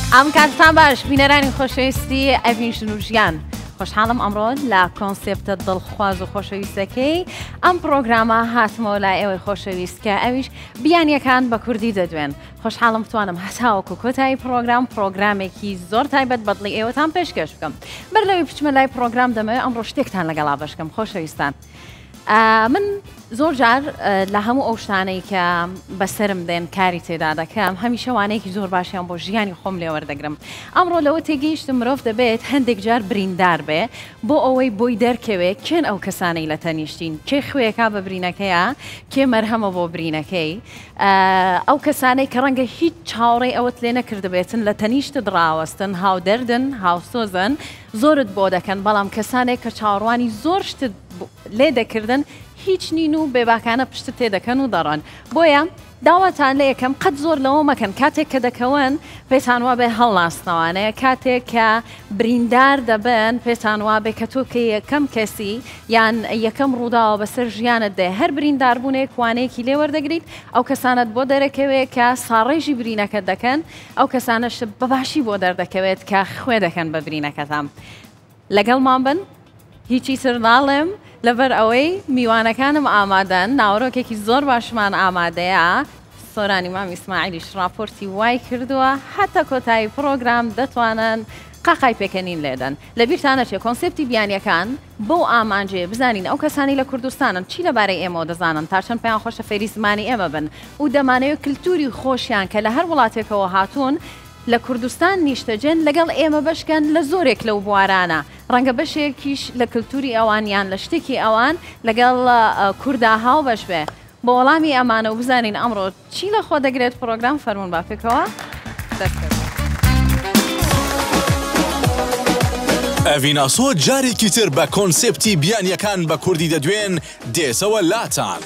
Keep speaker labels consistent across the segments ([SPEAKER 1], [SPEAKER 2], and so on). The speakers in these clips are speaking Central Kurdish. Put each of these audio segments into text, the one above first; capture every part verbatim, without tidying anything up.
[SPEAKER 1] ئەم کاتتان باش بینەرانی خۆشەویستی ئەڤین ژنوژیان خۆشحاڵم ئەمڕۆ لە کۆنسێپتە دڵخواز و خۆشەویستەکەی ئەم پرۆگرامە هاتمەوە لای ئێوەی خۆشەویست کە ئەویش بیانیەکان بە کوردی دەدوێن. خۆشحاڵم بتوانم هەتاوەکو کۆتایی پرۆگرام پرۆگرامێکی زۆر تایبەت بەدڵی ئێوەتان پێشکەش بکەم. بەر لەوەی بچمە لای پرۆگرام دەمەوێت ئەمڕۆ شتێکتان لەگەڵا بەشکەم خۆشەویستان. من زۆر جار لە هەموو ئەو شتانەی کە بەسرم دێن کاری تێدا دەکەم هەمیشە وانەیەکی زۆر باشیان بۆ ژیانی خۆم لێ وەردەگرم. ئەمڕۆ لەوە تێگەیشتم مرۆڤ دەبێت هەندێک جار بریندار بێ بۆ ئەوەی بۆی دەرکەوێت کێن ئەو کەسانەی لە تەنیشتین، کێ خوێکا بە برینەکەیە، کێ مەرهەمە بۆ برینەکەی، ئەو کەسانەی کە ڕەنگە هیچ چاوەڕێی ئەوت لێ نەکردبێتن لە تەنیشتت ڕاوەستن، هاودەردن، هاوسۆزن، زۆرت بۆ دەکەن، بەڵام کەسانێک کە چاوەڕوانی زۆر شتت لێ دەکردن هیچ نین و بێباکانە پشت تێدەکەن و دەڕۆن. بۆیە داواتان لە یەکەم قەت زۆر لەوە مەکەن کاتێک کە دەکەون پێتان وا بێ هەڵناسنەوانەیە، کاتێک کە بریندار دەبن پێتان وا بێ کە تۆ کە یەکەم کەسی یان یەکەم ڕووداوە بەسەر ژیانت دێ هەر برینداربوونێک وانەیەکی لێ وەردەگریت، ئەو کەسانت بۆ دەرەکەوێت کە ساڕێژی برینەکەت دەکەن، ئەو کەسانەش بەباشی بۆ دەردەکەوێت کە خوێ دەکەن بە برینەکەتان. لەگەڵمان بن هیچی تر ناڵێم لەبەر ئەوەی میوانەکانم ئامادەن، ناوەڕۆکێکی زۆر باشمان ئامادەیە. سۆرانی مام ئیسماعیلیش راپۆرتی وای کردووە هەتا کۆتایی پرۆگرام دەتوانن قاقای پێکەنین لێدەن. لەبیرتانە چێ کۆنسێپتی بیانیەکان بۆ ئامانجێ بزانین ئەو کەسانی لە کوردستانن چی لەبارەی ئێمە دەزانن تا چەند پێیان خۆشە فێری زمانی ئێمە بن و دەمانەوێت کللتوری خۆشیان کە لە هەر وڵاتێکەوە هاتوون لە کوردستان نیشتەجێن لەگەڵ ئێمە بەشکەن لە زۆرێک لەو بوارانە، ڕەنگە بەشێکیش لە کللتوری ئەوانیان لە شتێکی ئەوان لەگەڵ کووردا هاو بەش بێ. بۆ وەڵامی ئەمانە و بزانین ئەمڕۆ چی لە خۆ دەگرێت پرۆگرام فەرمون بافێکەوە دەستکرد.
[SPEAKER 2] ئەڤین ئاسۆ جارێکی تر بە کۆنسێپتی بیانیەکان بە کوردی دەدوێن دێسەوە لاتان.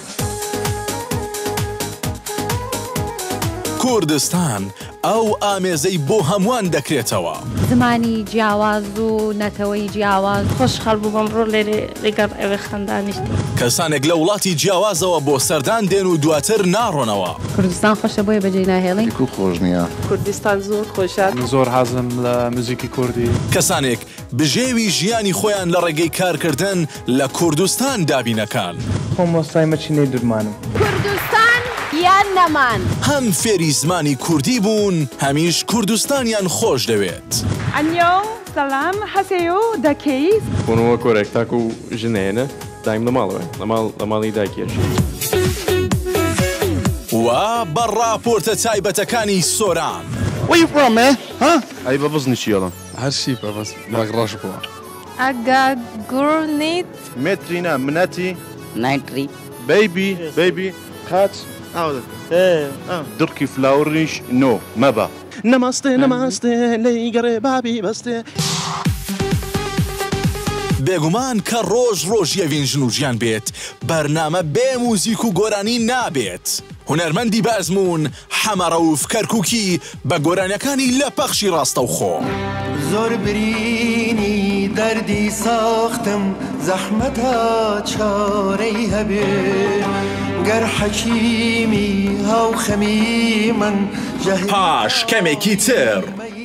[SPEAKER 2] کوردستان ئەو ئامێزەی بۆ هەمووان دەکرێتەوە.
[SPEAKER 1] زمانی جیاواز و نەتەوەی جیاواز
[SPEAKER 3] خۆشحاڵ بوو بەمڕۆ لێرێ لەگەڵ ئێوە خەندانیشت.
[SPEAKER 2] کەسانێک لە وڵاتی جیاوازەوە بۆ سەردان دێن و دواتر ناڕۆنەوە.
[SPEAKER 1] کوردستان خۆشە بۆیە بەجێ ناهێڵین.
[SPEAKER 4] خۆش نییە.
[SPEAKER 3] کوردستان زۆر خۆشە.
[SPEAKER 4] زۆر حەزم لە موزیکی کوردی.
[SPEAKER 2] کەسانێک بژێوی ژیانی خۆیان لە ڕێگەی کارکردن لە کوردستان دابینەکان.
[SPEAKER 4] خۆم وەستای مەچینەی درمانم.
[SPEAKER 1] کوردستان یان نەمان.
[SPEAKER 2] هەم فێری زمانی کوردی بوون، هەمیش کوردستانیان خۆش دەوێت.
[SPEAKER 5] ئەنیۆ سەلام هەسێ و دەکەیت؟
[SPEAKER 6] خۆنەوە کۆرێک تاکو و ژنێنە دایم لە ماڵەوە لە ماڵ لە ماڵی دایکێش.
[SPEAKER 2] وا بە ڕاپۆرتە تایبەتەکانی سۆران.
[SPEAKER 4] وی فڕۆمێ؟ ها؟ ئەی بە بزنی چیەڵم؟ هەرشی بەبست بەغڕەش بووە.
[SPEAKER 5] ئەگە گوڕنیت؟
[SPEAKER 4] مترینا منەتی؟
[SPEAKER 7] نایتری.
[SPEAKER 4] بیبی بیبی قات؟ درکی فلاوریش نۆ مەبە. نەماستێ نەماستێ لەی گەڕێ بابی بەستێ.
[SPEAKER 2] بێگومان کە ڕۆژ ڕۆژ ئەڤین ژنوژیان بێت بەرنامە بێ موزیک و گۆرانی نابێت. هونەرمەندی بەزمون حەمەڕەوف کەرکووکی بە گۆرانیەکانی لە پەخشی ڕاستەوخۆ.
[SPEAKER 8] زۆر برینی دەردی ساختم زەحمەتە چارەی هەبێ گەر حەکیمی هاو خەمی من
[SPEAKER 2] پاش کەمێکی تر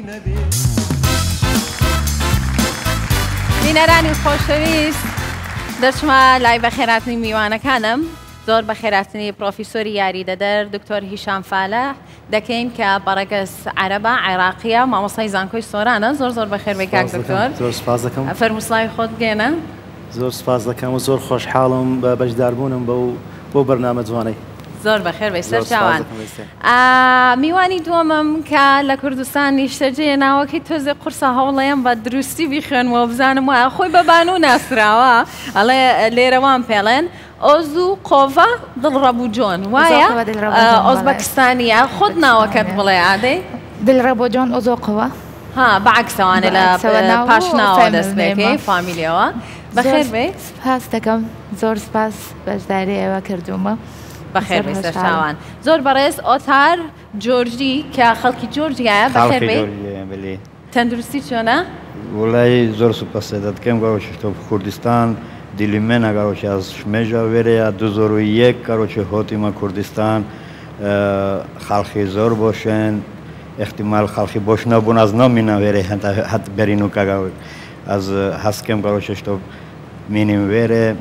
[SPEAKER 1] بینەرانی خۆشەویست دەچمە لای بەخێراتنی میوانەکانم. زۆر بە خێراتنی پرۆفیسۆری یاریدەدەر دکتۆر هیشام فالە دەکەین کە بەڕێگەس عەرەبە عێراقیە مامۆستای زانکۆی سۆرانە. زۆر زۆر بەخێر بێ کاک دکتۆر.
[SPEAKER 9] زۆر سپاس دەکەم.
[SPEAKER 1] فەرموسڵاوی خۆت بگێنە.
[SPEAKER 9] زۆر سپاس دەکەم و زۆر خۆشحاڵم بە بەشداربوونم بە بۆ بەرنامە جوانەی.
[SPEAKER 1] زۆر بەخێر بێ سەر چاوان. میوانی دووەمم کە لە کوردستان نیشتەجێ ناوەکەی تۆزێ قورسە هەوڵەیەم بە دروستی بیخوێنەوە بزانم وایە خۆی بە بانوو ناسراوە ئەڵێ لێرەوان پێڵێن ئۆزوو قۆڤە دڵڕەبوو جۆن وایە ئۆزبەکستانیە خۆت ناوەکەت بڵێ ئادەی
[SPEAKER 5] دڵڕەبوو جۆن ئۆزۆقەوە
[SPEAKER 1] ها بەعکسەوانێ لە پاشناوە دەست بێکەی فامیلیەوە. بەخێر بێ
[SPEAKER 5] سپاس دەکەم زۆر سپاس بەشداری ئێوە کردومە.
[SPEAKER 1] بەخێر بێ سەر چاوان. زۆر بەڕێز ئۆتار جۆرجی کە خەڵکی جۆرجیایە بەخێر بێ تەندروستی چۆنە؟
[SPEAKER 10] وڵای زۆر سوپاسێ دەکەم گاوەشتۆ کوردستان دیلیمێنە گاوەشی از شمێژە وێرەیە دو زۆر و یەک گاوەشی هۆتیمە کوردستان خەڵکی زۆر بۆشێن احتمال خلقی بوش نبود از نمی‌نام وره حتی حتی برینو کاغو از هست کم کاروشش تو مینیم وره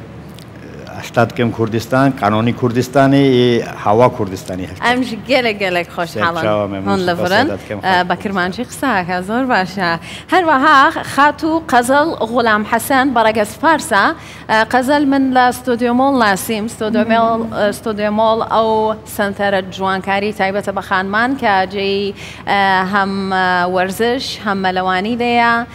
[SPEAKER 10] اشتاد کم کردستان قانونی کردستانی هوا کردستانی هست.
[SPEAKER 1] امش گله گله خوش حالا. هن لفرن بکرمانچی قصه هزار باشه. هر وها خاتو قزل غلام حسن برگز فارسا قزل من لاستودیو مال ناسیم استودیو مال استودیو مال او سنتر جوانکاری تایبت بخانمان که جی هم ورزش هم ملوانی لیا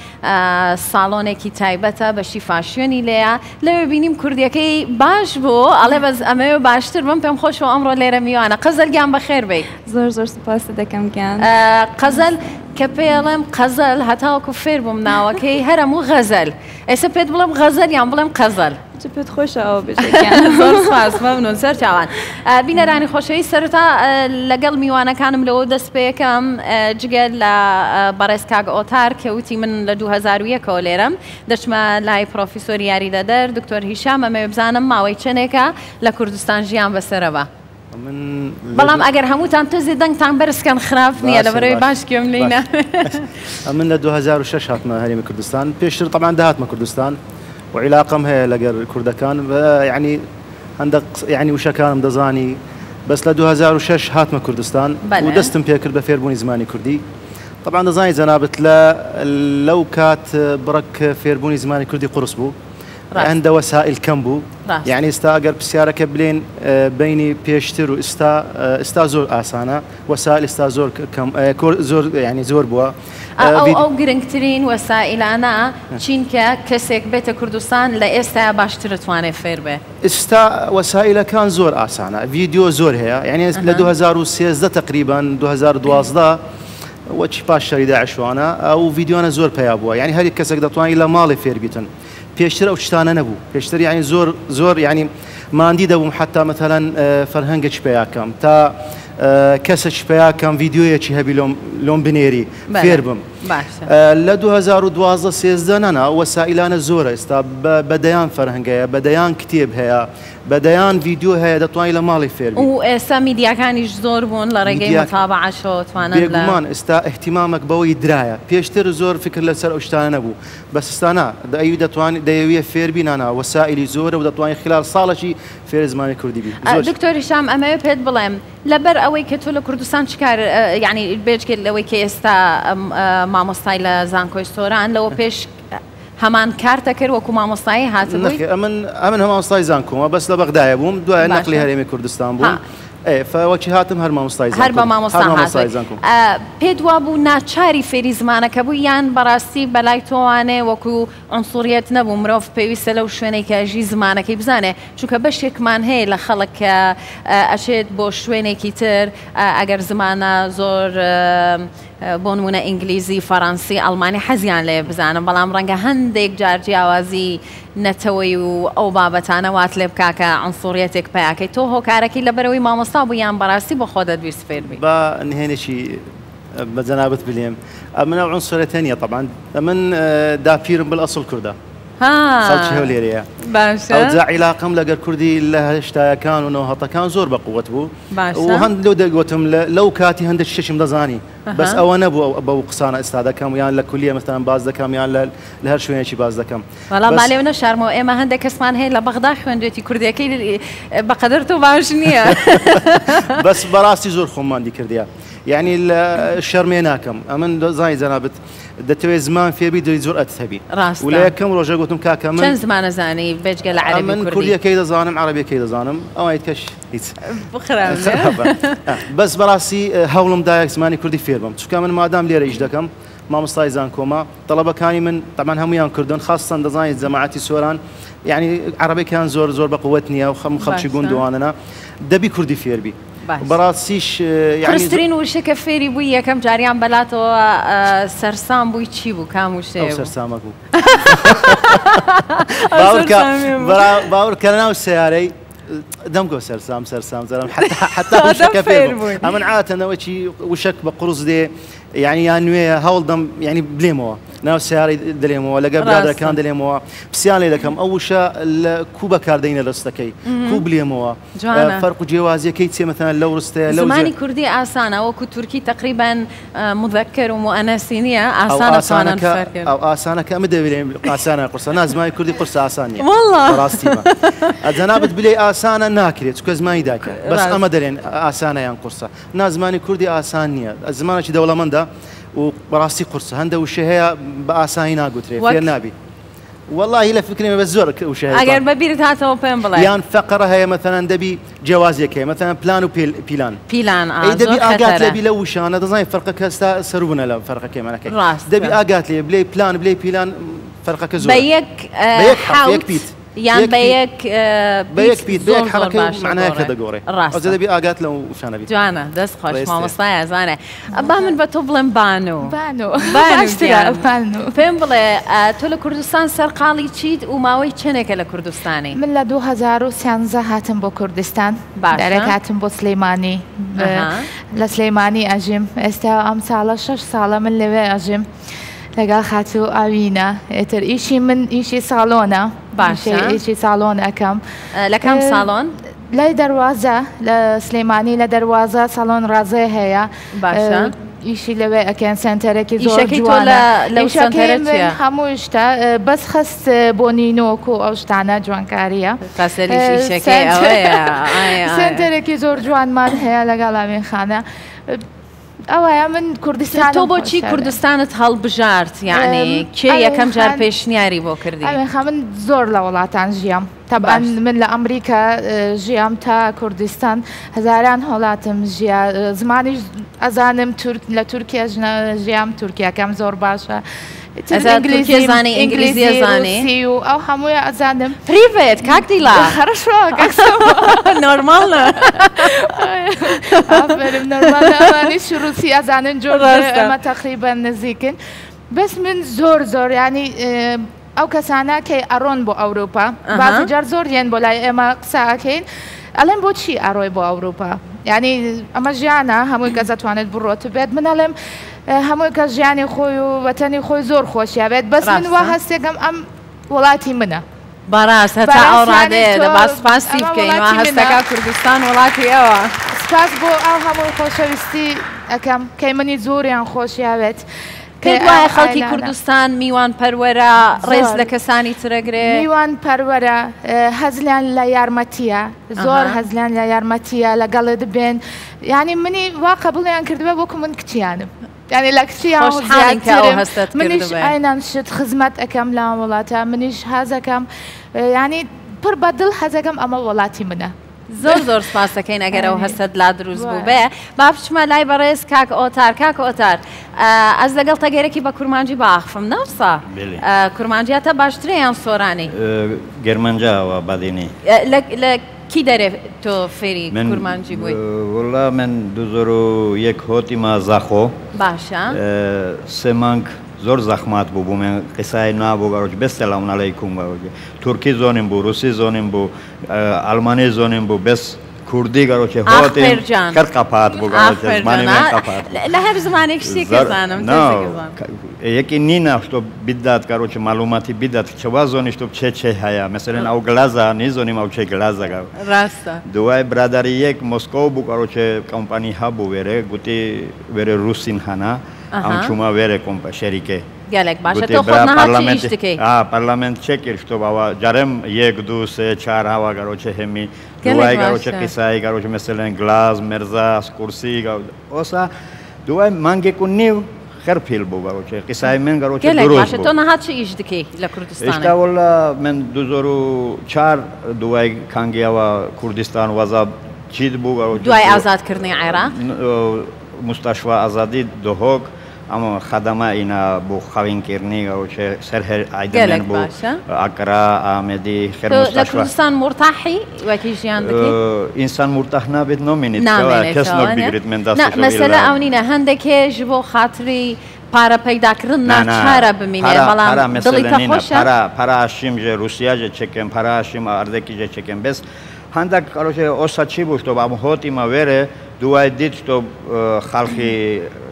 [SPEAKER 1] سالن کی تایبت باشی فاشیونی لیا لب بینیم کردی که باش بو علی باز اما باشتر من پیم خوش و امر لیره میوانه قزل گام بخیر بی
[SPEAKER 7] زور زور سپاس دکم گان
[SPEAKER 1] قزل كبيلم قزل حتى كفير بمناوة كي هرمو غزل إيش بيت بلم غزل يام بلم قزل
[SPEAKER 7] جبت خوش أو بشكل
[SPEAKER 1] زور سپاس ممنون سر چوان بينا راني خوشي سرتا لقل ميوانا كانم لو دس بيكم جگل برس كاغ اوتار كوتي من لدو هزاروية كوليرم دشما لاي بروفيسور ياري دادر دكتور هشام ما يبزانم ماوي چنكا لكردستان جيان بسربا
[SPEAKER 9] من
[SPEAKER 1] بلام اگر هموتان تزیدن تان برس کن خراب نیه لبرای باش کم لینا
[SPEAKER 9] من لدو هزار وشش هاتنا هريم كردستان بيشر طبعا دهات ما كردستان وعلاقم هي لقر كردكان يعني عندك يعني وش كان مدزاني بس لدو هزار وشش هات ما كردستان ودستم بيكر بفيربوني زماني كردي طبعا دزاني زنابت لا لو كات برك فيربوني زماني كردي قرص بو عنده وسائل كمبو يعني استا اگر بسياره كبلين بيني بيشتر واستا استا زور اسانه وسائل استا زور كم زور يعني زور بوا
[SPEAKER 1] او او گرنگترین وسائل انا چین که کسیک بیت کردستان لاستا باشتر توانه فیر به
[SPEAKER 9] استا وسائل كان زور اسانه فيديو زور هي يعني ل دو هزار وسيزده تقريبا دو هزار ودوازده وشي باش شريده عشوانا او فيديونا زور بيابوا يعني هذه كسك دتواني لا مالي فير بيتن بيشتر أو شتانا نبو بيشتر يعني زور زور يعني ما عندي دبوم حتى مثلا فرهنجش بياكم تا كسش بياكم فيديو يشي هبي لون لون بنيري فيربم لدو هزار ودوازة سيزدنا وسائلنا زورة استا بديان فرهنجية بديان كتيب هي بديان فيديو هي دتواني لمالي فيربي
[SPEAKER 1] وإستا ميديا كان يجزور بون لرجع متابعة شو توانا لا
[SPEAKER 9] بيجمان استا اهتمامك بوي دراية بيشتر زور فكر لسر أشتانا نبو بس استانا دا أيو دتواني دايوية فيربي نانا وسائل زورة ودتواني خلال صالة شي في زمان كردي بي
[SPEAKER 1] دكتور هشام أما يبهد بلام لبر أوي كتول كردستان شكار يعني البيج كل أوي كيستا ما مستايل زانكوي ستوران لو بيش همان كارتا كر وكو ما مستاي هاتبوي
[SPEAKER 9] أمن أمن همان مستاي زانكوما بس لبغداد بوم دوا نقلي هرمي كردستان بوم ايه فوجه هاتم هر ما مستاي زانكوم
[SPEAKER 1] هر ما مستاي زانكوم بيدوا بو ناتشاري في زمانك ابو يان براسي بلاي توانه وكو عنصريت نبو مروف بيويس لو شويني كاجي زمانك بزانه چونك بشك مان هي لخلق اشيد بو شويني كيتر اگر زمانه زور بونمونه انگلیزی فرانسی آلمانی حزیان لی بزنم بلام رنگ هندیک جارجی آوازی نتوی و او بابتانه وات لب که عنصریتک پیاکی تو هو کارکی لبروی ما مصابو یان براسی با خودت بیسفیر بی
[SPEAKER 9] با نهینه چی بزنابت بلیم من عنصريتين طبعا من دافير بالاصل كرده
[SPEAKER 1] ها
[SPEAKER 9] صوت هوليريا
[SPEAKER 1] باشا
[SPEAKER 9] او ذا علاقه لقر كردي لها اشتا كان ونوهطه كان زور بقوه بو
[SPEAKER 1] باشا
[SPEAKER 9] وهند لو دقوتهم لو كاتي هند الششم دزاني بس او انا ابو ابو قصانه استاذ كم يان لكليه مثلا باز كم يان لهر شويه شي باز كم
[SPEAKER 1] والله بالي وانا شرمو اما هندك اسمان هي لبغداد خوندتي كرديه كي بقدرته باشنيه
[SPEAKER 9] بس براسي زور خمان دي كرديه يعني الشرميناكم امن زاي زنابت دتوي زمان في بيدو زور اتثبي ولا كم روجا قلتم كاكا من
[SPEAKER 1] كم زمان زاني بيج قال عربي كردي
[SPEAKER 9] من كرديه كيدا زانم عربي كيدا زانم او يتكش هيت
[SPEAKER 1] بخرا
[SPEAKER 9] بس براسي هولم دايك زماني كردي فيربم شو كمان ما دام ليره اجدكم ما مستاي زانكوما طلبه كاني من طبعا هم يان كردون خاصه دزاين جماعتي سوران يعني عربي كان زور زور بقوتني وخم خمشي قندواننا دبي كردي فيربي براسيش يعني
[SPEAKER 1] كرسترين وشك فيري بويا كم جاريان بلاتو سرسام بوي تشيبو كام وشي
[SPEAKER 9] او سرسام اكو باور كا باور كلنا والسياري دمكو سرسام سرسام زلمه حتى حتى وشك فيري امن عاده انا وشي وشك بقرص دي یعنی یان نوێ هەوڵدەم ینی بلێمەوە ناو سیاری دلێمەوە لەگە برادەکان دلێمەوە پرسیان لێ دەکەم ئەو وشە لە کوو بەکاردەینە دەستەکەی کوو بلێمەوە فەرق و جیاوازیەکەی چێ مەثەن لەو ڕستەیە لەو
[SPEAKER 1] زمانی کوردی ئاسانە وەکو تورکی تەقریباً مذەکەر و مؤنەسی نییە ئاسانە توانن فەرکرد
[SPEAKER 9] ئەو ئاسانەکە ئەمە دەبێت ئاسانە قورسە نا زمانی کوردی قورسە ئاسان نیە
[SPEAKER 1] والله
[SPEAKER 9] ڕاستیمە ئەجەنابەت بلێ ئاسانە ناکرێت چکە زمانی داکە بەس ئەمە دەرێن ئاسانە یان قورسە نا زمانی کوردی ئاسان نییە زمانێکی دەوڵەمەندە و بەڕاستی قورسە هەندە وشە هەیە بە ئاسایی ناگوترێت فێر نابی والله لە فکرێمە بە زۆر وشە هەیە
[SPEAKER 1] ئەگەر بەبیرت هاتەوە پێم بڵێ
[SPEAKER 9] یان فەقەرە هەیە مەثەلاً دەبی جیاوازیەکەی مەثەلاً پلان و پیلان
[SPEAKER 1] پیلان
[SPEAKER 9] ئەی دەبی ئاگات لێبی لە وشانە دەزانین فەرقەکە ئێستا سەروبوونە لە فەرقەکەی مانەکەی دەبی ئاگات لێ بلێ پلان بلێ پیلان فەرقەکە زۆر
[SPEAKER 1] بە یەک
[SPEAKER 9] حەوت پیت
[SPEAKER 1] یان بە یەک
[SPEAKER 9] بە یەک پیت بە یەک حەڵەکە معنایەکە دەگۆڕێ ئەوە دەبی ئاگات لەو وشانە بیت
[SPEAKER 1] جوانە دەست خۆش مامۆستای ئازانە با من بە تۆ بڵێم بانو
[SPEAKER 5] بانو
[SPEAKER 1] بانو پێم بڵێ تۆ لە کوردستان سەرقاڵی چیت و ماوەی چنێکە لە کوردستانی
[SPEAKER 5] من لە دوو هەزار و سیانزە هاتم بۆ کوردستان دەرێک هاتم بۆ سلەیمانی لە سلەیمانی ئەژیم ئێستا ئەم ساڵە شەش ساڵە من لەوێ ئەژیم لەگەڵ خاتو ئاوینە ئێتر ئیشی من ئیشی ساڵۆنە
[SPEAKER 1] باشە
[SPEAKER 5] ئیشی ساڵۆن ئەەکەم
[SPEAKER 1] لە کام ساڵۆن
[SPEAKER 5] لای دەواازە لە سلەیمانی لە دەواازە ساڵۆن ڕازێ هەیە
[SPEAKER 1] باشە
[SPEAKER 5] ئیشی لەوێ ئەکەن سنتەرێکی زۆر هەموو شتە بەس خست بۆ نینۆک و ئەو شتانە جوانکاریە سنتەرێکی زۆر جوانمان هەیە لەگەڵ ئاوین خانە ئەوەیە من کوردستان
[SPEAKER 1] تۆ بۆچی کوردستانت هەڵبژارد یعنی کێ یەکەم جار پێشنیاری بۆ کردی
[SPEAKER 5] من زۆر لە وڵاتان ژیام طبعا من لە ئەمریکا ژیام تا کوردستان هەزاران هەڵاتم ژیا زمانی ئەزانم لە تورکیا ژیام تورکیەکەم زۆر باشە
[SPEAKER 1] ئەنگلیزی زانی ئینگلیزی زانی
[SPEAKER 5] و ئەو هەموویە ئەزانم
[SPEAKER 1] پریڤێت کاک دیلا
[SPEAKER 5] خەرشۆ
[SPEAKER 1] نۆرماڵە
[SPEAKER 5] نۆرماڵەوانی شروسی ئەزانن جۆر ئەمە تەقریبەن نزیکن بەس من زۆر زۆر ینی ئەو کەسانە کەی ئەڕۆن بۆ ئەوروپا بازی جار زۆر یەن بۆ لای ئێمە قساکەین ئەڵێن بۆچی ئەڕۆی بۆ ئەوروپا ینی ئەمە ژیانە هەمووی کەس دەتوانێت بڕۆت بێت من ئەڵێم هەمووی کەس ژیانی خۆی و وەتەنی خۆی زۆر خۆشیە بێت بەس من وا هەستێکم ئەم وڵاتی منە
[SPEAKER 1] بەڕاست هەتا ئەو ڕادێ دەبا سپاسی بکەین هەستەکە کوردستان وڵاتی ئەوە
[SPEAKER 5] سپاس بۆ ئەو هەمووی خۆشەویستی ئەەکەم کەی منی زۆریان خۆشیاوێت
[SPEAKER 1] پێت وایە خەڵکی کوردستان میوان پەروەرە ڕێز لە کەسانی ترەگرێ
[SPEAKER 5] میوان پەروەرە هەزلیان لە یارمەتیە زۆر هەزلیان لە یارمەتیە لەگەڵت بێن ینی منی وا قبوڵیان کردووە وەکو من کچیانم ینی لە کچیان منیش ئاینان شت خزمەت ئەەکەم لە وڵاتە منیش حەزەکەم ینی پڕ بەدڵ حەزەکەم ئەمە وڵاتی منە
[SPEAKER 1] زۆر زۆر سپاسەکەین ئەگەر ئەو هەستت لا دروست بوو بێ با بچمە لای بەڕێز کاک ئۆتار کاک ئۆتار ئەس لەگەڵ تەگەرێکی بە کورمانجی باخفم ناوسا کورمانجیاتە باشترە یان سۆرانی
[SPEAKER 10] گەرمەنجاوە بەدینی
[SPEAKER 1] لە کی دەرێ تۆ فێری کورمانجی بووی
[SPEAKER 10] وڵا من دو زۆر و یەک هۆتیمە زاخۆ
[SPEAKER 1] باشە
[SPEAKER 10] سێ مانگ زۆر زەخمات بوو بوو من قسای نابوو گەڕۆژ بێ سەلام عەلەیکوم تورکی زۆنیم بوو روسی زۆنیم بوو ئەڵمانی زۆنیم بوو بێس کوردی گەڕۆچێ هۆتێ کەر قەپات بوو زمانی من قەپات
[SPEAKER 1] لە هەر زمانێک شتێک زانم
[SPEAKER 10] یەکی نینە شتۆ بیدات گەڕۆچێ معلوماتی بیدات چەوا زۆنی شتۆ چێ چێ هەیە مەسەلەن ئەو گلازە نیزۆنیم ئەو چێ گلازە
[SPEAKER 1] ڕاستە
[SPEAKER 10] دوای برادری یەک مۆسکۆ بوو گەڕۆچێ کۆمپانی هەبوو وێرە گوتی وێرە روسین هەنا ئەم چوومە وێرە کۆمپە شەریکێ
[SPEAKER 1] گەلێک باشە تۆ خۆت نەهاتی ئیش دکەی
[SPEAKER 10] پەرلەمنت چێ کرد شتۆ باوە جارم یەک دوو سێ چار هاوا گەڕۆچێ هەمی دوای گەڕۆچێ قیسایی گەڕۆچێ مەسەلەن گلاز مێرزا کورسی ئۆسا دوای مانگێک و نیو خەر پێل بوو گەڕۆچێ قیسای من گەڕۆچێ دروست
[SPEAKER 1] بوو تۆ نەهات چی ئیش دکەی لە کوردستان
[SPEAKER 10] ئێستا وەڵا من دوو زۆر و چار دوای کانگیاوە کوردستان وەزا چیت بوو
[SPEAKER 1] دوای ئازادکردنی عێراق
[SPEAKER 10] مستەشفا ئازادی دۆهۆک ئەمە خەدەمە ئینە بۆ خەوینکردنی ئەوچێ سەر هەر ئایدەمێن بوو ئاکرا ئامێدی خێر
[SPEAKER 1] لە کوردستان مرتاحی وەکی ژیان دەکەی
[SPEAKER 10] ئینسان مرتاح نابێت نۆمێنێت کەس نەبیگرێت من دەست
[SPEAKER 1] مەسەلە ئەو نینە هەندێکێ ji بۆ خاتری پارە پەیداکردن ناچارە بمینێ بەڵام دڵی تە خۆشە
[SPEAKER 10] پەراشیم ژێ رووسیاژێ چێکم پەراشیم ئەردێکی ژێ چێکم بێست هەندێک ئەوچێ ئۆسا چی بوو شتۆ بام هۆتیمە وێرە دوای دیت شتۆ خەڵکی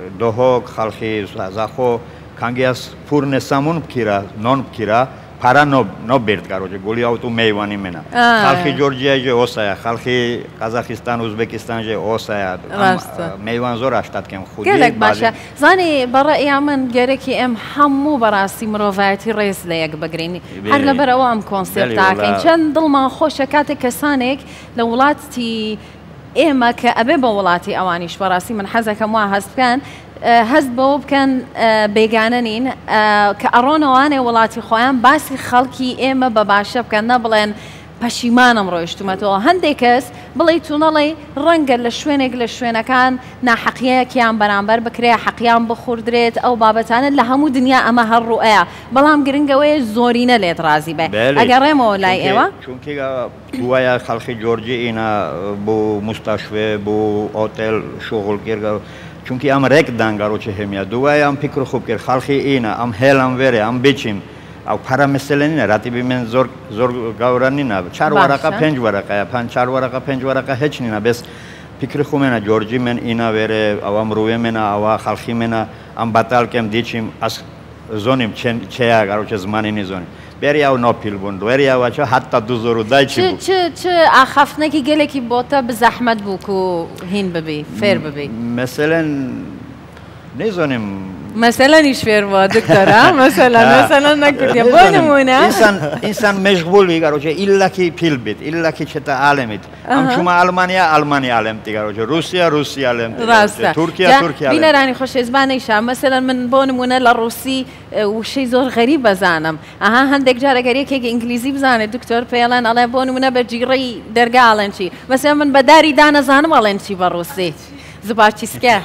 [SPEAKER 10] دهوک خالقی زخو کانگیاس پورن سامون بکیرا نون بکیرا پارا نوب نوب برد کاروچه گولی آو تو میوانی منا خالقی جورجیا جو اوسایا خالقی قزاقستان ازبکستان جو اوسایا میوان زور اشتاد کم خودی
[SPEAKER 1] گلک باشه زانی برای من گرکی ام همو براسی مروفایتی ریز لیک بگرینی هر لبر او ام کنسپت آکین چند دل ما خوش کات کسانک لولاتی إما كأبي بولاتي أوانيش براسي من حزك ما هست كان هست بوب كان بيجانين كأرونا وأنا ولاتي خوان بس خلقي إما بباشب كان نبلن پشیمانم ڕۆیشتومەتەوە هەندێک کەس بڵێ توونەڵێ ڕەنگە لە شوێنێک لە شوێنەکان ناحەقیەکیان بەرامبەر بکرێ حەقیان بخوردرێت ئەو بابەتانە لە هەموو دنیا ئەمە هەڕوئەیە بەڵام گرنگەوەی زۆرینە لێت ڕازی بێ ئەگەڕێمەوە لای ئێوە
[SPEAKER 10] چونکی بوایە خەڵکی جۆرجی ئینە بۆ مستاشوێ بۆ ئۆتێل شغل کرد چونکی ئەم ڕێک دانگەڕۆچە هێمیە دوایە ئەم پیکر خوب کرد خەڵکی ئینە ئەم هێڵم وێرێ ئەم بچین او پارا مثل نه راتی بی من زور زور گاورانی نه چهار ورقه پنج ورقه پنج چهار ورقه پنج ورقه هیچ نه بس فکر خو من جورجی من اینا وره او امروی من او خالقی من ام بطال کم دیچیم از زونیم چه اگر چه زمانی نیزونیم بری او ناپیل بوند بری او چه حتی دو زورو دای چی بود
[SPEAKER 1] چه چه اخاف نکی گله کی بوتا بزحمت بوکو هین ببی فیر ببی
[SPEAKER 10] مثلا نیزونیم
[SPEAKER 1] مثلا ایش فیر بود دکتر مثلا مثلا نکردی بانمونه
[SPEAKER 10] انسان انسان مشغول بیگاروچه ایلا کی پیل بید ایلا کی چه تعلمید ام شما آلمانیا آلمانیا علم دیگاروچه روسیا روسیا علم دیگاروچه ترکیه ترکیه علم
[SPEAKER 1] بینرانی خوش ازبانیشم مثلا من بانمونه لروسی وشی زور غریب بزنم آها هندک جاره گریه که انگلیسی بزنه دکتر پیلان الله بانمونه بجیری درگالن چی مثلا من بداری دان زانم علن چی بروسی زبارچیسکه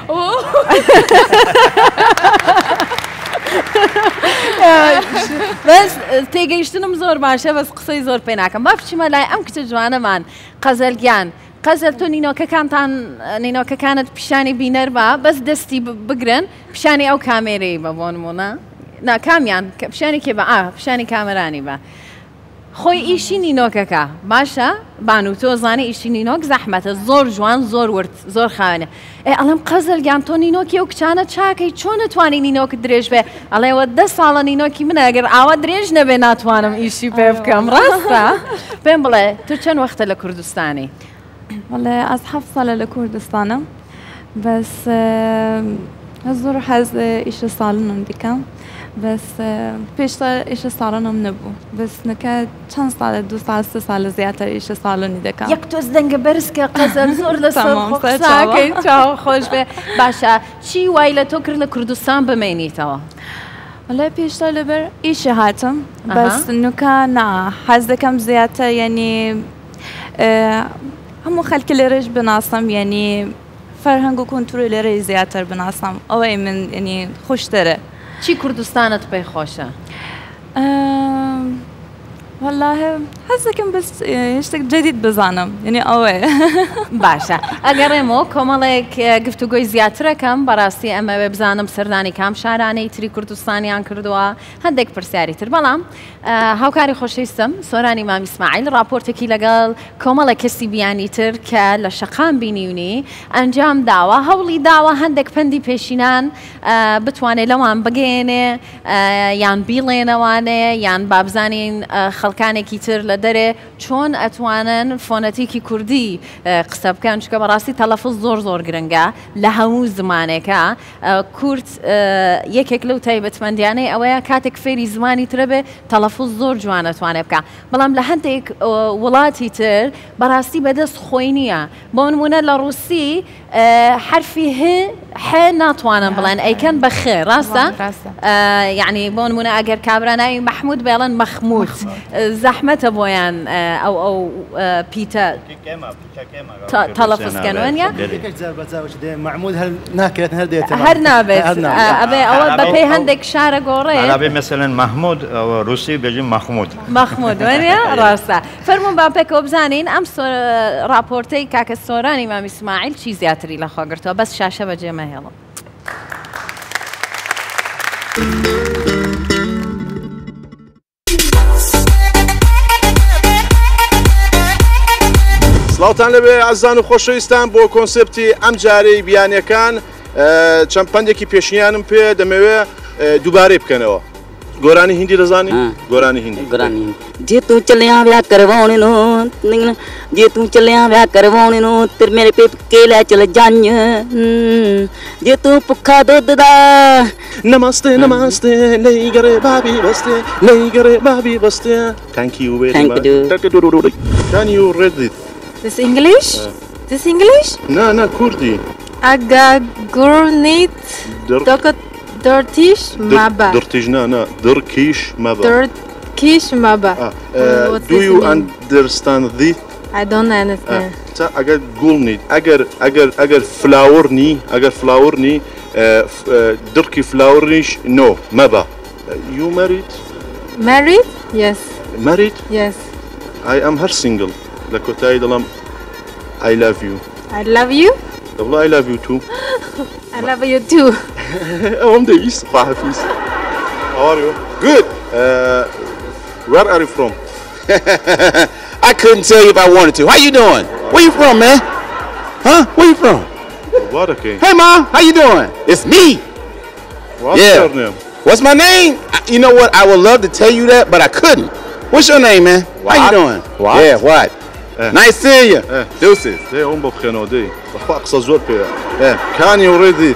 [SPEAKER 1] بس تێگەیشتنم زۆر باشە بەس قسەی زۆر پێ ناکەم با بچیمە لای ئەم کچە جوانەمان قەزەلگیان قەزەل تۆ نینۆکەکانتان نینۆکەکانت پیشانی بینەر بە بەس دەستی بگرن پیشانی ئەو کامێرەی بە بۆ نمونە نا کامیان پیشانی کێ بە ئا پیشانی کامەرانی بە خۆی ئیشی نینۆکەکە باشە بانو تۆ زانێ ئیشی نینۆک زەحمەتە زۆر جوان زۆر ورد زۆر خاوێنە ئێ ئەڵێم قەزەلگیان تۆ نینۆکی ئەو کچانە چاکەی چۆن نتوانی نینۆکت درێژ بێ ئەڵێوە دە ساڵە نینۆکی منە ئەگەر ئاوا درێژ نەبێ ناتوانم ئیشی پێ بکەم ڕاستە پێم بڵێ تۆ چەند وەختە لە کوردستانی
[SPEAKER 7] والله از هەفت ساڵە لە کوردستانم بەس زۆر حەز ئیشە ساڵنم دیکەم بس پێشتر ئیشە ساڵنم نەبوو بەس نەکە چەند ساڵە دو ساڵ سێ ساڵە زیاتر ئیشە ساڵنی دەکەم
[SPEAKER 1] یەک تۆز دەنگە بەرزکە قەزەل زۆر لەسەر قساکەی چاو خۆش بێ باشە چی وای لە تۆ کرد لە کوردستان بمێنیتەوە
[SPEAKER 7] والله پێشتر لەبەر ئیشە هاتم بەس نوکە نا حەز دەکەم زیاتر یعنی هەموو خەڵکی لێرەش بناسم یعنی فەرهەنگ و کولتوری لێرەی زیاتر بناسم ئەوەی من یعنی خۆشترە
[SPEAKER 1] چی کوردستانت پێی خۆشە؟
[SPEAKER 7] والله حەز دەکەم بەس شتێک جدید بزانم یعنی ئەوەیە
[SPEAKER 1] باشە ئەگەڕێمەوە کۆمەڵێک گفتوگۆی زیاترەکەم بەڕاستی ئەمەوێ بزانم سەردانی کام شارانەی تری کوردستانیان کردووە هەندێک پرسیاری تر بەڵام هاوکاری خۆشەویستم سۆرانی مام ئیسماعیل راپۆرتێکی لەگەڵ کۆمەڵە کەسی بیانی تر کە لە شەقام بینیونی ئەنجام داوە هەوڵی داوە هەندێک پەندی پێشینان بتوانێت لەوان بگەێنێ یان بیڵێنەوانێ یان بابزانین خەڵکانێکی تر لە دەرێ چۆن ئەتوانن فۆنەتێکی کوردی قسە بکەن چکە بەڕاستی تەلەفوز زۆر زۆر گرنگە لە هەموو زمانێکە کورد یەکێک لەو تایبەتمەندیانەی ئەوەیە کاتێک فێری زمانی ترە بێ تەلەفوز زۆر جوان ئەتوانێ بکە بەڵام لە هەندێک وڵاتی تر بەڕاستی بەدەست خۆی نییە بۆ نمونە لە ڕووسی حرفی ه ح ناتوانن بڵێن ئەیکەن بە خێ ڕاستە یعنی بۆ نمونە ئەگەر کابراناوی مەحموود بێڵن مەخموود زەحمەتە بۆیان ئەو ئەو پیتە تەلەفوزکەنوێنە
[SPEAKER 9] محمود هەر ناکرێت هەر دێت
[SPEAKER 1] هەر نابێت ئەبێ ئەوە بەپێی هەندێک شارە گۆڕێ
[SPEAKER 10] ئەبێ مەسەلەن مەحموود ڕووسی بێژین مەخموود
[SPEAKER 1] مەخموود وێنە ڕاستە فەرموون با پێکەوە بزانین ئەم راپۆرتەی کاکە سۆرانی مام ئیسماعیل چی زیاتری لەخۆگرتەوە بەس شاشە بەجێمەهێڵم
[SPEAKER 4] سڵاوتان لەبێ ئازان و خۆشەویستان بۆ کۆنسپتی ئەم جارەی بیانیەکان چەند پندێکی پێشنیانم پێ دەمەوێ دووبارەی بکەنەوە گۆرانی هندی دەزانی گۆرانی هندی
[SPEAKER 11] گۆرانی ਜੇ ਤੂੰ ਚੱਲਿਆ ਵਿਆਹ ਕਰਵਾਉਣੇ ਨੂੰ ਜੇ ਤੂੰ ਚੱਲਿਆ ਵਿਆਹ ਕਰਵਾਉਣੇ ਨੂੰ ਤੇ ਮੇਰੇ ਪੇਕੇ ਲੈ ਚਲ ਜਾਈਂ ਜੇ ਤੂੰ ਭੁੱਖਾ ਦੁੱਧ ਦਾ
[SPEAKER 4] ਨਮਸਤੇ ਨਮਸਤੇ ਨਹੀਂ ਕਰੇ ਬਾਬੀ ਬਸਤੇ ਨਹੀਂ ਕਰੇ ਬਾਬੀ ਬਸਤੇ thank you very much can you read it
[SPEAKER 12] this English this English
[SPEAKER 4] no no Kurdi
[SPEAKER 12] aga gurnit dokat Turkish maba
[SPEAKER 4] Turkish no no Turkish maba
[SPEAKER 12] Turkish maba
[SPEAKER 4] do you understand this
[SPEAKER 12] I don't understand
[SPEAKER 4] تا اگر گل نید اگر اگر اگر فلاور نی اگر فلاور نی درکی فلاور نیش no مبا you married
[SPEAKER 12] married yes
[SPEAKER 4] married
[SPEAKER 12] yes
[SPEAKER 4] I am her single لكوتاي دلم I love you
[SPEAKER 12] I love you
[SPEAKER 4] والله I love you too
[SPEAKER 12] I love you too
[SPEAKER 4] هم دايس حافيز how are you good uh, where are you from
[SPEAKER 13] I couldn't tell you if I wanted to. How you doing? Where you from, man? Huh? Where you from?
[SPEAKER 4] Watergate.
[SPEAKER 13] Hey, Mom. How you doing? It's me.
[SPEAKER 4] What's
[SPEAKER 13] yeah.
[SPEAKER 4] your name?
[SPEAKER 13] What's my name? You know what? I would love to tell you that, but I couldn't. What's your name, man?
[SPEAKER 4] What?
[SPEAKER 13] How you doing?
[SPEAKER 4] What?
[SPEAKER 13] Yeah, what?
[SPEAKER 4] Eh.
[SPEAKER 13] Nice seeing you.
[SPEAKER 4] Eh.
[SPEAKER 13] Deuces.
[SPEAKER 4] They هم بخينو دي. أقصى زور بيا. Eh. Can you read it?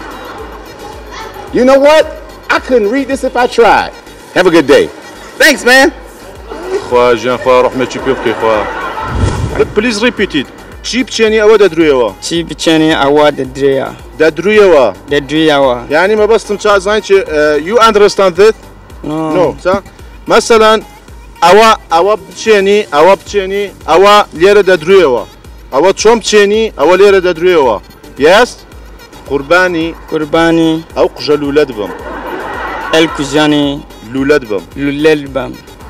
[SPEAKER 13] You know what? I couldn't read this if I tried. Have a good day. Thanks, man.
[SPEAKER 4] خوا جان خوا رحمتي بيبكي خوا. Please repeat it. چی بچینی ئەوە دەدرویەوە
[SPEAKER 14] چی بچێنی ئەوە دەدرێە
[SPEAKER 4] دەدرویەوە
[SPEAKER 14] دەدرویەوە
[SPEAKER 4] یعنی مەبەستم چازان چ you understand that no تا مثلا ئەوە ئەوە بچێنی ئەوە بچێنی ئەوە لێرە دەدرویەوە ئەوە چۆن بچێنی ئەوە لێرە دەدرویەوە yes قوربانی
[SPEAKER 14] قوربانی
[SPEAKER 4] ئەو قژە لولەت بم
[SPEAKER 14] ئەل کوژانی
[SPEAKER 4] لولەت بم
[SPEAKER 14] لولەت بم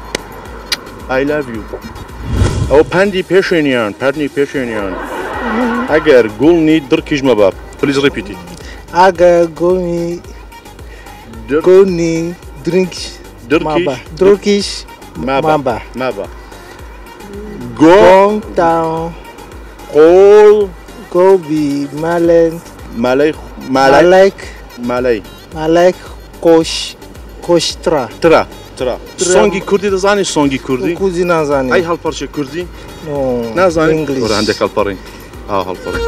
[SPEAKER 4] I love you ئەو پەندی پێشێنیان پەرنی پێشێنیان ئەگەر گوڵنی دڕکیش مەبە please repeat it
[SPEAKER 15] ئەگەر گوڵنی گوڵنی درنکش دڕکیش مەبە
[SPEAKER 4] مەبە
[SPEAKER 15] گۆڵ تاو
[SPEAKER 4] قۆڵ
[SPEAKER 15] گۆبی مەلێن
[SPEAKER 4] مەلەی
[SPEAKER 15] مەلەیک
[SPEAKER 4] مەلەی
[SPEAKER 15] مەلەیک قۆش قۆشترا
[SPEAKER 4] ترا ترا سۆنگی کوردی دەزانی سۆنگی کوردی
[SPEAKER 15] کوردی نازانی
[SPEAKER 4] ئەی هەڵپەرچێ کوردی نازانی وەرە هەندێک هەڵپەڕین ئا هەڵپەڕین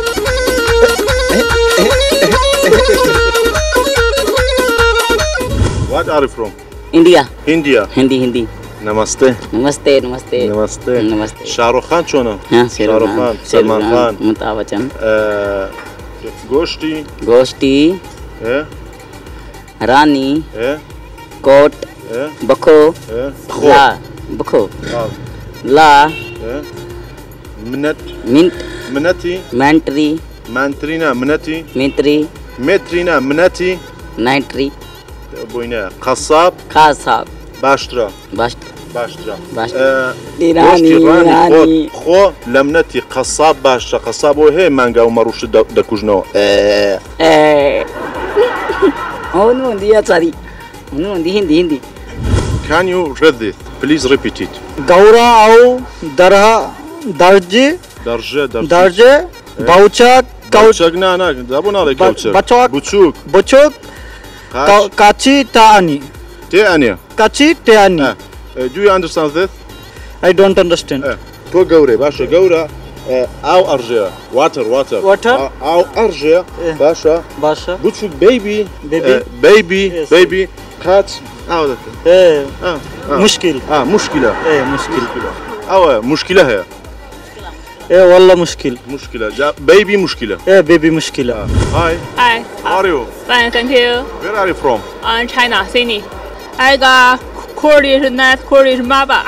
[SPEAKER 4] What are you from?
[SPEAKER 11] India.
[SPEAKER 4] India.
[SPEAKER 11] Hindi Hindi.
[SPEAKER 4] Namaste.
[SPEAKER 11] Namaste Namaste.
[SPEAKER 4] Namaste.
[SPEAKER 11] Namaste.
[SPEAKER 4] Shahrukh Khan chona?
[SPEAKER 11] हाँ
[SPEAKER 4] Shahrukh Khan. Salman Khan.
[SPEAKER 11] Amitabh Bachchan.
[SPEAKER 4] Goshti.
[SPEAKER 11] Goshti.
[SPEAKER 4] Eh.
[SPEAKER 11] Rani.
[SPEAKER 4] Eh.
[SPEAKER 11] Coat.
[SPEAKER 4] Eh.
[SPEAKER 11] Bakho.
[SPEAKER 4] Eh.
[SPEAKER 11] La. Bakho. La.
[SPEAKER 4] Eh. Minat.
[SPEAKER 11] Mint.
[SPEAKER 4] Minati.
[SPEAKER 11] Mantri.
[SPEAKER 4] Mantrina. Minati.
[SPEAKER 11] Mitri.
[SPEAKER 4] Metrina. Minati.
[SPEAKER 11] Nitri.
[SPEAKER 4] بوينه قصاب
[SPEAKER 11] قصاب
[SPEAKER 4] باشترا
[SPEAKER 11] باشترا
[SPEAKER 4] باشترا
[SPEAKER 11] باشترا
[SPEAKER 4] راني راني خو لمنتي قصاب باشترا قصاب وهي مانغا ومروش دكوجنو
[SPEAKER 11] ايه ايه هو نو دي اتاري نو دي هندي هندي
[SPEAKER 4] Can you read this? Please repeat it.
[SPEAKER 15] Gaura au darha darje
[SPEAKER 4] darje
[SPEAKER 15] darje bauchak
[SPEAKER 4] bauchak na na zabuna le bauchak
[SPEAKER 15] buchuk buchuk Kachi Taani.
[SPEAKER 4] Taani.
[SPEAKER 15] Kachi Taani.
[SPEAKER 4] Uh, do you understand this?
[SPEAKER 15] I don't understand.
[SPEAKER 4] تو قوري باشا قورة أو أرجع water water.
[SPEAKER 15] Water.
[SPEAKER 4] أو أرجع باشا.
[SPEAKER 15] باشا.
[SPEAKER 4] بتشوف baby.
[SPEAKER 15] Baby.
[SPEAKER 4] baby baby cat. أو ذاك.
[SPEAKER 15] إيه. آه. مشكلة.
[SPEAKER 4] آه مشكلة.
[SPEAKER 15] إيه مشكلة.
[SPEAKER 4] أو مشكلة هي.
[SPEAKER 15] ايه والله مشكلة
[SPEAKER 4] مشكلة جا بيبي مشكلة
[SPEAKER 15] ايه بيبي مشكلة
[SPEAKER 4] Hi
[SPEAKER 16] Hi
[SPEAKER 4] How are you?
[SPEAKER 16] Fine, thank you
[SPEAKER 4] Where are you from?
[SPEAKER 16] I'm China, Sydney I got Kurdish, not Kurdish maba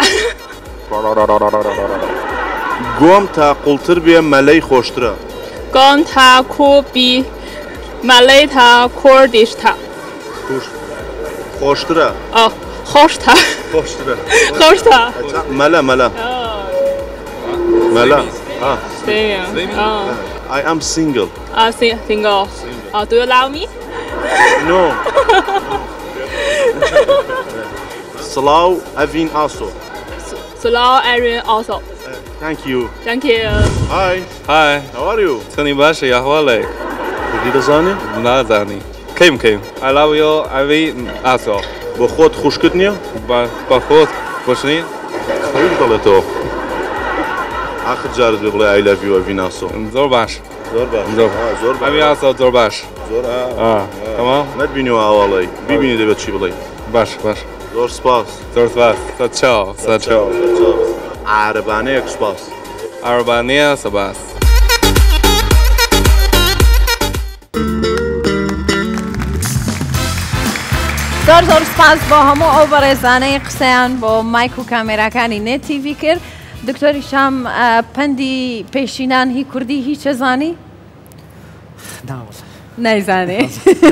[SPEAKER 4] قوم تا قلتر بيا ملاي خوشترا
[SPEAKER 16] قوم تا كوبي ملاي تا كرديش تا
[SPEAKER 4] خوش خوشترا
[SPEAKER 16] اه خوش تا
[SPEAKER 4] خوشترا
[SPEAKER 16] خوش تا
[SPEAKER 4] ملا ملا ملا Ah.
[SPEAKER 16] Same. Oh.
[SPEAKER 4] I am single.
[SPEAKER 16] Ah, uh, sing single. Oh, do you love me?
[SPEAKER 4] No. Slow Avin also.
[SPEAKER 16] Slow Avin also.
[SPEAKER 4] Thank you.
[SPEAKER 16] Thank you.
[SPEAKER 4] Hi.
[SPEAKER 6] Hi.
[SPEAKER 4] How are you?
[SPEAKER 6] Tani Basha, ya ahwalek?
[SPEAKER 4] کوردی دەزانی؟
[SPEAKER 6] نازانی کەیم کەیم ئەلاویۆ ئەوەی ئاسۆ
[SPEAKER 4] بۆ خۆت خوشکت نییە؟
[SPEAKER 6] بە خۆت خۆشنی؟
[SPEAKER 4] خەڵک بڵێتەوە آخر جارت بێ بڵێ ئای لەڤ یو ئەڤی ناسۆ
[SPEAKER 6] زۆر باش
[SPEAKER 4] زۆر باش
[SPEAKER 6] زۆر ئەوی ئاسۆ زۆر باش
[SPEAKER 4] زۆر
[SPEAKER 6] تەمام
[SPEAKER 4] نەتبینیەوە ئاواڵی بیبینی دەبێت چی بڵێ
[SPEAKER 6] باش باش
[SPEAKER 4] زۆر سپاس
[SPEAKER 6] زۆر سپاس سەچاو سەچاو
[SPEAKER 4] عارەبانەیەک سپاس
[SPEAKER 6] عارەبانەیە سەباس
[SPEAKER 1] زۆر زۆر سپاس بۆ هەموو ئەو بەڕێزانەی قسەیان بۆ مایک و کامێراکانی نێت تیڤی کرد. دکتۆری شام پەندی پێشینان هی کوردی هیچ ئەزانی؟ نایزانێ.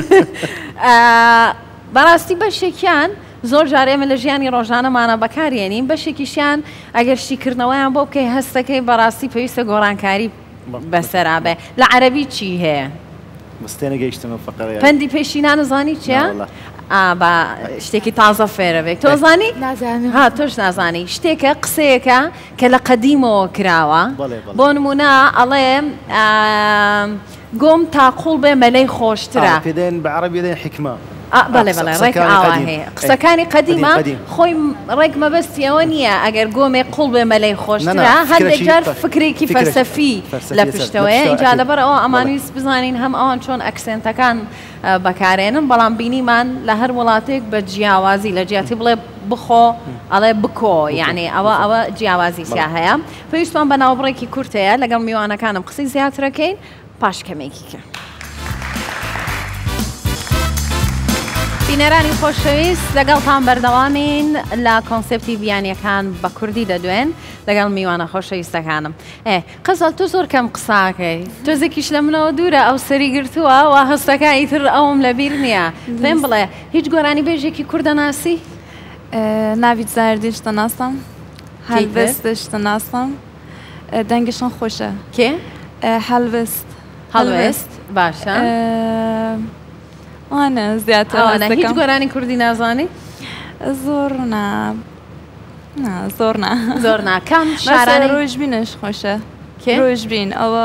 [SPEAKER 1] بەڕاستی بەشێکیان زۆر جارێ ئێمە لە ژیانی ڕۆژانەمانە بەکارێنین، بەشێکیشیان ئەگەر شیکردنەوەیان بۆ بکەی هەستەکەی بەڕاستی پێویستە گۆڕانکاری بەسەرابێ. لە عەرەبی چی هەیە؟
[SPEAKER 9] مستێنە گەیشتمە فەقەرە
[SPEAKER 1] پەندی پێشینان زانی چیە؟ بە شتێکی تازە فێرە بێت. تۆ زانی؟
[SPEAKER 5] نازانم.
[SPEAKER 1] ها تۆش نازانی. شتێکە قسەیەکە کە لە قەدیمەوە کراوە. بۆ نمونە ئەڵێ گۆم تاقوڵ بێ مەلەی خۆشترە.
[SPEAKER 9] پێدەن بە عەرەبی دەڵێن حیکمە.
[SPEAKER 1] بەڵێ بەڵێ ڕێک ئاوا هەیە. قسەکانی قەدیمە خۆی ڕێک مەبەستیەوە نییە ئەگەر گۆمێ قوڵ بێ مەلەی خۆشترە هەندێک جار فکرێکی فەلسەفی لە پشتەوەیە. اینجا لەبەر ئەوە ئەمانویست بزانین هەم ئەوان چۆن ئەکسێنتەکان بەکارێنن، بەڵام بینیمان لە هەر وڵاتێک بە جیاوازی لە جیاتی بڵێ بخۆ ئەڵێ بکۆ، یعنی ئەوە ئەوە جیاوازی سیا هەیە. پێویستمان بە ناوبڕێکی کورتەیە لەگەڵ میوانەکانم قسەی زیاترەکەین پاش کەمێکی کرد. بینەرانی خۆشەویست لەگەڵتان بەردەوامین لە کۆنسێپتی بیانیەکان بە کوردی دەدوێن لەگەڵ میوانە خۆشەویستەکانم. ئێ قەزەڵ تۆ زۆر کەم قساکەی، تۆزێکیش لە منەوە دوورە ئەو سەری گرتووە و هەستەکانی تر ئەوم لەبیر نییە. پێم بڵێ هیچ گۆرانی بێژێکی کوردە ناسی؟
[SPEAKER 7] ناویت زاردیش دەناسم، هەلڤستش دەناسم، دەنگشان خۆشە.
[SPEAKER 1] کێ؟
[SPEAKER 7] هەلڤست.
[SPEAKER 1] هەلڤست باشە.
[SPEAKER 7] ئەوانە زیاتر
[SPEAKER 1] هیچ گۆرانی کوردی نازانی؟
[SPEAKER 7] زۆر نا زۆر نا
[SPEAKER 1] زۆر نا کام شارانی
[SPEAKER 7] ڕۆژبینش خۆشە. ڕۆژبین ئەوە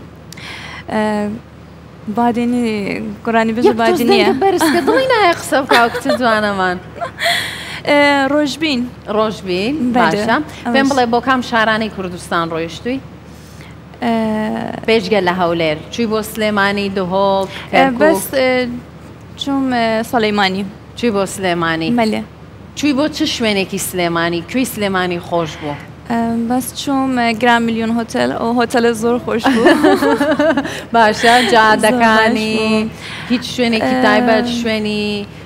[SPEAKER 7] بادێنی گۆرانی بژ بادی نییە
[SPEAKER 1] بەرزکە دڵی نایە قسە بکە کچە جوانەمان.
[SPEAKER 7] ڕۆژبین
[SPEAKER 1] ڕۆژبین باشە. پێم بڵێ بۆ کام شارانی کوردستان ڕۆیشتووی؟ پێشگە لە هەولێر چووی بۆ سلێمانی دهۆک
[SPEAKER 7] بەس چووم سەلەیمانی.
[SPEAKER 1] چووی بۆ سلێمانی؟
[SPEAKER 7] مەلێ.
[SPEAKER 1] چووی بۆ چ شوێنێکی سلێمانی؟ کوێی سلێمانی خۆش بوو؟
[SPEAKER 7] بەس چووم گران میلیۆن هۆتێل ئەو هۆتێلە زۆر خۆش بوو.
[SPEAKER 1] باشە جادەکانی هیچ شوێنێکی تایبەت شوێنی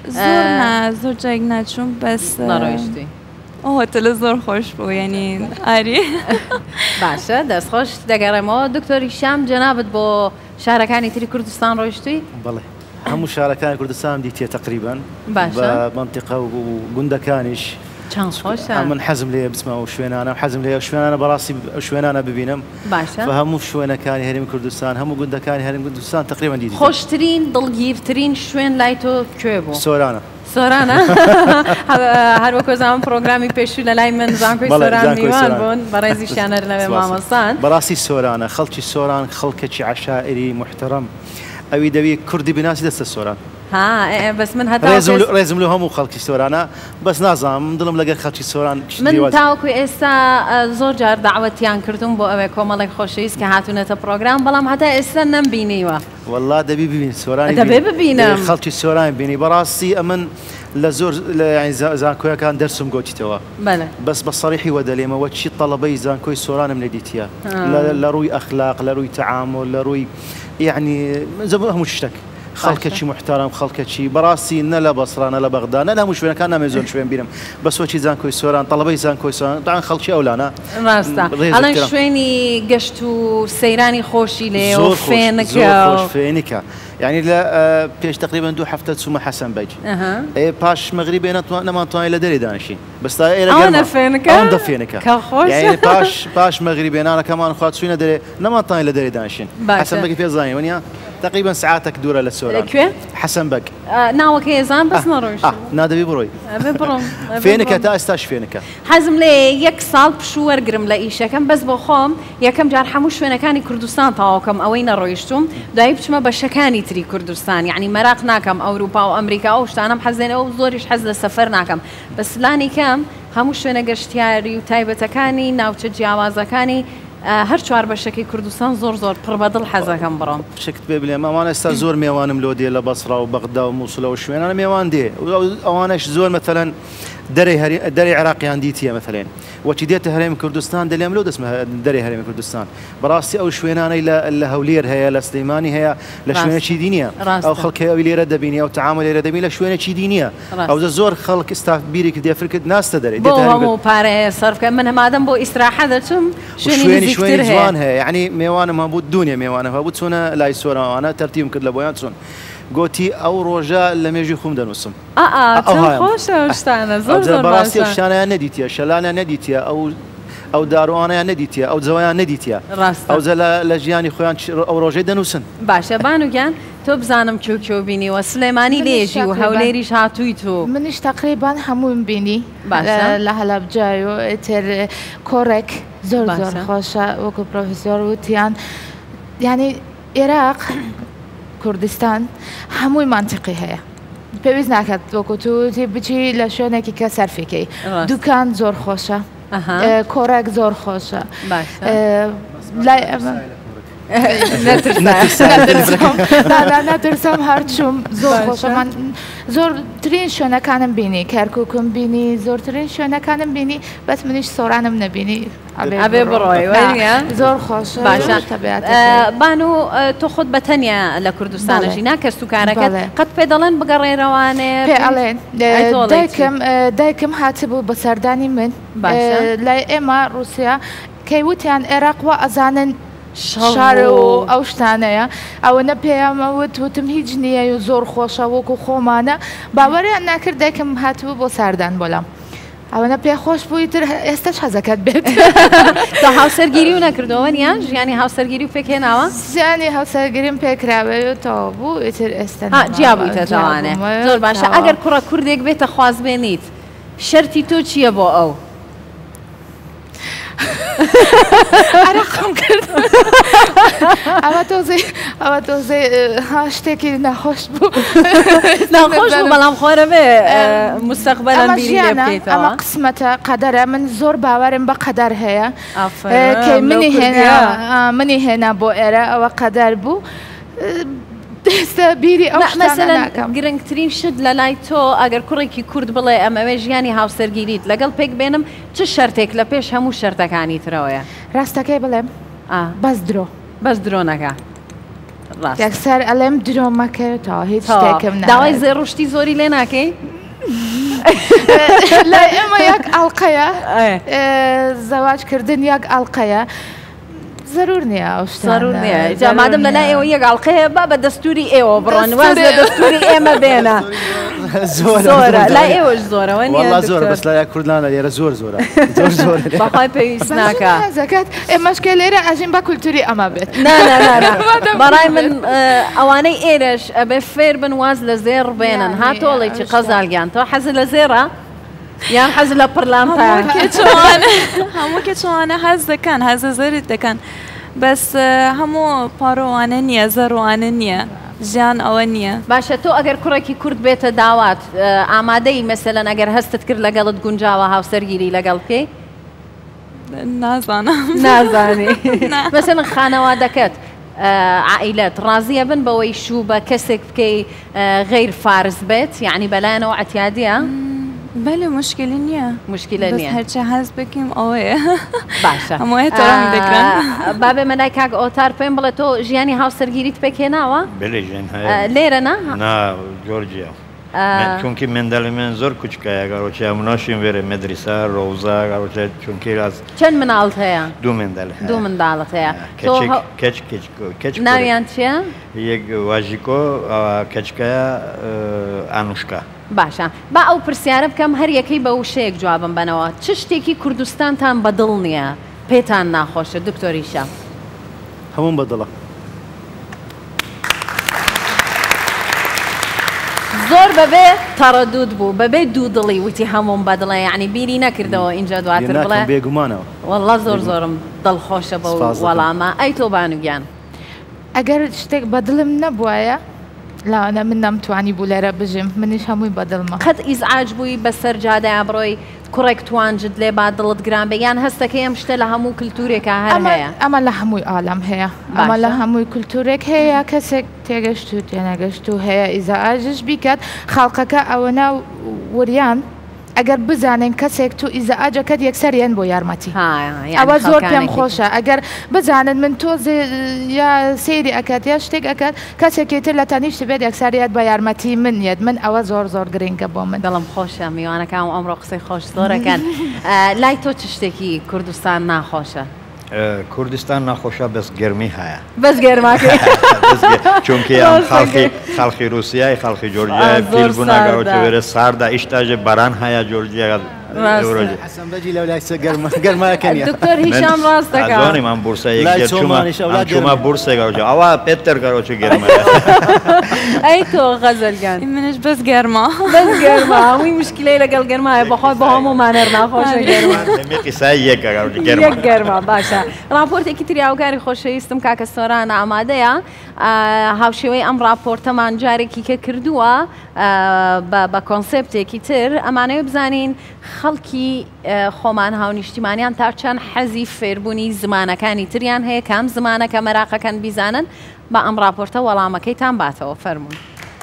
[SPEAKER 7] زۆر جایک ناچووم بەس
[SPEAKER 1] نەڕۆیشتی.
[SPEAKER 7] ئەو هۆتێلە زۆر خۆش بوو یعنی ئاری.
[SPEAKER 1] باشە دەستخۆش دەگەڕێمەوە. دکتۆری شام جەنابەت بۆ شارەکانی تری کوردستان ڕۆیشتووی؟
[SPEAKER 9] بەڵێ هەموو شارەکانی کوردستان دیتێ تقریبان بە منتیقە و گوندەکانیش
[SPEAKER 1] چەند خۆشە.
[SPEAKER 9] من حەزم لێ بچمەوە شوێنانە حەزم لێ شوێنانە بەڕاستی شوێنانە ببینم.
[SPEAKER 1] باشە
[SPEAKER 9] بە هەموو شوێنەکانی هەرێمی کوردستان هەموو گوندەکانی هەرێمی کوردستان تقریبان دیتی.
[SPEAKER 1] خۆشترین دڵگیرترین شوێن لای تۆ کوێ بوو؟
[SPEAKER 9] سۆرانە.
[SPEAKER 1] سۆرانە هەروەکو زانم پرۆگرامی پێشوو لە لای من زانکۆی سۆران میوان بوون بەڕێزی شانەر لەوێ مامۆستان.
[SPEAKER 9] بەڕاستی سۆرانە خەڵکی سۆران خەڵکێکی عەشائری محتەرەم ئەوی دەوی کوردی بناسی دەستە سۆران.
[SPEAKER 1] ها بەس من هەتا
[SPEAKER 9] ڕێزم لە هەموو خەڵکی سۆرانە بەس نازانم دڵم لەگەر خەڵکی سۆران
[SPEAKER 1] من تاوەکو ئێستا زۆر جار داوەتیان کردوم بۆ ئەوێ کۆمەڵێک خۆشەویست کە هاتوونەتە پرۆگرام بەڵام هەتا ئێستا نەمبینیوە.
[SPEAKER 9] والله دەبی ببین سۆرانی
[SPEAKER 1] دەبێ ببینم
[SPEAKER 9] خەڵکی سۆران بینی بەڕاستی ئەمن لە زۆر زانکۆیەکان دەرسم گۆچیتەوە بەس بە سەریحی وەدەلێمەوە چی تەڵەبەی زانکۆی سۆرانم لە دیتیە لە ڕووی ئەخلاق لە ڕووی تەعامل لە ڕووی یعنی هەموو شتێک خەڵکەکی محترم خەڵکەکی بەڕاستی نە لە بەسرانە لە بەغدا نە لە هەموو شوێنەکان نامێ زۆر شوێن بینم بەسۆکی زانکۆی سۆران تەڵەبەی زانکۆی سۆران داان خەڵکی ئەولانە
[SPEAKER 1] ڕاستە ئەڵەن شوێنی گەشت و سەیرانی خۆشی لێ و فێنەکە
[SPEAKER 9] فێنیکە یعنی لە پێش تقریبا دوو هەفتە چوومە حەسەن بەیج پاش مەغریبێ نەمانتوانین لە دەرێ دانیشین بەستا ئێرە فێنەکە پاش پاش مەغریبێنانەکەمان خوات چوینە دەرێ نەمانتوانین لە دەرێ دانیشین حەسەن بەگی پێ زانانی وەنیا تقريبا ساعاتك دوره للسوران
[SPEAKER 1] لەکوێ؟
[SPEAKER 9] حسن بەگ
[SPEAKER 1] ناوەکە ێزان بەس نەڕۆیشت
[SPEAKER 9] نادەبی بڕۆی
[SPEAKER 1] ئەبێ بڕۆم
[SPEAKER 9] فێنەکە تا ئێستاش فێنەکە
[SPEAKER 1] حەزم لێ یەک ساڵ پشوو وەرگرم لە ئیشەکەم بەس بۆ خۆم یەکەم جار هەموو شوێنەکانی کوردستان تاواکەم ئەوەی نەڕۆیشتوم دوایی بچمە بە شەکانی تری کوردستان یعنی مەراق ناکەم ئەوروپا و ئەمریکا ئەو شتانم حەزێنەوە و زۆریش حەز لە سەفەر ناکەم بە سلانی کەم هەموو شوێنە گەشتیاری و تایبەتەکانی ناوچە جیاوازەکانی هەر چوار بەشەکەی کوردستان زۆر زۆر پڕ بەدڵ حەزەکەم بڕۆم
[SPEAKER 9] شکت پێ بڵێم ئەوان ئێستا زۆر میێوانم لۆ دێ لە بەسڕا و بەغدا و مووسڵە و شوێنانە میێوان دێ ئەوانش زۆر مەتەلەن دەرەی عراقیان دیتیە مەتەلێن وەچی دێتە هەرێمی کوردستان دەلێم لەو دەسمە دەرەی هەرێمی کوردستان بەڕاستی ئەو شوێنانەی لە هەولێر هەیە لە سلەیمانی هەیە لە شوێنێکی دینیە ئەو خەڵکی ئەوی لێرە دەبینی ئەو تەعامل لێرە دەبین لە شوێنێکی دینیە ئەوزە زۆر خەڵک ئستا بیری کردێ فرکرد ناستە دەرێ
[SPEAKER 1] بۆ هەموو پارەیە سەرفکە من هەمادەم بۆ ئیسراحە دەچم
[SPEAKER 9] شوێنی شوێنی جوان هەیە یعنی میێوانم هەبوو دونیە میێوانە هەبوو چوونە لای سۆرەوانە تەرتیبم کرد لە بۆیان چوون گوتی ئەو ڕۆژە لە مێژی خۆم دەنووسم بەڕاستی شتانیان نەدیتە شەلانیان نەدیتە ئەو ئەو داروانیان نەدیتە ئەو جەوەیان نەدیتە ئەوزە لە ژیانی خۆیان ئەو ڕۆژەی دەنووسن
[SPEAKER 1] باشە بانوگیان تۆ بزانم کێو بینیوە سلێمانی لێژی و هەولێریش هاتووی تۆ
[SPEAKER 5] منیش تقریبان هەمووم بینی لە هەلەبجای و ئێتر کۆڕێک زۆر زۆر خۆشە وەکو پرۆفیسۆر وتیان یعنی عێراق کوردستان هەمووی مانتیقی هەیە پێویست ناکات وەکو توتی بچی لە شوێنێکی کە سەرفێکەی دوکان زۆر خۆشە کۆڕێک زۆر خۆشە نەترسم هەرچوم زۆر خۆشەمان زۆرترین شوێنەکانم بینی کەرکووکم بینی زۆرترین شوێنەکانم بینی بەس منیش سۆرانم نەبینی
[SPEAKER 1] ئەبێ بڕۆی
[SPEAKER 5] زۆر خۆش
[SPEAKER 1] باشە بانو تۆ خۆت بەتەنیا لە کوردستانەژی ناکەست و کارەکەت قەت پێ دەڵێن بگەڕێرەوانێ
[SPEAKER 5] پێ ئەڵێن دایکم هاتبوو بە سەردانی من لای ئێمە رووسیا کەیوتیان عێراق وە ئەزانن شار و ئەو شتانەیە ئەوەنە پێیانمەوت وتم هیچ نییە و زۆر خۆشە وەکو خۆمانە باوەڕیان ناکرد دایکم هاتبوو بۆ ساردان بۆلام ئەوەنە پێ خۆش بووی تر ئێستش حەزەکەت بێت
[SPEAKER 1] تا هاوسەرگیری و نەکردەوە نیان ژیانی هاوسەرگیری و پێکێناوە
[SPEAKER 5] ژیانی هاوسەرگیریم پێکراوەتەوە بوو ئیتر ئێستا
[SPEAKER 1] جیابوویتە جوانێ زۆر باشە ئەگەر کوڕە کوردێک بێتە خوازبێنیت شەرتی تۆ چییە بۆ ئەو
[SPEAKER 5] عراقم کرد ئەوە تۆزێ ئەوە تۆزێ شتێکی ناخۆش بوو
[SPEAKER 1] ناخۆش بوو بەڵام خۆرە بێ مستەقبەلەن بیری لێ بکەیتەوە
[SPEAKER 5] ئەمە قسمەتە قەدەرە من زۆر باوەرم بە قەدەر هەیە کەی منی هێنا منی هێنا بۆ ئێرە ئەوە قەدەر بوو دەستە بیری ئەو
[SPEAKER 1] گرنگترین شت لە لای تۆ ئەگەر کوڕێکی کورد بڵێ ئەمەوێ ژیانی هاوسەرگیریت لەگەڵ پێک بێنم چ شەرتێک لە پێش هەموو شەرتەکانی ترەوەیە
[SPEAKER 5] ڕاستەکەی بڵێم بەس درۆ
[SPEAKER 1] بەس درۆ نەکە
[SPEAKER 5] یەکسەر ئەلێم درۆ مەکەوێتەوە هیچ شتێکم
[SPEAKER 1] داوای زێڕشتی زۆری لێ ناکەی
[SPEAKER 5] لای ئێمە یەک ئەڵقەیە زەواجکردن یەک ئەڵقەیە زەرور نییە ئەو
[SPEAKER 1] زەرور نییە جامادەم لەلای ئێوە یەک ئەڵقەیە با بە دەستوری ئێوە بڕۆن واز لە دەستوری ئێمە بێنە زۆرە لای ئێوەش زۆرەوە
[SPEAKER 9] نیە زۆر بەس لای کوردانە لێرە زۆر زۆرە زۆر زۆر
[SPEAKER 1] بەخوای پێویست ناکە
[SPEAKER 5] زەکات ئێمەشکە لێرە ئەژین بە کولتوری ئەمە بێت
[SPEAKER 1] بەڕای من ئەوانەی ئێرەش ئەبێ فێر بن واز لە زێر بێنن هاتۆڵێکی قەزالگیان تۆ حەز لە زێرە یان حەز لە پڕلامپان
[SPEAKER 7] هەموو کێچوانە حەز دەکەن حەزە زەرت دەکەن بەس هەموو پارۆوانە نییە زەڕوانە نییە ژیان ئەوە نییە
[SPEAKER 1] باشە تۆ ئەگەر کوڕێکی کورد بێتە داوات ئامادەی مەسەلەن ئەگەر هەستت کرد لەگەڵت گونجاوە هاوسەرگیری لەگەڵ پێی
[SPEAKER 7] نازانم
[SPEAKER 1] نازانی مەسەلەن خانەوادەکەت عائلەت ڕازیە بن بەوەی شوو بە کەسێک بکەی غەیر فارس بێت یعنی بەلایەنەوە ئەتیادیە
[SPEAKER 7] بەێ مشکلی نییە
[SPEAKER 1] مشکلە نییە
[SPEAKER 7] هەرچە هەز بکەیم ئەوەیە
[SPEAKER 1] باشە
[SPEAKER 7] هەمووی تۆڕمی دەکران
[SPEAKER 1] بابێ مەلای کاک ئۆتار پێم بڵێ تۆ ژیانی هاوسەرگیریت پێکێناوە لێرە نا
[SPEAKER 10] جۆرجیا چونکی مندەڵی من زۆر کوچکایە گەڕۆچی مناشیم وێرە مدرسە ڕۆزا گەڕۆچێت چونکی لاز
[SPEAKER 1] چەند مناڵت هەیە
[SPEAKER 10] دوو مندەڵ
[SPEAKER 1] دوو منداڵت هەیە
[SPEAKER 10] کەچ کەچ
[SPEAKER 1] ناویان چییە؟
[SPEAKER 10] یەک واژیکۆ کەچکەیە ئانوشکە
[SPEAKER 1] باشە با ئەو پرسیارە بکەم هەر یەکەی بە وشەیەک جوابم بنەوە چ شتێکی کوردستانتان بەدڵ نییە پێتان ناخۆشە دکتۆریشە
[SPEAKER 9] هەموم بەدڵە
[SPEAKER 1] زۆر بەبێ تەڕەدود بوو بەبێ دوو دڵی وتی هەموم بەدڵێ یعنی بیری نەکردەوە اینجا دواتر بڵێ
[SPEAKER 9] بێگومانەوە
[SPEAKER 1] وەڵڵا زۆر زۆرم دڵخۆشە بە وەڵامە ئەی تۆ بانوگیان
[SPEAKER 5] ئەگەر شتێک بەدڵم نەبووایە لاوانە من نەمتوانی بوو لێرە بژم منیش هەمووی بەدڵمە
[SPEAKER 1] قەت ئیزعاج بووی بەسەر جادەیە بڕۆی کوڕێک توانجت لێ با دڵت گران بێ یان هەستەکە ئەم شتە لە هەموو کللتورێکە هەر هەیە
[SPEAKER 5] ئەمە لە هەمووی ئالەم هەیە ئەمە لە هەمووی کللتورێک هەیە کەسێک تێگەشت و تێنەگەشت و هەیە ئیزعاجش بیکات خاڵقەکە ئەوە ناو وریان ئەگەر بزانین کەسێک تو ئیزعاجەکەت یەکسەریان بۆ یارمەتی ئەوە زۆر پێم خۆشە ئەگەر بزانن من تۆزێ یا سێری ئەکات یا شتێک ئەکات کەسێکی تر لە تەنیشت بێت یەکساریات بە یارمەتی من یەت من ئەوە زۆر زۆر گرنگە بۆ من
[SPEAKER 1] دڵم خۆشە میوانەکان و ئەمڕۆ قسەی خۆش زۆرەکەن لای تۆ چ شتێکی کوردستان ناخۆشە
[SPEAKER 10] کوردستان ناخۆشە بەس گەرمی هەیە
[SPEAKER 1] بەس گەرماکە
[SPEAKER 10] چونکە ئەم خەڵکی خەڵکی رووسیای خەڵکی جۆرجیا فیل بوون ئەگەوتە وێرە ساردا ئیشتاژێ بەران هەیە جۆرجیا
[SPEAKER 9] حەسەنبەجی لەو لایسە گەرماکەنیە
[SPEAKER 1] دکتۆر هیچام ڕاست دەکات
[SPEAKER 10] زۆنی من بورسە یەکجار چوومە بورسێکەوە ئەوە پێتر گەڕۆچە گەرمایە
[SPEAKER 1] ئەی تۆ غەزەلگان
[SPEAKER 7] منش بەس گەرما
[SPEAKER 1] بەس گەرما هەمووی مشکلەی لەگەڵ گەرمایە بەخۆی بە هەموومانەر ناخۆشە گەرما
[SPEAKER 10] قسای یەک
[SPEAKER 1] یەک گەرما باشە راپۆرتێکی تری هاوکاری خۆشەویستم کاکە سۆران ئامادەیە هاوشێوەی ئەم راپۆرتەمان جارێکی کە کردووە بە کۆنسێپتێکی تر ئەمانەوە بزانین خەڵکی خۆمان هاونیشتیمانیان تا چەند حەزی فێربوونی زمانەکانی تریان هەیە کام زمانەکە مەراقەکەن بیزانن بە ئەم راپۆرتە وەڵامەکەیتان باتەوە فەرموون.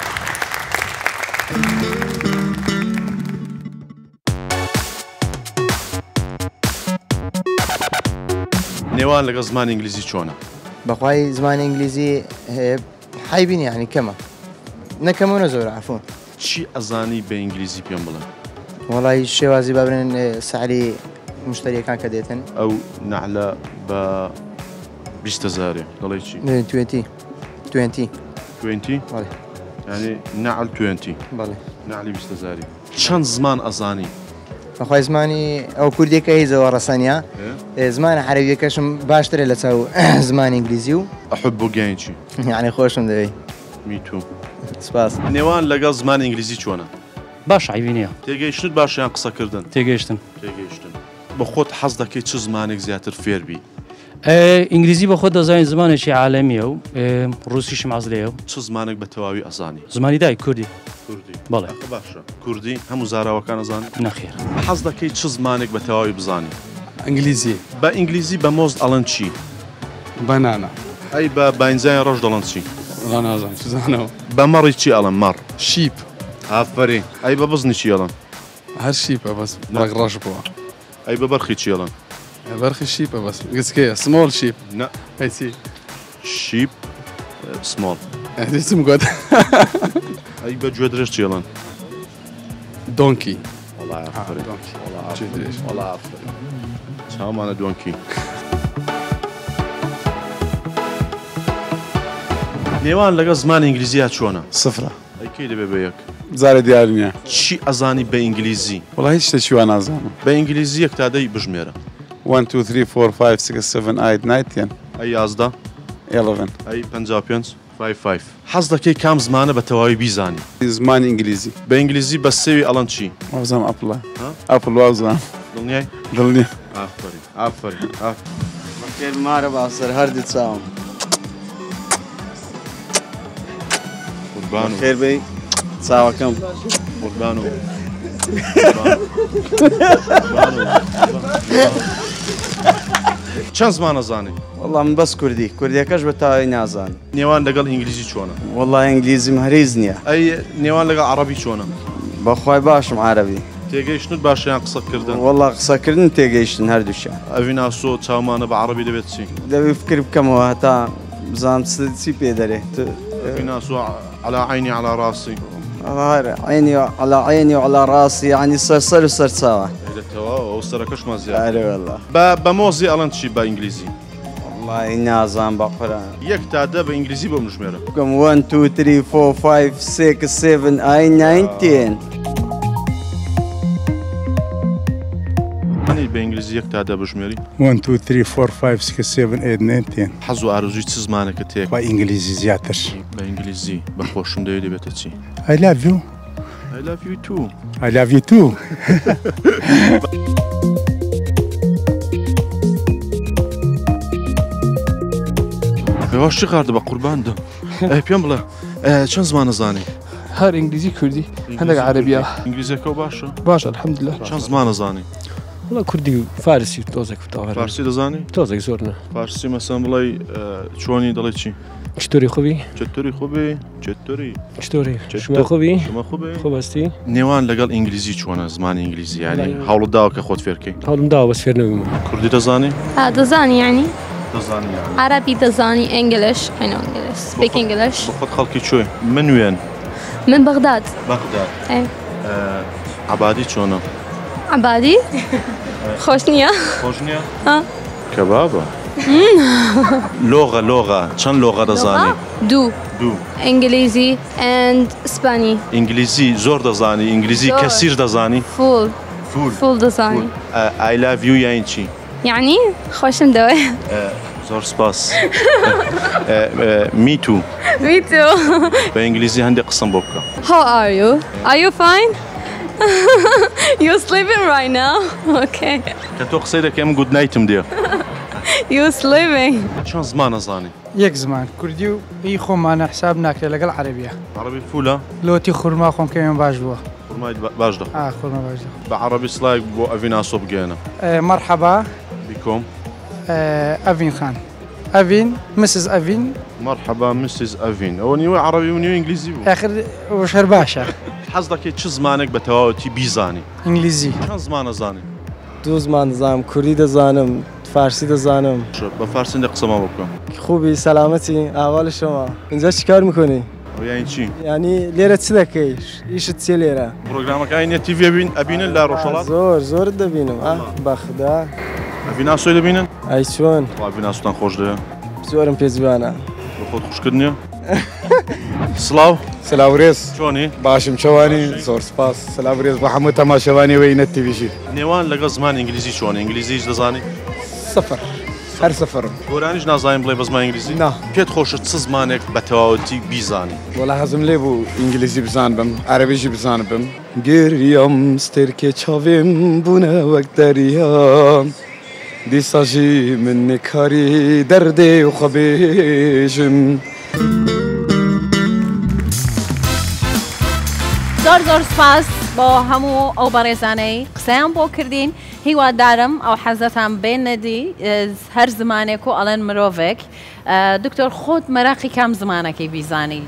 [SPEAKER 4] نێوان لەگەڵ زمانی ئینگلیزی چۆنە؟
[SPEAKER 17] بەخوای زمانی ئینگلیزی حیبینی یعنی کەمە نەکەمەوە زۆر عفۆن.
[SPEAKER 4] چی ئەزانی بە ئینگلیزی پێم بڵێن؟
[SPEAKER 17] وڵی شێوازی بابرێن سعری مشتریەکان کە دێتن
[SPEAKER 4] ئەو نەعلە بە بیست هەزارێ دەڵێ چی؟
[SPEAKER 17] توێنتی توێنتی
[SPEAKER 4] توێنتی؟ ینی نەعل توێنتی
[SPEAKER 17] بەڵێ
[SPEAKER 4] نەعلی بیست هەزاری چەند زمان ئەزانی؟
[SPEAKER 17] بەخوای زمانی ئەو کوردێکە هیزەوە ڕەسەنیا زمانە عەرەبیەکەشم باشترە لە چاو زمانی ئینگلیزی و
[SPEAKER 4] ئەحب بۆ گیان چی؟
[SPEAKER 17] یعنی خۆشم دەوێت
[SPEAKER 4] میتو
[SPEAKER 17] سپاس
[SPEAKER 4] نێوان لەگەڵ زمانی ئینگلیزی چۆنە؟
[SPEAKER 18] باش عیبینە
[SPEAKER 4] تێگەیشتت باشیان قسەکردن
[SPEAKER 18] تێگەیشتن
[SPEAKER 4] تێگەیشتن بە خۆت حەز دەکەیت چ زمانێک زیاتر فێربی
[SPEAKER 18] ئینگلیزی بە خۆت دەزانین زمانێکی عالەمیە و ڕوسیشم حەز لێیە و
[SPEAKER 4] چ زمانێک بە تەواوی ئەزانی
[SPEAKER 18] زمانی دای کوردی
[SPEAKER 4] کوردی
[SPEAKER 18] بەڵێ
[SPEAKER 4] باشە کوردی هەموو زاراوەکان ئەزانی
[SPEAKER 18] نەخێر
[SPEAKER 4] حەز دەکەیت چ زمانێک بە تەواوی بزانی
[SPEAKER 19] ئینگلیزی
[SPEAKER 4] بە ئینگلیزی بە مۆست ئەڵەن چی
[SPEAKER 19] بەنانە
[SPEAKER 4] ئەی بە باینزای ڕۆژ دەڵەن چی
[SPEAKER 19] نازانم چزانەوە
[SPEAKER 4] بە مەڕی چی ئەڵەن مەڕ
[SPEAKER 19] شیپ
[SPEAKER 4] ئافرین ئەی بە بزنی چی ئەڵەن
[SPEAKER 19] هەر شیپە بەس بەڵک ڕەش بووە
[SPEAKER 4] ئەی بە بەرخی چی ئەڵەن
[SPEAKER 19] بەرخی شیپە بەس گچکەیە سمۆڵ شیپ
[SPEAKER 4] نە
[SPEAKER 19] هەیچی
[SPEAKER 4] شیپ سمۆڵ
[SPEAKER 19] هیچم گوت
[SPEAKER 4] ئەی بە گوێ درێژ چی ئەڵەن
[SPEAKER 19] دۆنکی
[SPEAKER 4] چاومانە دۆنکی نێوان لەگەڵ زمانی ئینگلیزیە چۆنە؟
[SPEAKER 19] سفرە
[SPEAKER 4] ئەیکەی دەبێ بە یەک
[SPEAKER 19] زارە دیار نییە
[SPEAKER 4] چی ئەزانی بە ئینگلیزی؟
[SPEAKER 19] وڵا هیچ شتێکی وا نازانم
[SPEAKER 4] بە ئینگلیزی یەک تا دەی بژمێرە
[SPEAKER 19] one two three four five six seven eight nine ten
[SPEAKER 4] ئەی یازدە
[SPEAKER 19] eleven
[SPEAKER 4] ئەی پەنجا پێنج five five حەز دەکەی کام زمانە بە تەواوی بیزانی؟
[SPEAKER 19] زمانی ئینگلیزی
[SPEAKER 4] بە ئینگلیزی بە سێوی ئەڵەن چی؟
[SPEAKER 19] وازام ئەپڵە ئەپڵ وازانم
[SPEAKER 4] دڵنیای؟
[SPEAKER 19] دڵنیە
[SPEAKER 4] ئافرین ئافرین
[SPEAKER 14] بەخێر مارە باسەر هەردوو چاوم
[SPEAKER 4] قوربان و
[SPEAKER 14] خێر بێ چاوەکەم
[SPEAKER 4] قوربان و چەند زمان ئەزانی؟
[SPEAKER 14] وەڵام من بەس کوردی کوردیەکەش بە تاوای نازانم
[SPEAKER 4] نێوان لەگەڵ ئینگلیزی چۆنە؟
[SPEAKER 14] وەڵای ئینگلیزیم هەریز نییە
[SPEAKER 4] ئەی نێوان لەگەڵ عەرەبی چۆنە؟
[SPEAKER 14] بەخوای باشم عەرەبی
[SPEAKER 4] تێگەیشتت باشیان قسەکردن؟
[SPEAKER 14] وەڵا قسەکردن تێگەیشتن هەردووشە
[SPEAKER 4] ئەوی ناسۆ چاومانە بە عەرەبی دەبێت چی؟
[SPEAKER 14] دەبێت فکر بکەمەوە هەتا بزانم چی پێ دەرێت
[SPEAKER 4] ئەوی ناسۆ على عینی على ڕاستی
[SPEAKER 14] عینی على عینی و على ڕاستی ینی سەرسەر و سەرچاوە
[SPEAKER 4] ئەو سەرەکەشمان زیاد
[SPEAKER 14] ئەرێ وەڵا
[SPEAKER 4] بە مۆزی ئەڵەن چی بە ئینگلیزی؟
[SPEAKER 14] وڵای نازانم بە قورئان
[SPEAKER 4] یەک تا دە بە ئینگلیزی بۆ بژمێرە
[SPEAKER 14] بکەم one two three four five six seven eight nine ten
[SPEAKER 4] هەنی بە ئینگلیزی یەک تا دە بژمێری؟
[SPEAKER 19] one two three four five six seven eight nine ten
[SPEAKER 4] حەز و ئارزووی چ زمانێکە تێک؟
[SPEAKER 19] با ئینگلیزی زیاتر
[SPEAKER 4] بە ئینگلیزی بەخۆشم دەوێت دەبێتە چی؟
[SPEAKER 19] I love you
[SPEAKER 4] I love you too.
[SPEAKER 20] I love you too.
[SPEAKER 4] هێواش چی قاردە بە قورباندا پێم بڵێ چەند زمانە زانی
[SPEAKER 20] هەر ئینگلیزی کوردی هەندێک عەرەبیە
[SPEAKER 4] ئینگلیزیەکە باشە
[SPEAKER 20] باشە الحەمدولله
[SPEAKER 4] چەند زمانە زانی
[SPEAKER 20] وڵا کوردی و فارسی تۆزێک فتاوە
[SPEAKER 4] فارسی دەزانی
[SPEAKER 20] تۆزێک زۆر نە
[SPEAKER 4] فارسی مەسەن بڵێ چۆنی دەڵێ چی
[SPEAKER 20] چطوری خوبی
[SPEAKER 4] چطوری خوبی چطوری
[SPEAKER 20] چطوری شما خوبی
[SPEAKER 4] شما خوبی
[SPEAKER 20] خوب هستی
[SPEAKER 4] نێوان لەگەڵ ئینگلیزی چۆنە زمانی ئینگلیزی یانی هەوڵت داوە کە خۆت فێرکەی
[SPEAKER 20] هەوڵم داوە بەس فێر نەبووم
[SPEAKER 4] کوردی دەزانی
[SPEAKER 21] دەزانی یعنی
[SPEAKER 4] دەزانی
[SPEAKER 21] عربی دەزانی English I know English speak English
[SPEAKER 4] بە خۆت خەڵکی کوێ من وێن
[SPEAKER 21] من بەغداد
[SPEAKER 4] بەغداد
[SPEAKER 21] ايه
[SPEAKER 4] عەبادی چۆنە
[SPEAKER 21] عەبادی خۆش نییە
[SPEAKER 4] خۆش نییە
[SPEAKER 21] ها
[SPEAKER 4] کەبابە لۆغە لۆغە چەند لۆغە دەزانی
[SPEAKER 21] دوو
[SPEAKER 4] دوو
[SPEAKER 21] ئینگلیزی and اسپانی
[SPEAKER 4] ئینگلیزی زۆر دەزانی ئینگلیزی کەسیر دەزانی
[SPEAKER 21] فول
[SPEAKER 4] فول
[SPEAKER 21] فول دەزانی
[SPEAKER 4] I love you یان چی
[SPEAKER 21] یعنی خۆشم دەوێ
[SPEAKER 4] زۆر سپاس میتو
[SPEAKER 21] میتو
[SPEAKER 4] بە ئینگلیزی هەندێک قسەم بۆ بکە
[SPEAKER 21] How are you? Are you fine? You're sleeping right now? Okay.
[SPEAKER 4] کە تۆ قسەی دەکەم گود نایتم دێ
[SPEAKER 21] You're sleeping.
[SPEAKER 4] چەند زمان نەزانی
[SPEAKER 20] یەک زمان کوردی و هی خۆمانە حساب ناکرێت لەگەڵ عەرەبیە
[SPEAKER 4] عەرەبی فولە
[SPEAKER 20] لۆتی خورما خۆم کەمێن باش بووە
[SPEAKER 4] خورمای باش دە
[SPEAKER 20] ئا خورما باش دە
[SPEAKER 4] بە عەرەبی سڵایك بۆ ئەڤین ئاسۆ بگێنە
[SPEAKER 20] مەرحەبا
[SPEAKER 4] بیکۆم
[SPEAKER 20] ئەڤین خان ئەڤین مسز ئەڤین
[SPEAKER 4] مەرحەبا مسز ئەڤین ئەوە نیوە عەرەبی و نیوە ئینگلیزی بوو
[SPEAKER 20] ئاخر وەشەر باشە
[SPEAKER 4] حەز دەکەیت چ زمانێک بە تەواوەتی بیزانی
[SPEAKER 20] ئینگلیزی
[SPEAKER 4] چەند زمان نەزانی
[SPEAKER 22] دوو زمان دەزانم کوردی دەزانم فارسی دەزانم
[SPEAKER 4] بە فارسیندە قسەما بۆ بکەم
[SPEAKER 22] خوبی سەلامەتی ئاوا لە شەما اینجا چیکار میکنی
[SPEAKER 4] یانی چی
[SPEAKER 22] ینی لێرە چ دەکەی ئیشت چێ لێرە
[SPEAKER 4] پرۆگرامەکانی نێتیڤ بین ئەبینن لە ڕۆژهەڵات
[SPEAKER 22] زۆر زۆر دەبینم بەخدا
[SPEAKER 4] ئەڤیناسۆی دەبینن
[SPEAKER 22] ئەی چۆن
[SPEAKER 4] ئەڤیناسوتان خۆش دەوێ
[SPEAKER 22] زۆرم پێ جوانە
[SPEAKER 4] بە خۆت خوشکردنیە سڵاو
[SPEAKER 23] سلااوڕێز
[SPEAKER 4] چۆنی
[SPEAKER 23] باشم چوانی زۆر سپاس سلااوڕێز بە هەموو تەماشەوانی وەی نەتیڤژی
[SPEAKER 4] نێوان لەگەڵ زمان ئینگلیزی چۆن ئینگلیزیش دەزانی
[SPEAKER 23] سەفەر هەر سەفەرم
[SPEAKER 4] گۆرانیش نازانین بڵێ بە زمان ئینگلیزی
[SPEAKER 23] نا
[SPEAKER 4] پێت خۆشە چ زمانێک بە تەواوەتی بیزانی
[SPEAKER 23] وەڵا حەزم لێ بوو ئینگلیزی بزان بم عەرەبیژی بزان بم گریام سترکێ چاوێم بوونە وەک دەریام دیساژی من نێکاری دەردێ و خەبێژم
[SPEAKER 1] زۆر زۆر سپاس بۆ هەموو ئەو بەڕێزانەی قسەیان بۆ کردین هیوادارم ئەو حەزەتان بێنەدی هەر زمانێک و ئەڵێن مرۆڤێک دکتۆر خۆت مەراقی کام زمانەکەی بیزانی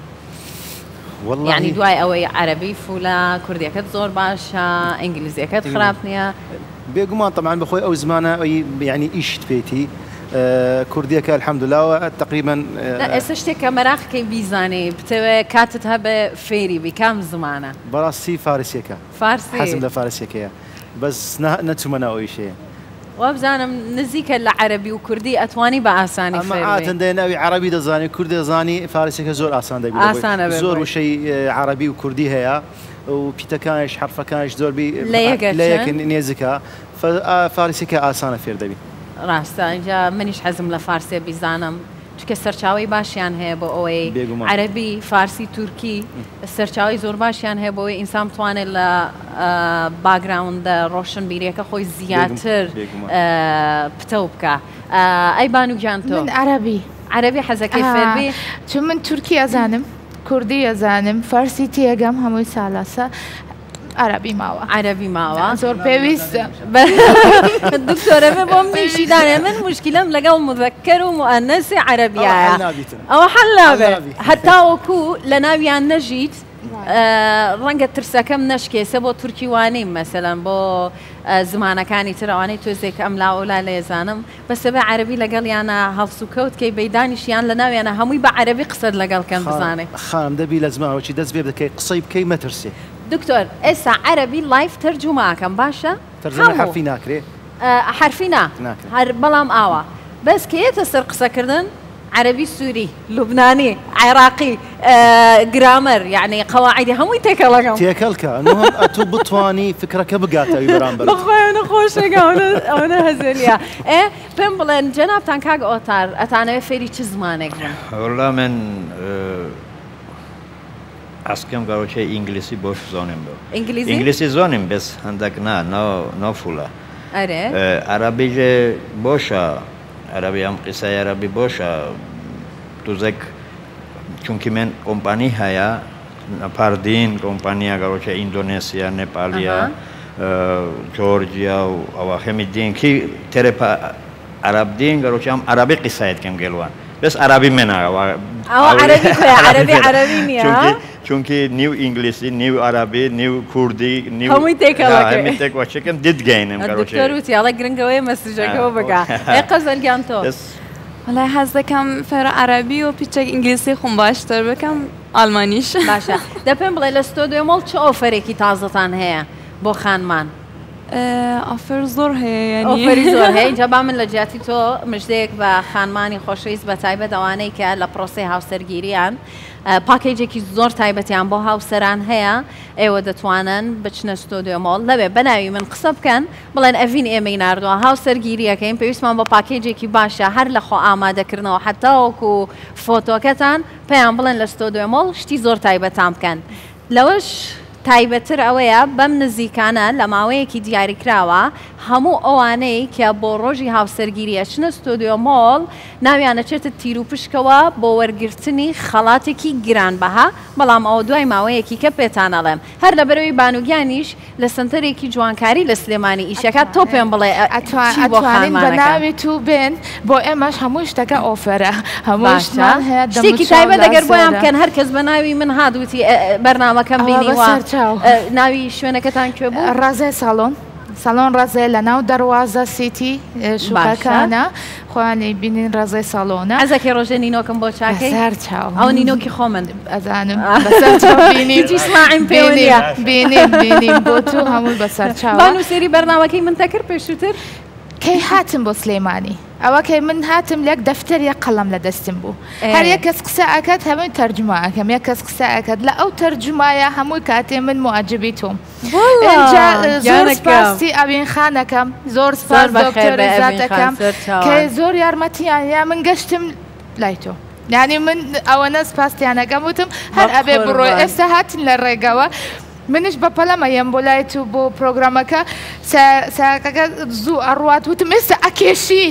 [SPEAKER 1] یعنی دوای ئەوەی عەرەبی فولە کوردیەکەت زۆر باشە ئینگلیزیەکەت خراپ نییە
[SPEAKER 9] بێگومان طبعا بەخۆی ئەو زمانە یعنی ئیشت پێیتی کوردیەکە الحەمدولاوە تقریبا
[SPEAKER 1] ئێستا شتێکە مەراقەکەی بیزانێ بتەوێ کاتت هەبێ فێری بی کام زمانە
[SPEAKER 9] بەڕاستی فارسیەکە
[SPEAKER 1] فارسی
[SPEAKER 9] حەزم لە فارسیەکەیە بەس نەچوومە ئەویشەیە
[SPEAKER 1] وابزانم نزیکە لە عەرەبی و کوردی ئەتوانی بە ئاسانی
[SPEAKER 9] ئەمەئاتەندە ناوی عەرەبی دەزانی کورد دەزانی فارسیەکە زۆر ئاسان دەبێت زۆر وشەی عەرەبی و کوردی هەیە و پیتەکانش حرفەکانش زۆربی لە یەک نێزیکە فارسیەکە ئاسانە فێر دەبی
[SPEAKER 1] ڕاستە اینجا منیش حەزم لە فارسیە بیزانم چکە سەرچاوی باشیان هەیە بۆ ئەوەی عەرەبی فارسی تورکی سەرچاوی زۆر باشیان هەیە بۆ ئەوەی ئینسان بتوانێت لە باگراوندە ڕۆشنبیریەکە خۆی زیاتر پتە بکە ئەی بانوگیان تۆ
[SPEAKER 5] من عەرەبی
[SPEAKER 1] عەرەبی حەزەکەی فێربی
[SPEAKER 5] چون من تورکی ئەزانم کوردی ئەزانم فارسی تێگەم هەمووی ساڵاسە عەرەبی ماوە
[SPEAKER 1] عەرەبی ماوە
[SPEAKER 5] زۆر پێویستە
[SPEAKER 1] دکتۆرەمە بۆم میشیدانێ من مشکلم لەگەڵ مذەکەر و مؤەنەسی عەرەبیایە ئەوە حەڵ نابێت هەتاوەکو لە ناویان نەژیت ڕەنگە ترسەکەم نەشکێسە بۆ تورکیوانیم مەسەلەن بۆ زمانەکانی ترەوانەی تۆزێک ئەم لاوەلا لێزانم بەسە بە عەرەبی لەگەڵ یانە هەڵس و کەوتکەی بەیدانیشیان لە ناویانە هەمووی بە عەرەبی قسەت لەگەڵ کەم بزانێ
[SPEAKER 9] خانم دەبی لە زمانەوەی دەست پێ بکەی قسەی بکەی مەترسێ
[SPEAKER 1] دکتۆر ئێستا عەرەبی لایف تەرجوماکەم باشە
[SPEAKER 9] تەرجمە حرفی ناکرێ
[SPEAKER 1] حرفی نا هەر بەڵام ئاوا بەس کێتە سەر قسەکردن عەرەبی سووری لوبنانی عێراقی گرامەر یعنی قەواعیدی هەمووی تێکە لەگەڵ
[SPEAKER 9] تێکەڵکە ئەتوو بتوانی فکرەکە بگاتەوی بەرامبەر
[SPEAKER 1] بەخۆیانە خۆشێکە ئەوەنە هەزێنیە ئێ پێم بڵێن جەنابتان کاک ئۆتار ئەتانەوێت فێری چ زمانێک بن
[SPEAKER 10] وەڵا من اسکم گروچه انگلیسی باش زانم دو
[SPEAKER 1] انگلیسی
[SPEAKER 10] انگلیسی زانم بس هندک نه نه نه فولا
[SPEAKER 1] آره
[SPEAKER 10] عربی جه باشه عربی هم قصه عربی باشه توزک چونکه من کمپانی هیا پاردین کمپانی گروچه اندونزیا نپالیا جورجیا و همین دین کی تره پا عرب دین گروچه هم عربی قصه کم گلوان بس عربی منه
[SPEAKER 1] او عربی که عربی عربی نیا
[SPEAKER 10] چونکه نیو انگلیسی نیو عربی نیو کردی نیو
[SPEAKER 1] همی تکلا که
[SPEAKER 10] همی تکلا چکم دید گینم گروچه
[SPEAKER 1] دکتر وتی الله گرنگوی مسیجا که بگه ای قزل گیان تو
[SPEAKER 7] والله حس دکم فر عربی و پیچک انگلیسی خون باشتر بکم آلمانیش
[SPEAKER 1] باشه دپیم بله استودیو مال چه آفری کی تازه تن هست با خانمان
[SPEAKER 7] آفر زور هی یعنی
[SPEAKER 1] آفری زور هی جواب من لجاتی تو مجدک و خانمانی خوشیز به تایبه دوانی که لپروسه هاوسرگیریان پاکیجی که زور تایبتیان با هاوسران هیا ایو دتوانن بچن استودیو مال لبه بناوی من قصب کن بلن اوین ایمی نردو هاوسرگیریه که این پیوسمان با پاکیجی که باشه هر لخو آماده کرنه و حتی وکو فوتو کتن پیام بلن لاستودیو مال شتی زور تایبتام کن لوش تایبەتر ئەوەیە بەم نزیکانە لە ماوەیەکی دیاری کراوە هەموو ئەوانەی کە بۆ ڕۆژی هاوسەرگیریە چنە ستۆدیۆ مۆڵ ناویانە چێتە تیر و پشکەوە بۆ وەرگرتنی خەڵاتێکی گرانبەها بەڵام ئەوە دوای ماوەیەکی کە پێتان ئەڵێم هەر لە بەرەوەی بانوگیانیش لە سنتەرێکی جوانکاری لە سلێمانی ئیشەکە تۆ پێم بڵێ
[SPEAKER 5] ئەتوانین بەناوی تو بێن بۆ ئێمەش هەموو شتەکە ئۆفەرە هەمووشمان هەیە
[SPEAKER 1] شتێکی تایبەت دەگەر بۆیان بکەن هەر کەس بە ناوی من هادووتی بەرنامەکەم بینیوە ناوی شوێنەکەتان کوێ بوو
[SPEAKER 5] ڕازێ ساڵۆن ساڵۆن ڕازێ لە ناو دەواازە سیتی شوکانە خۆیانی بینین ڕازێ ساڵۆنە
[SPEAKER 1] ئەزەکە ڕۆژێ نینۆکم بۆ چاکەی
[SPEAKER 5] سەر چاو
[SPEAKER 1] ئەو نینۆکی خۆمن
[SPEAKER 5] ئەزانم
[SPEAKER 1] بینیم
[SPEAKER 5] بینیم بینیم بۆ تو هەموو بەسەر چاو
[SPEAKER 1] بانووسێری بەرنامەکەی من تەکرد پێشووتر
[SPEAKER 5] کەی هاتم بۆ سلێمانی ئەوە کەی من هاتم لەک دەفتەر یەک قەڵەم لە دەستم بوو هەر یەک کەس قسە ئەکات هەمووی تەرجمەکەم یەک کەس قسە ئەکات لە ئەو تەرجمایە هەمووی کاتێ من معجبی تۆم زۆر سپاسی ئەوین خانەکەم زۆر سپاس دۆکتەر زاتەکەم کە زۆر یارمەتیان یا من گەشتم لای تۆ یعنی من ئەوەنە سپاسیانەکەم وتم هەر ئەبێ بڕۆی ئێستا هاتن لە ڕێگەوە منش بە پەلەمەیەم بۆ لای تو بۆ پرۆگرامەکە ساکەکە زوو ئەڕوات وتم ئێستا ئەکێشی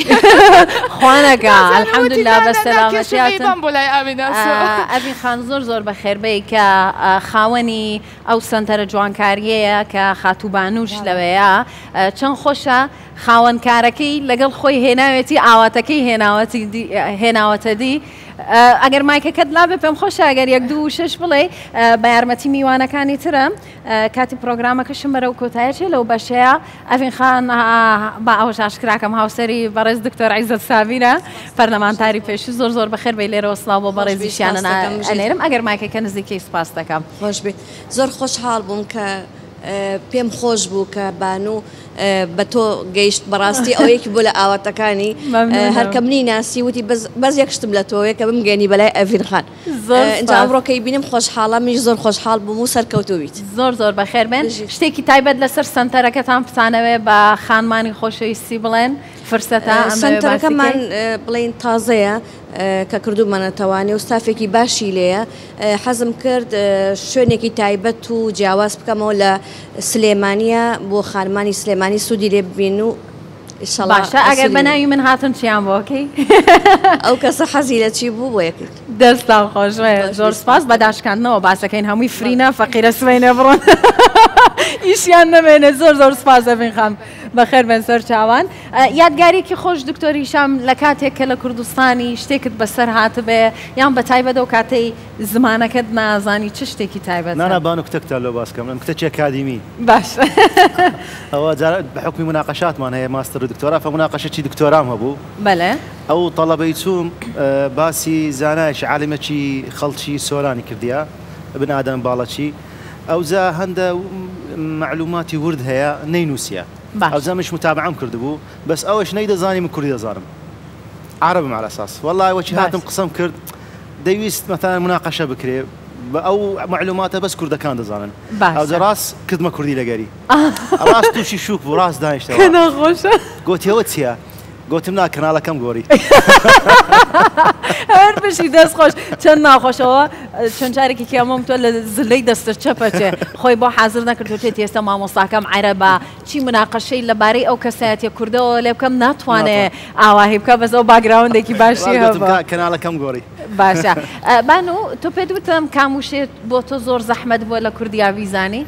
[SPEAKER 1] خوانەکە الحەمدوللا بەسەلامەتیاتن
[SPEAKER 5] بۆ لای ئاویناسۆ
[SPEAKER 1] ئەڤین خان زۆر زۆر بەخێربەی کە خاوەنی ئەو سنتەرە جوانکاریەیە کە خاتوبانوش لەوەیە چەند خۆشە خاوەنکارەکەی لەگەڵ خۆی هێناوێتی ئاواتەکەی هێناوەتە دی ئەگەر مایکەکەت لابێ پێم خۆشە ئەگەر یەک دوو شش بڵێ بە یارمەتی میوانەکانی ترم کاتی پرۆگرامەکەشم بەرەو کۆتایەکێ لەو بەشەیە ئەڤین خان بە ئەوش ئاشکراکەم هاوسەری بەڕێز دکتۆر عیزەت ساوینە پەرلەمانتاری پێشوو زۆر زۆر بەخێر بێ لێرەوە سڵاو بۆ بەڕێزیشیانە ئەلێرم ئەگەر مایکەکە نزیکەی سپاس دەکەم
[SPEAKER 2] خۆش بێ زۆر خۆشحاڵ بووم کە پێم خۆش بوو کە بانوو بە تۆ گەیشت بەڕاستی ئەوەیەکی بۆ لە ئاواتەکانی هەرکەمنی ناسی وتی بەس یەکشتم لە تۆیە کە بمگەنی بەلای ئەڤین خان ئینجا ئەمڕۆکەی بینم خۆشحاڵە منیش زۆر خۆشحاڵ بووم و سەرکەوتوویت
[SPEAKER 1] زۆر زۆر بەخێر بێن شتێکی تایبەت لەسەر سنتەرەکەتان بتانەوێ بە خانمانی خۆشەویستی بڵێن فرسەتە
[SPEAKER 2] سنتەرەکەمان بڵێن تازەیە کە کردومانەتەوانی و ستافێکی باشی لێیە حەزم کرد شوێنێکی تایبەت و جیاواز بکەمەوە لە سلێمانیە بۆ خانمانی سلێمانی سوودی لێ ببین و
[SPEAKER 1] باشە ئەگەر بەناوی من هاتن چیان بۆکەی
[SPEAKER 2] ئەو کەسە حەزی لە چی بوو بۆ یەکرد
[SPEAKER 1] دەستان خۆش زۆر سپاس بەداشکاندنەوە باسەکەین هەمووی فرینە فەقیرە سوێنە بڕۆن ئیشیان نەمێنێت زۆر زۆر سپاس ئەڤین خان بەخێر بن سەر چاوان یادگارێکی خۆش دکتۆر هیشام لە کاتێک کە لە کوردستانی شتێکت بەسەر هاتبێ یان بە تایبەتەوە و کاتەی زمانەکەت نازانی چ شتێکی تایبەت
[SPEAKER 9] نانابان و کتێکتە لە باسکەم لەم کتێکی ئەکادیمی
[SPEAKER 1] باش
[SPEAKER 9] ئەوە بە حکمی مناقەشاتمان هەیە ماستەر و دکتۆرا فە مناقەشەی دکتۆرام هەبوو
[SPEAKER 1] بەڵێ
[SPEAKER 9] ئەو تەڵەبەی چووم باسی زانایشی عالمەکی خەڵکی سۆرانی کردیە بن ئادەم باڵەچی ئەوجا هەندە معلوماتی ورد هەیە نەینووسە ئەوجا مش متابعەم کردبوو بەس ئەوەش نەیدەزانی من کوردی دەزانم عربم على ئەساس وەڵای وەچی هاتم قسەم کرد دەویست مەتەنان مناقەشە بکرێ بە ئەو معلوماتە بەس کوردەکان دەزانن ئەوجا ڕاست کردمە کوردی لەگەری ڕاست تووشی شوک بوو ڕاست دانیشتەوە
[SPEAKER 1] نەخۆشە
[SPEAKER 9] گوتیەوە چییە گوتم نا کەناڵەکەم گۆڕی
[SPEAKER 1] هەر بشی دەست خۆش چەند ناخۆشەوە چەند جارێکی کێمەم تۆ لە زلەی دەستە چەپەچێ خۆی بۆ حاضر نەکردوێت ئێستا مامۆستاکەم عەرەبە چی مناقەشەی لەبارەی ئەو کەسایەتیە کوردەوە لێ بکەم ناتوانێت ئاواهی بکە بەس ئەو باگراوندێکی باشی هەبە
[SPEAKER 9] کەناڵەکەم گۆڕی
[SPEAKER 1] باشە بانو تۆ پێت وتم کاموشێت بۆ تۆ زۆر زەحمەت بووە لە کوردیا بیزانی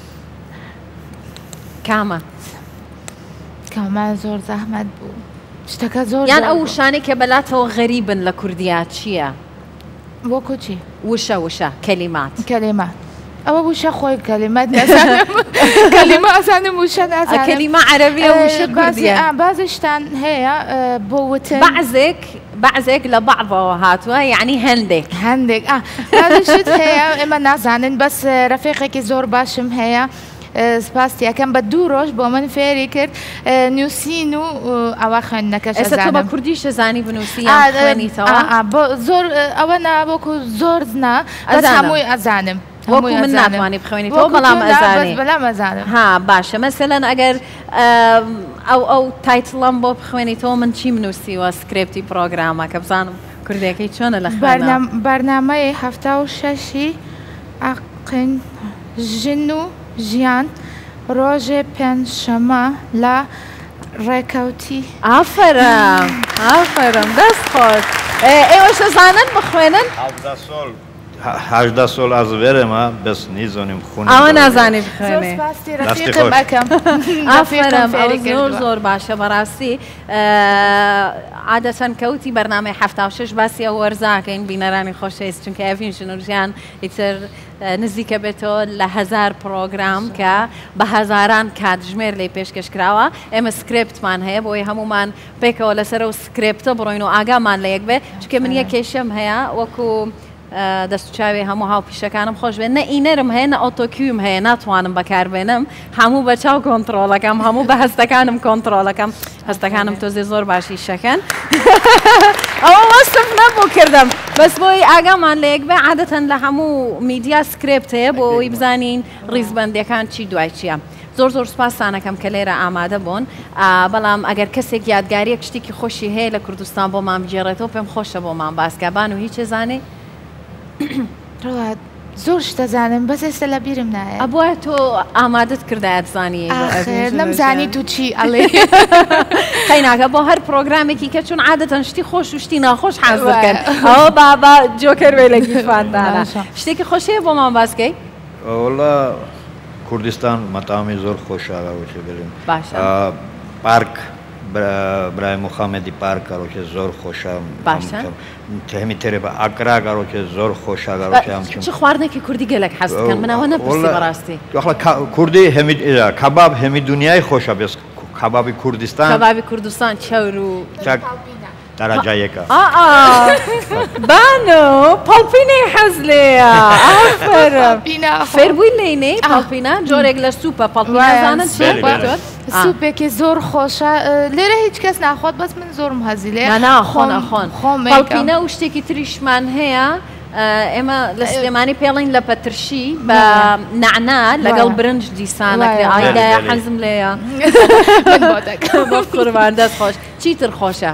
[SPEAKER 1] کامە
[SPEAKER 5] کامە زۆر زەحمەت بوو شتەکە زۆر
[SPEAKER 1] یان ئەو وشانەی کە بەلاتەوە غەریبن لە کوردیا چییە؟
[SPEAKER 5] وەکو چی؟
[SPEAKER 1] وشە وشە کەلیمات
[SPEAKER 5] کەلیمات ئەوە وشە خۆی کەلیمات نازانم کەلیمە ئەزانم وشە نازانم
[SPEAKER 1] کەلیمە عەرەبیە وشە کوردیە
[SPEAKER 5] بازی شتان هەیە بۆ وتن
[SPEAKER 1] بەعزێک بەعزێک لە بەعضەوە هاتووە یعنی هەندێک
[SPEAKER 5] هەندێک بازی شت هەیە ئێمە نازانن بەس ڕەفیقێکی زۆر باشم هەیە سپاسیەکەم بە دوو ڕۆژ بۆ من فێری کرد نووسین و ئەوە خوێندنەکەش
[SPEAKER 1] ئێستا تۆ بە کوردی شەزانی بنووسی یان خوێنیتەوە
[SPEAKER 5] زۆر ئەوە نابۆکو زۆر زنا بەس هەمووی ئەزانم
[SPEAKER 1] وەکو من ناتوانانی بخوێنیتەوە بەڵام ئەزانی
[SPEAKER 5] بەڵام ئەزانم
[SPEAKER 1] ها باشە مەسەلەن ئەگەر ئەو ئەو تایتڵەم بۆ بخوێنیتەوە من چی منووسیوە سکرێپتی پرۆگرامە کە بزانم کوردەکەی چۆنە لە خوێندنە
[SPEAKER 5] بەرنامەی هەفتا و شەشی ئەقن ژن و ژیان ڕۆژێ پێنجشەمە لە ڕێکەوتی
[SPEAKER 1] ئافرم ئافرم دەست خۆش ئێوەش دەزانن بخوێنن
[SPEAKER 10] هەژدە سۆڵ ئازوێرەمە بەس نیزانیم خوێن
[SPEAKER 1] ئەوە نازانی بخوێنێ
[SPEAKER 5] ئافرم
[SPEAKER 1] زۆر زۆر باشە بەڕاستی عادەتەن کەوتی بەرنامەی هەفتا و شەش باسی ئەو وەرزاکەین بینەرانی خۆشەویست چونکە ئەڤین ژنوورژیان ئیتر نزیکە بێتەوە لە هەزار پرۆگرام کە بە هەزاران کاتژمێر لێ پێشکەش کراوە ئێمە سکرێپتمان هەیە بۆی هەمومان پێکەوە لەسەر و سکرێپتە بڕۆین و ئاگامان لە یەک بێ چونکە من یەک کێشەم هەیە وەکو دەست چاوێ هەموو هاوپیشەکانم خۆش بێن نە ئینەرم هەیە نە ئۆتۆکیوم هەیە ناتوانم بەکاربێنم هەموو بە چاو کۆنتترۆلەکەم هەموو بە هەستەکانم کۆنتترۆلەکەم هەستەکانم تۆزێ زۆر باشی شەکەن ئەوە وەستم نەبوو کردم بەس بۆی ئاگامان لە یەک بێ عادەتەن لە هەموو میدیا سکرێپت هەیە بۆ ئەوی بزانین ڕیزبەندیەکان چی دوای چییە. زۆر زۆر سپاسانەکەم کە لێرە ئامادە بوون بەڵام ئەگەر کەسێک یادگاریەک شتێکی خۆشی هەیە لە کوردستان بۆ مام بجێڕێتەوە پێم خۆشە بۆ مام باسکەبان و هیچ زانێ
[SPEAKER 5] زۆر شتەزانم بەس ئێستا لە بیرم نایە
[SPEAKER 1] ئەبووە تۆ ئامادەت کردایەت زانی
[SPEAKER 5] نەمزانی تو چی ئەڵێ
[SPEAKER 1] قەیناکە بۆ هەر پرۆگرامێکی کە چون عادەتەن شتی خۆش و شتی ناخۆش حازرکەن ئەوە بابا جۆکەر وێ لە گیرفاندانە شتێکی خۆشەیە بۆ مام باسکەی
[SPEAKER 10] وڵا کوردستان مەتامی زۆر خۆشاوەچێ بێن
[SPEAKER 1] باشە
[SPEAKER 10] پارک برای محەممەدی پارکەڕۆکێ زۆر خۆشە هەمی تێرە بە ئاکرا گەڕۆکێ زۆر خۆشاگەڕۆکێ
[SPEAKER 1] چ خواردنێکی کوردی گەلک حەزەکەن منەوە نەپرسی بەڕاستی
[SPEAKER 10] کوردی هەمی کەباب هەمی دنیای خۆشە بێت کەبابی کوردستان
[SPEAKER 1] کەبابی کوردستان چەور و
[SPEAKER 10] دەرەجایەکە
[SPEAKER 1] بانۆ پاڵپینەی حەز لێیە فێر بووی لێنەی پاڵپینە جۆرێک لە سوپە پاڵپینەزانن
[SPEAKER 5] سوپێکی زۆر خۆشە لێرە هیچ کەس ناخۆت بەس من زۆرم هەزی لێ
[SPEAKER 1] ناخۆن ناخۆن پاڵپینە و شتێکی تریشمان هەیە ئێمە لە سلێمانی پێڵین لە پەترشی بە نعنا لەگەڵ برنج دیسانەکە ئایدایە حەزم لێیە بۆ قوربان دەست خۆش چیتر خۆشە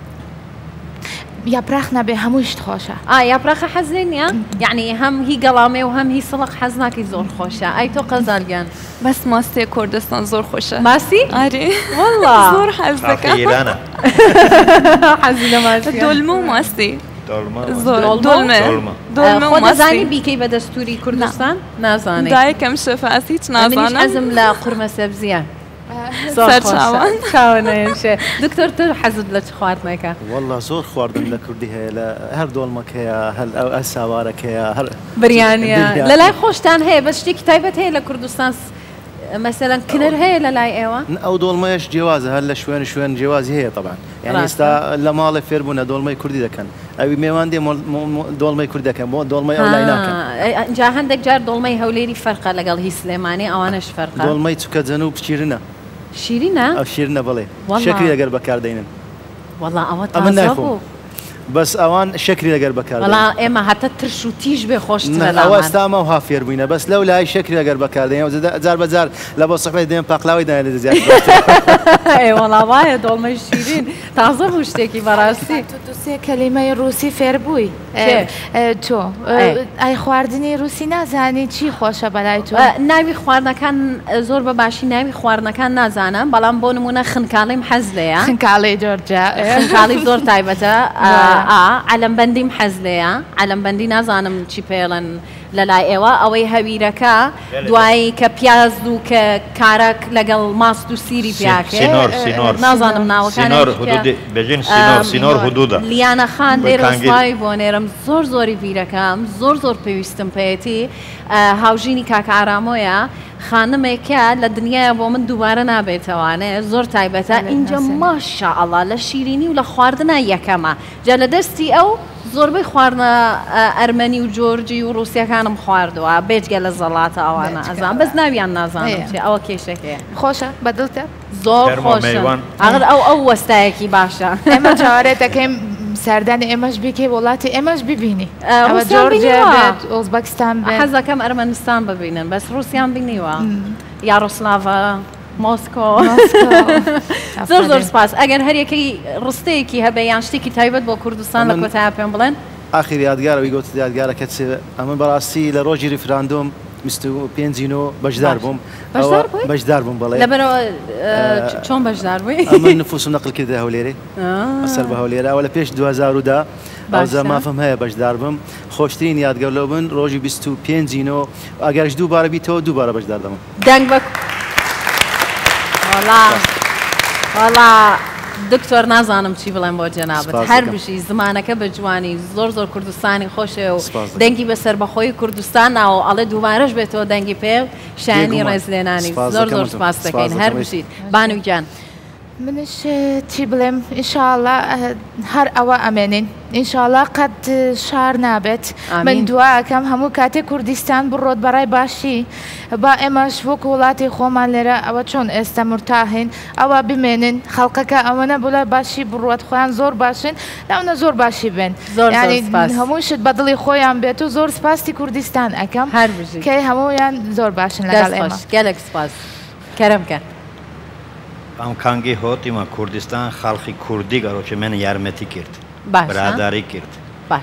[SPEAKER 5] یاپراخ نەبێ هەموو شت خۆشە
[SPEAKER 1] ئا یاپراخە حەزێن نیە یعنی هەم هی گەڵامێ و هەم هی سڵق حەز ناکەی زۆر خۆشە ئای تۆ قەزالگیان
[SPEAKER 7] بەس ماستێ کوردستان زۆر خۆشە
[SPEAKER 1] ماسی
[SPEAKER 7] ئارێ
[SPEAKER 1] وەڵڵا
[SPEAKER 7] زۆر حەز دەکەم
[SPEAKER 1] حەزی لە ماسی
[SPEAKER 7] دۆلمە و ماسی
[SPEAKER 1] خۆ دەزانی بیکەی بە دەستوری کوردستان نازانێت
[SPEAKER 7] دایکەم شەفاس هیچ نازانم
[SPEAKER 1] حەزم لە قورمە سەبزیە چاوەنەیەشێ دکتۆر تر حەزت لە چ خواردنێکە
[SPEAKER 9] وەڵڵا زۆر خواردن لە کوردی هەیە لە هەر دۆڵمەک هەیە هەل ئەو ئە ساوارەک هەیە هەر
[SPEAKER 1] بریانە لە لای خۆشتان هەیە بە شتێکی تایبەت هەیە لە کوردستان مەسەلەن کنر هەیە لە لای ئێوە
[SPEAKER 9] ئەو دۆڵمەیەش جیوازە هەر لە شوێن شوێن جیوازی هەیە طبعا یعنی ئێستا لە ماڵی فێربوونە دۆڵمەی کوردی دەکەن ئەوی میێوان دێ دۆڵمەی کوردی دەکەن بۆ دۆڵمەی ئەو لای ناکەن
[SPEAKER 1] جا هەندێک جار دۆڵمەی هەولێری فەرقە لەگەڵ هی سلێمانی ئەوانەش فەرقە
[SPEAKER 9] دۆڵمەی چووکە جەنوب شیرینە
[SPEAKER 1] شیرینە
[SPEAKER 9] ئەو شیرنە بڵێ شەکری لەگەر بەکاردێنن
[SPEAKER 1] وەڵا ئەوە تازە بوو
[SPEAKER 9] بەس ئەوان شەکری لەگەر بەکار
[SPEAKER 1] وەڵا ئێمە هەتە ترش و تیژ بێ خۆشترە
[SPEAKER 9] ئەوە ئێستامە و هافێر بووینە بەس لەو لای شەکری لەگەر بەکاردێن جار بەجار لە بۆ سەفەی دێن پاقلاوی دایان لە دەزیات
[SPEAKER 1] وەڵا وایە دۆڵمەی شیرین تازە بوو شتێکی بەڕاستی
[SPEAKER 5] سێ کەلیمەی ڕووسی فێر بووی تۆ ئای خواردنی ڕووسی نازانی چی خۆشە بەلای تۆ
[SPEAKER 1] ناوی خواردنەکان زۆر بە باشی ناوی خواردنەکان نازانم بەڵام بۆ نمونە خنکاڵیم حەز لێیە
[SPEAKER 5] خنکاڵی جۆرجە
[SPEAKER 1] خنکاڵی زۆر تایبەتە عەلەمبەندیم حەز لێیە عەلەمبەندی نازانم چی پێڵن لەلای ئێوە ئەوەی هەویرەکە دوایی کە پیاز و کە کارک لەگەڵ ماست و سیری پیاکێ نازانم ناوەکان لیانە خان دێرەسڵاوی بۆ نێرم زۆر زۆری بیرەکەم زۆر زۆر پێویستم پێێتی هاوژینی کاکە ئارامۆیە خانمێکە لە دنیاە بۆ من دووبارە نابێتەوانێ زۆر تایبەتە اینجا ماشاءالله لە شیرینی و لە خواردنە یەکەمە جا لە دەستی ئەو زۆربەی خواردنە ئەرمەنی و جۆرجی و ڕووسیەکانم خواردووە بێجگە لە زەڵاتە ئەوانە ئەزان بەس ناویان نازانم ئەوە کێشەکەیە
[SPEAKER 5] خۆشە بەدڵتە
[SPEAKER 1] زۆر خۆشە ئەغر ئەو ئەو وەستایەکی باشە
[SPEAKER 5] ئێمە جاوارێت دەکەیم سەردانی ئێمەش بکەی وڵاتی ئێمەش ببینی ئۆزبەکستان
[SPEAKER 1] حەزەکەم ئەرمەنستان ببینن بەس ڕووسیان بینیوە یاڕۆسلاڤە مۆسکۆ زۆر زۆر سپاس ئەگەر هەرێکی ڕستەیەکی هەبێ یان شتێکی تایبەت بۆ کوردستان لە کۆتایە پێم بڵێن
[SPEAKER 9] ئاخر یادگارەوەی گوت یادگارەکە ئەمە بەڕاستی لە ڕۆژی ریفراندۆم پێنجینۆ بەشدار بووم بەشدار بووم بڵێ
[SPEAKER 1] لەبەرەوە چۆن بەشدار بووی
[SPEAKER 9] ئەمە نفوسم نەقل کردە هەولێرێ ئەسەر بە هەولێرەوە لە پێش دو هەزار و دا ئەوزە مافم هەیە بەشدار بم خۆشترین یادگەر لەو بن ڕۆژی بیست و پێنجینۆ ئەگەرش دووبارە بیتەوە دووبارە بەشدار دەمە
[SPEAKER 1] دەنگ بە وەڵا دکتۆر نازانم چی بڵێم بۆ جەنابەت هەر بژی زمانەکە بە جوانی زۆر زۆر کوردستانی خۆشێ و دەنگی بەسەر بەخۆی کوردستان ناوە ئەڵێ دووبارەش بێتەوە دەنگی پێ و شایانی ڕێزلێنانی زۆر زۆر سپاس دەکەین هەر بژیت بانوی جان
[SPEAKER 5] منش چی بڵێم ئینشاءڵڵا هەر ئەوە ئەمێنین ئینشاءڵڵا قەت شار نابێت من دواکەم هەموو کاتێک کوردستان بڕۆت بەڕای باشی با ئێمەش وەک وڵاتی خۆمان لێرە ئەوە چۆن ئێستا مرتاحین ئەوە بمێنن خەڵقەکە ئەوەنە بۆلای باشی بڕوات خۆیان زۆر باشن ناونە زۆر باشی بن هەموو شت بەدڵی خۆیان بێت و زۆر سپاسی کوردستان ئەەکەم کەی هەموویان زۆر باشن لەگەڵ ئێمە
[SPEAKER 1] گەلێک سپاس کەرەمکە
[SPEAKER 10] ئەم کانگی هۆتیمە کوردستان خەڵکی کوردی گەڕۆکە من یارمەتی کرد برادری کرد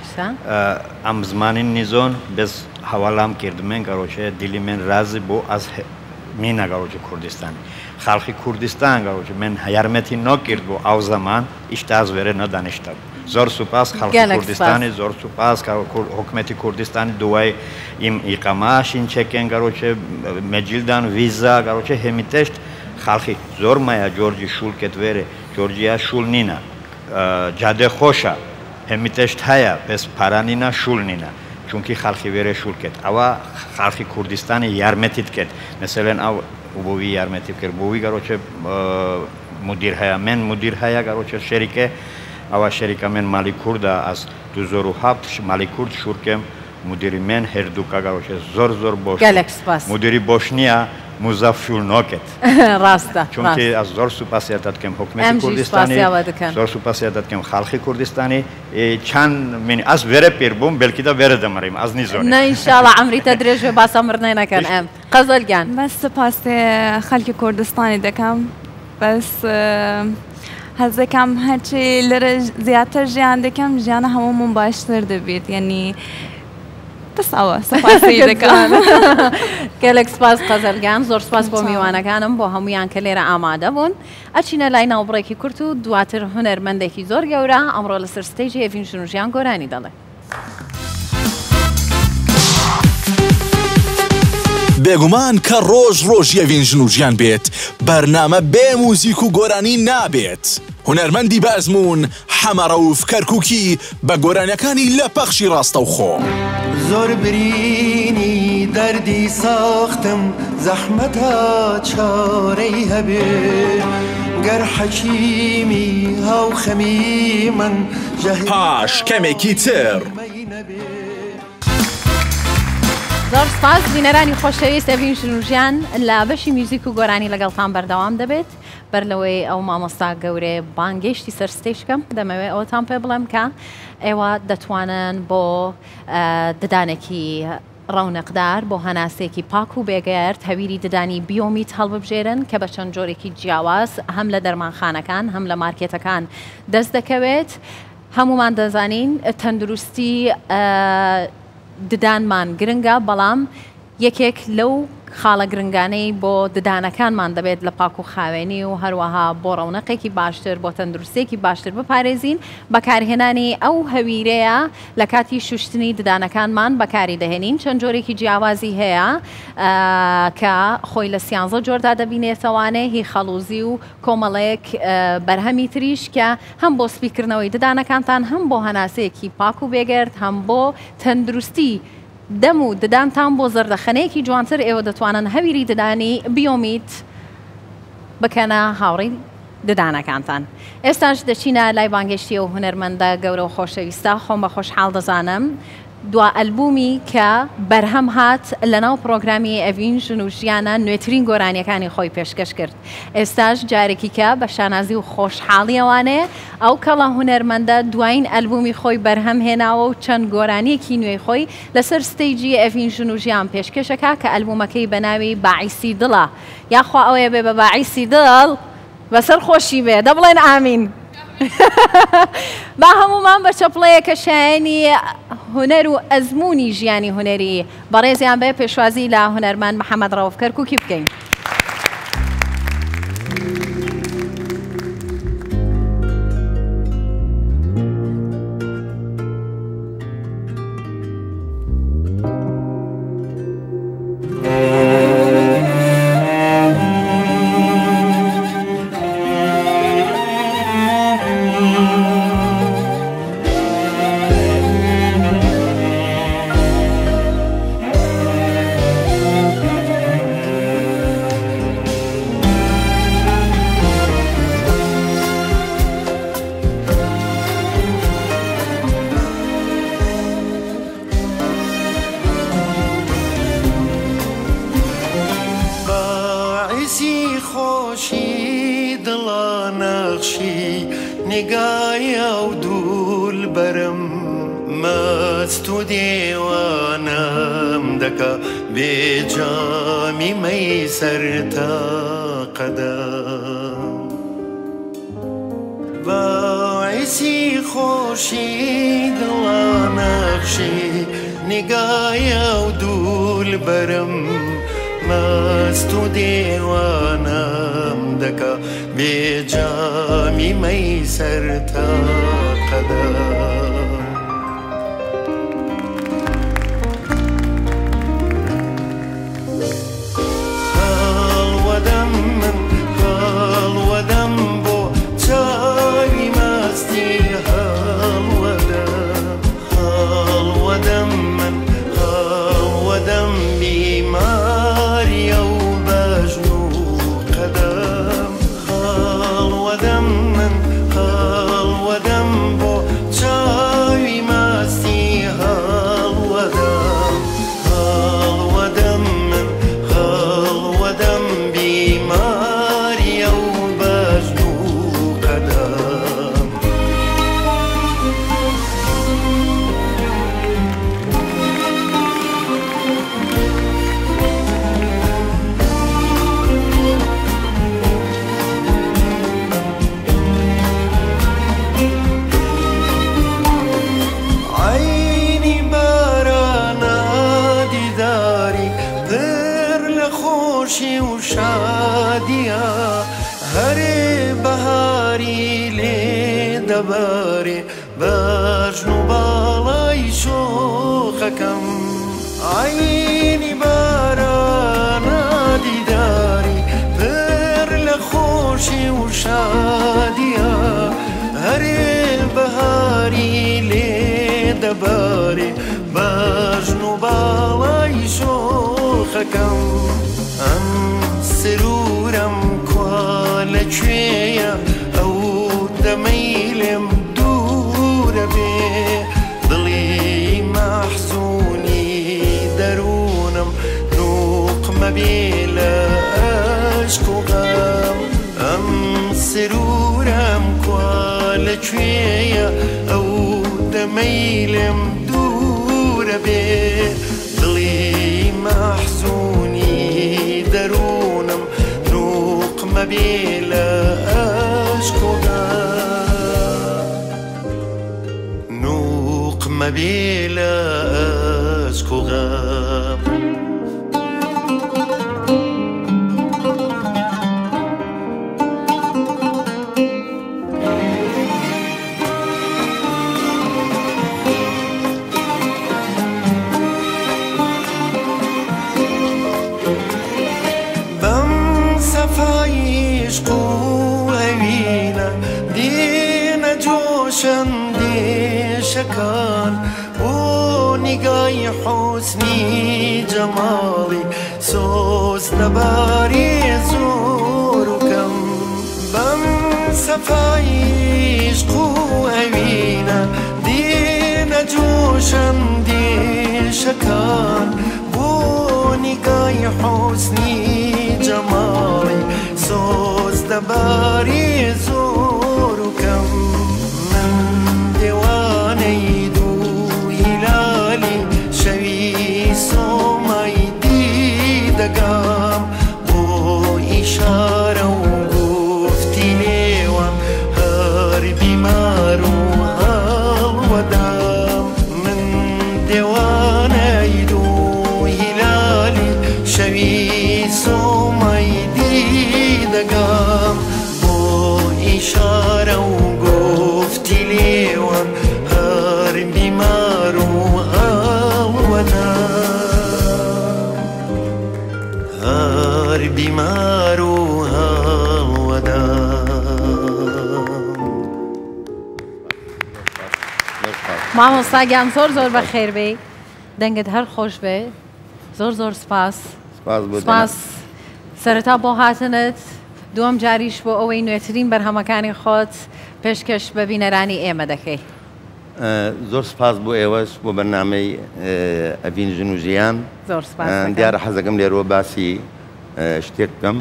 [SPEAKER 10] ئەم زمانی نیزۆن بەس هەواڵام کرد من گەڕۆکە دیلی من رازی بۆ ئەس مینە گەڕۆکە کوردستان خەڵکی کوردستان گەڕۆکە من یارمەتی نۆکرد بۆ ئەو زەمان ئیشتاز وێرە نەدانیشتە زۆر سوپاس خەڵکی کوردستانی زۆر سوپاس حکومەتی کوردستانی دوای ئیم ئیقاماشین چەکێن گەڕۆکە مەجیلدان ویزا گەڕۆکە هەمی تەشت خەڵکی زۆر مایە جۆرجی شول کێت وێرە جۆرجیا شول نینە جادێ خۆشە هەمی تەشت هەیە بەس پارانینە شول نینە چونکی خەڵکی وێرە شول کێت ئەوە خەڵکی کوردستانی یارمەتیت کرد مەسەلەن ئەو بۆوی یارمەتی کرد بۆوی گەڕۆکە مدیر هەیە من مدیر هەیە گەڕۆکە شەریکە ئەوە شەریکە من مالی کووردە ئەس دو زۆر و هەفت مالی کورد شورکەم مدیری من هەردووکە گەڕۆکە زۆر زۆر بۆش مدیری بۆش نییە مزەفشول نۆکێت
[SPEAKER 1] ڕاستە
[SPEAKER 10] چونکی ئەس زۆر سوپاسیە دەکەم حکومەتی کوردستانی زۆر سوپاسیە دەکەم خەڵکی کوردستانی چەند من ئەس وێرە پێر بووم بەلکیدا وێرە دەمەڕیم ئەس نیزۆن
[SPEAKER 1] نە ئینشاڵڵا ئەمریتە درێژێ باسە مردنەی نەکەن ئەم قەزەلگیان
[SPEAKER 7] بەس سپاس خەڵکی کوردستانی دەکەم بەس هەزەکەم هەرچی لەرە زیاتر ژیان دەکەم ژیانە هەموومون باشتر دەبێت یعنی بەس ئەوە سپاسی دەکەم
[SPEAKER 1] گەلێک سپاس قەزەلگیان زۆر سپاس بۆ میوانەکانم بۆ هەمویان کە لێرە ئامادە بوون ئەچینە لای ناوبڕێکی کورت و دواتر هونەرمەندێکی زۆر گەورە ئەمڕۆ لەسەر ستەیجی ئێڤین ژنوژیان گۆرانی دەڵێ
[SPEAKER 3] بێگومان کە ڕۆژ ڕۆژ ئێڤین ژنوژیان بێت بەرنامە بێ موزیک و گۆرانی نابێت هونەرمەندی بەزمون حەمەڕەوف کەرکووکی بە گۆرانیەکانی لە پەخشی ڕاستەوخۆ
[SPEAKER 8] زۆر برینی دەردی ساختم زەحمەتە چارەی هەبێ گەر حەکیمی هاوخەمی من
[SPEAKER 3] پاش کەمێکی تر
[SPEAKER 1] زۆر سپاس بینەرانی خۆشەویست ئێڤین ژنوژیان لە بەشی میوزیک و گۆرانی لەگەڵتان بەردەوام دەبێت بەر لەوەی ئەو مامۆستا گەورێ بانگەشتی سەر ستێج بکەم دەمەوێت ئەوەتان پێ بڵێم کە ئێوە دەتوانن بۆ ددانێکی ڕەونەقدار بۆ هەناسێکی پاک و بێگەرد هەویری ددانی بیۆمیت هەڵببژێرن کە بە چەند جۆرێکی جیاواز هەم لە دەرمانخانەکان هەم لە مارکێتەکان دەست دەکەوێت. هەمومان دەزانین تەندروستی ددانمان گرنگە، بەڵام یەکێک لەو خاڵە گرنگانەی بۆ ددانەکانمان دەبێت لە پاک و خاوێنی و هەروەها بۆ ڕەونەقێکی باشتر بۆ تەندروستێکی باشتر بپارێزین بەکارهێنانی ئەو هەویرەیە لە کاتی شوشتنی ددانەکانمان بەکاری دەهێنین. چەند جۆرێکی جیاوازی هەیە کە خۆی لە سیانزە جۆردا دەبینێتەوانێ، هی خەڵوزی و کۆمەڵەیەک بەرهەمی تریش کە هەم بۆ سپیکردنەوەی ددانەکانتان هەم بۆ هەناسەیەکی پاک و بێگەرد هەم بۆ تەندروستی دەم و ددانتان بۆ زەردەخەنەیەکی جوانتر ئێوە دەتوانن هەویری ددانی بیۆمیت بکەنە هاوڕێی ددانەکانتان. ئێستاش دەچینە لای بانگشتی و هونەرمەندە گەورە و خۆشەویستە. خۆم بە خۆشحاڵ دەزانم دوا ئەلبومی کە بەرهەم هات لەناو پرۆگرامی ئەڤین ژن و ژیانە نوێترین گۆرانیەکانی خۆی پێشکەش کرد. ئێستاش جارێکی کە بە شانازی و خۆشحاڵیەوانێ ئەو کەڵە هونەرمەندە دوایین ئەلبومی خۆی بەرهەم هێناوە و چەند گۆرانیەکی نوێی خۆی لەسەر ستەیجی ئەڤین ژن و ژیان پێشکەشەکە کە ئەلبومەکەی بە ناوی باعیسی دڵە، یاخوا ئەوەیە بێ بە باعیسی دڵ بەسەر خۆشی بێ، دەبڵێن ئامین. با هەمومان بە چەپڵەیەکە شایانی هونەر و ئەزمموی ژیانی هونەری بەڕێزیان بێ پێشوازی لە هونەرمەند محەممەد ڕەوف کەرکووکی بکەین.
[SPEAKER 8] ئەو دەمەیلم دوورە بێ دڵی مبي لا أشكوغا نوق مبي لا أشكوغا شكان ونقاي حسني جمالي سوز نباري زوركم بم سفايش قوينا دين جوشن دي شكان ونقاي حسني جمالي سوز نباري زوركم دقام بو إشارة وقفتي ليوام هاربي مارو هالودام من ديوان يدو هلالي شوي سوميدي دقام بو إشارة وقفتي ليوام هاربي مارو هالودام بیمار و
[SPEAKER 1] مامۆستاگیان زۆر زۆر بە خێر بێ دەنگت هەر خۆش بێ زۆر زۆر سپاس سپاس سەرەتا بۆ هاتنت دووەم جاریش بۆ ئەوەی نوێترین بەرهەمەکانی خۆت پێشکەش بە بینەرانی ئێمە دەکەی
[SPEAKER 11] زۆر سپاس بۆ ئێوەش بۆ بەرنامەی ئەڤین ژن و ژیان
[SPEAKER 1] زۆر سپاس
[SPEAKER 11] دیارە حەزەکەم لێرەوە باسی شتێک بکەم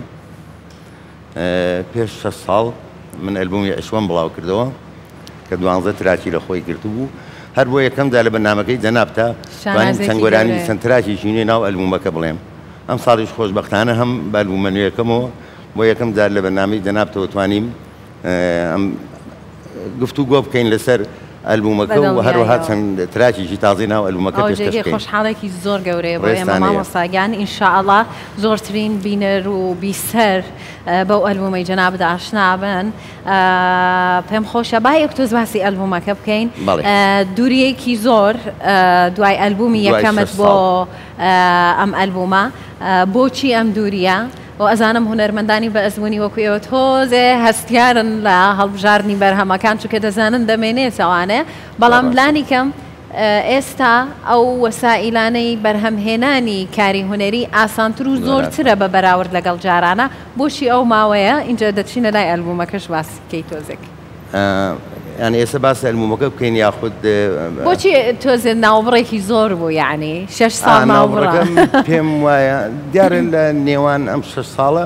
[SPEAKER 11] پێش شەش ساڵ من ئەلبومی عشوەم بڵاو کردەوە کە دوانزە تراکی لە خۆی گرتبوو هەر بۆ یەکەمدا لە بەرنامەکەی جەنابتە توانین چەند گۆرانی چەند تراکی ژینێ ناو ئەلبومەکە بڵێم ئەم ساڵیش خۆشبەختانە هەم بە ئەلبومە نوێیەکەمەوە بۆ یەکەمدا لە بەرنامەی جەنابتەوە توانیم ئەم گفتوگۆ بکەین لەسەر ئەلبومەکە و هەروەها چەند تراکیشی تازی ناو ئەلبومەکە پێشکەش بکەین
[SPEAKER 1] خۆشحاڵێکی زۆر گەورەیە بۆ ئێمە مامۆستاگیان ئینشاءڵڵا زۆرترین بینەر و بیسەر بەو ئەلبومەی جەنابدا ئاشنا بن پێم خۆشە با یەکتۆز باسی ئەلبومەکە بکەین دووریەکی زۆر دوای ئەلبومی یەکەمت بۆ ئەم ئەلبومە بۆچی ئەم دووریە و ئەزانم هونەرمەندانی بە ئەزمموی وەکو ئێوە تۆزێ هەستیارن لە هەڵبژاردننی بەرهەمەکان چونکە دەزانن دەمێنێتەوانێ بەڵام لانی کەم ئێستا ئەو وەسائیلانەی بەرهەمهێنانی کاری هوەری ئاسانتر و زۆرترە بە بەراورد لەگەڵ جارانە بۆشی ئەو ماوەیە اینجا دەچینە لای ئەلبومەکەش باسی بکەی تۆزێک
[SPEAKER 11] یعنی ئێستا باسی ئەلبومەکە بکەین یاخود
[SPEAKER 1] بۆچی تۆزێ ناوبڕێکی زۆر بوو یعنی شەش ساڵ ناوبڕەکەم
[SPEAKER 11] پێم وایە دیارە لە نێوان ئەم شەش ساڵە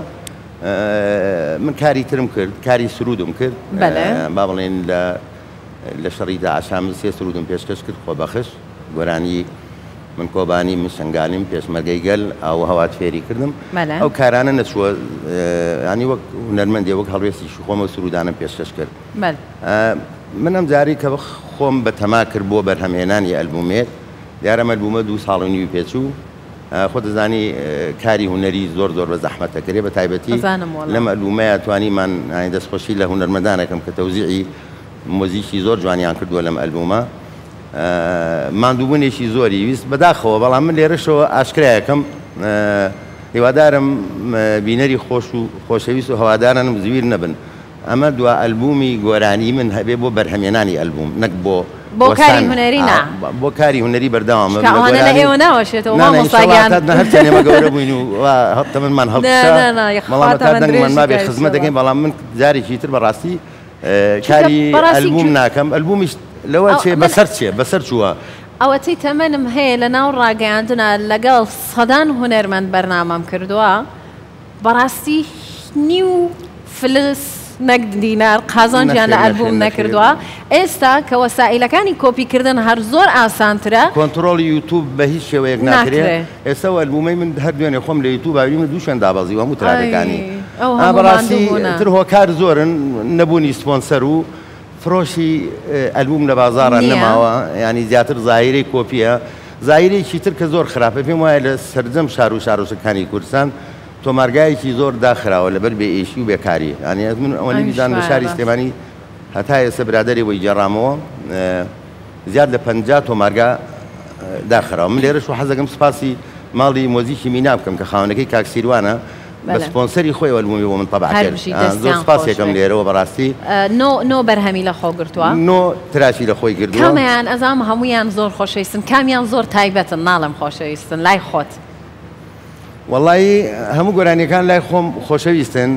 [SPEAKER 11] من کاری ترم کرد کاری سرودم کرد با بڵێن لە شەڕی داعش من سێ سرودم پێشکەش کرد خۆبەخش گۆرانی من کۆبانی من شنگالیم پێشمەرگەی گەل ئەو هەوات فێری کردم ئەو کارانە نەچووە ینی وەک هونەرمەندێ وەک هەڵوێستیشی خۆمە سرودانم پێشکەش کرد من ئەم جاری کە خۆم بە تەما کرد بۆ بەرهەمهێنانی ئەلبومێت دیارە ئەلبومە دوو ساڵ و نیوی پێچوو خۆ دەزانی کاری هوەری زۆر زۆر بە زەحمەتەکرێ بە تایبەتی لەم ئەلبومەیە توانیمان دەستخۆشی لە هونەرمەندانەکەم کە تەوزیعی مۆزیکی زۆر جوانیان کردووە لەم ئەلبومە ماندووبوونێکی زۆری ویست بەداخەوە بەڵام من لێرەشەوە ئاشکرایەکەم هیوادارم بینەری خۆش و خۆشەویست و هەوادارانم زویر نەبن ئەمە دوا ئەلبومی گۆرانی من هەبێ بۆ بەرهەمێنانی ئەلبوم نەک بۆ
[SPEAKER 1] بۆ کاری هوەری نا
[SPEAKER 11] بۆ کاری هوەری بەردەوامە
[SPEAKER 1] ئێوە ناوەشێتەوە مامۆستاگیان
[SPEAKER 11] هەرچە نێمە گەورە بووین و هەڵتەمەمان هەڵبڵام دەنگمان مابێ خزمەت دەکەین بەڵام من جارێکی تر بەڕاستی کاری ئەلبوم ناکەم ئەلبومیش لەوە چێ بەسەر چێ بەسەر چووە
[SPEAKER 1] ئەوەتی تەمەنم هەیە لە ناو ڕاگەیاندنە لەگەڵ سەدان هونەرمەند بەرنامەم کردووە بەڕاستی نیو فلس نەک دینار قازانجیان لە ئەلبوم نەکردووە ئێستا کە وەسائیلەکانی کۆپیکردن هەر زۆر ئاسانترە
[SPEAKER 11] کۆنتڕۆڵی یوتوب بە هیچ شێوەیەک ناکرێت ئێستا ئەلبومەی من هەر دوێنێ خۆم لە یوتوب باوی من دووشێن دابەزی و هەموو تراکەکانی بەڕاستی تر هۆکار زۆرن نەبوونی سپۆنسەر و فرۆشی ئەلبوم لە بازاڕە نەماوە ینی زیاتر زایرەی کۆپیە زایرێکی تر کە زۆر خراپە پێم وایە لە سەرجەم شار و شارۆچەکانی کوردستان تۆمارگایەکی زۆر داخراوە لەبەر بێ ئێشی و بێکاری ئەنی من ئەوەی بیزان لە شاری سلێمانی هەتا ئێستا برادەری بۆی جێڕامەوە زیاد لە پەنجا تۆمارگا داخراوە من لێرەش و حەزەکەم سپاسی ماڵی مۆزیکی مینا بکەم کە خاوەنەکەی کاکسیروانە بە سپۆنسەری خۆی ئەلبومی بۆ من تەبع کرد زۆر سپاسێکم لێرەوە بەڕاستی
[SPEAKER 1] نۆ بەرهەمی لە خۆ گرتووە
[SPEAKER 11] نۆ تراشی لە خۆی گردووە
[SPEAKER 1] کامیان ئەزام هەمویان زۆر خۆشەویستن کامیان زۆر تایبەتن ناڵم خۆشەویستن لای خۆت
[SPEAKER 11] وەڵی هەموو گۆرانیەکان لای خۆم خۆشەویستن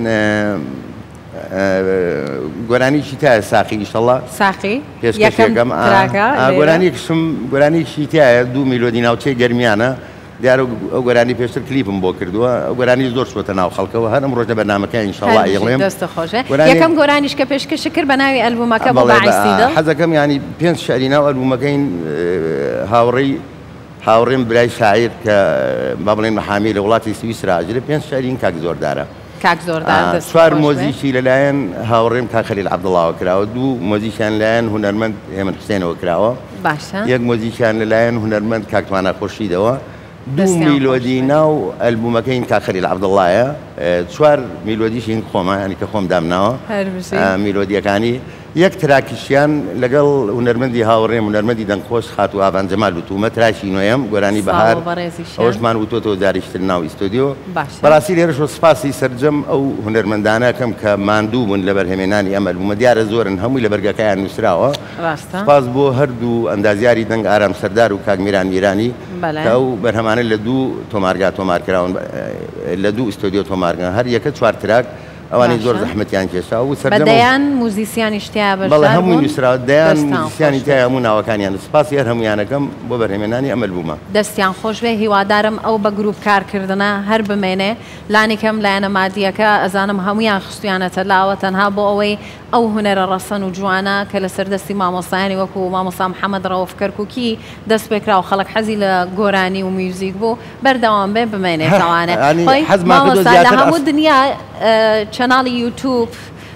[SPEAKER 11] گۆرانیکی تایە ساقی ئیشەڵڵا
[SPEAKER 1] ساقی
[SPEAKER 11] پێشکەشێکەکەم گۆرانیکشم گۆرانیکی تایە دوو میلۆدی ناوچەی گەرمیانە دیارە ئەو گۆرانی پێشتر کلیپم بۆ کردووە ئەو گۆرانی زۆر شوتە ناو خەڵکەوە هەر ئەم ڕۆژە بەرنامەکە ئینشەڵڵا ئێڵێم
[SPEAKER 1] دەستە خۆشە یەکەم گۆرانیش کە پێشکەش کرد بە ناوی ئەلبومەکە بۆ باعیسی دڵ
[SPEAKER 11] حەزەکەم ینی پێنج شعری ناو ئەلبومەکەین هاوڕێی هاوڕێم برای شاعیر کە با بڵێن محامی لە وڵاتی سویسرا ئەجرێ پێنج شعرین کاک زۆردارە
[SPEAKER 1] کاک زۆردار
[SPEAKER 11] چوار مۆزیکی لەلایەن هاوڕێم کاک خەلیل عەبدوڵڵاوە کراوە دوو مۆزیکیان لایەن هونەرمەند هێمن حوسێنەوە کراوە
[SPEAKER 1] باشە
[SPEAKER 11] یەک مۆزیکیان لەلایەن هونەرمەند کاک توانە خۆشیدەوە دوو میلۆدی ناو ئەلبومەکەین کاک خەلیل عەبدوڵڵایە چوار میلۆدیشین خۆمە ینی کە خۆم دامناوە میلۆدیەکانی یەک تراکیشیان لەگەڵ هونەرمەندی هاوڕێم هونەرمەندی دەنگخۆش خاتو ئاڤان جەمال وتومە تراشی نوێم گۆرانی بەهار ئەوشمان وتۆتەوە جاریشتر ناو ئیستۆدیۆ بەڕاستی لێرەشۆ سپاسی سەرجەم ئەو هونەرمەندانەکەم کە ماندوو بوون لە بەرهێمێنانی ئەم ئەلبومە دیارە زۆرن هەمووی لە بەرگەکەیان نووسراوە سپاس بۆ هەردوو ئەندازیاری دەنگ ئارام سەردار و کاک میران میرانی کە ئەو بەرهەمانە لە دوو تۆمارگا تۆمارکراون لە دوو ئیستۆدیۆ تۆمارگا هەر یەکە چوار تراک ئەوانی زۆر زەحمەتیان کێشا و
[SPEAKER 1] بەدەیان موزیسیانی شتیا
[SPEAKER 11] بەڵێ هەمووی نووسراوە دەیان موزیسیانی تای هەموو ناوەکانیان سپاسی هەر هەمویانەکەم بۆ بەرهێمێنانی ئەم ئەلبومە
[SPEAKER 1] دەستیان خۆش بێ هیوادارم ئەو بە گروپ کارکردنە هەر بمێنێ لانێکم لایەنە مادیەکە ئەزانم هەمویان خستویانەتە لاوە تەنها بۆ ئەوەی ئەو هونەرە ڕەسەن و جوانە کە لە سەردەستی مامۆسایانی وەکو مامۆسا محەممەد ڕەوف کەرکووکی دەست پێکرا و خەڵک حەزی لە گۆرانی و میوزیک بوو بەردەوام بێ بمێنێتەوانە لە هەموو دنیا چەناڵی یوتیوب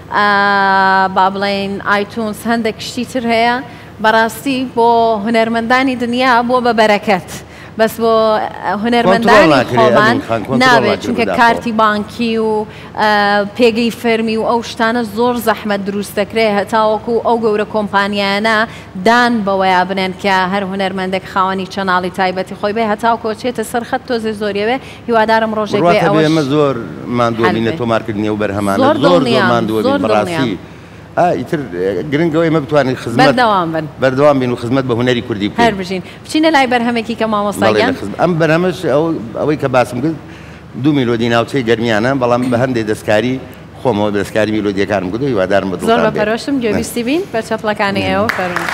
[SPEAKER 1] با بڵێن ئایتونس هەندێک کشتی تر هەیە بەڕاستی بۆ هونەرمەندانی دنیا بۆ بە بەرەکەت بەس بۆ هونەرمەندانی خۆمان نابێت چونکە کارتی بانکی و پێگەی فەرمی و ئەو شتانە زۆر زەحمەت دروست دەکرێ هەتاوەکو ئەو گەورە کۆمپانیانە دان بەوەیە بنێن کە هەر هونەرمەندێک خاوەنی چەناڵی تایبەتی خۆی بێ هەتاوکۆ چێتە سەرخەت تۆزێ زۆریەوێ هیوادارم ڕۆژێک بێ
[SPEAKER 11] ئەوە زۆر ماندووە بینە تۆمارکردنی و بەرهەمانە زۆر زۆر ماندووە بین بەڕاستی ئیتر گرنگەوەی مە بتوانین خزمەت
[SPEAKER 1] بەردەوام بن
[SPEAKER 11] بەردەوام بین و خزمەت بە هونەری کوردی
[SPEAKER 1] هەر بژین بچینە لای بەرهەمێکی کە مامۆستاییان
[SPEAKER 11] ئەم بەرهەمەش ئەوەی کە باسم کرد دوو میلۆدی ناوچەی گەرمیانە بەڵام بە هەندێک دەستکاری خۆمەوە دەستکاری میلۆدیەکانم کردو هیوادارم بە
[SPEAKER 1] زۆر بەپەرۆشم گوێویستی بین بەرچەپڵەکانی ئێوە فەرموو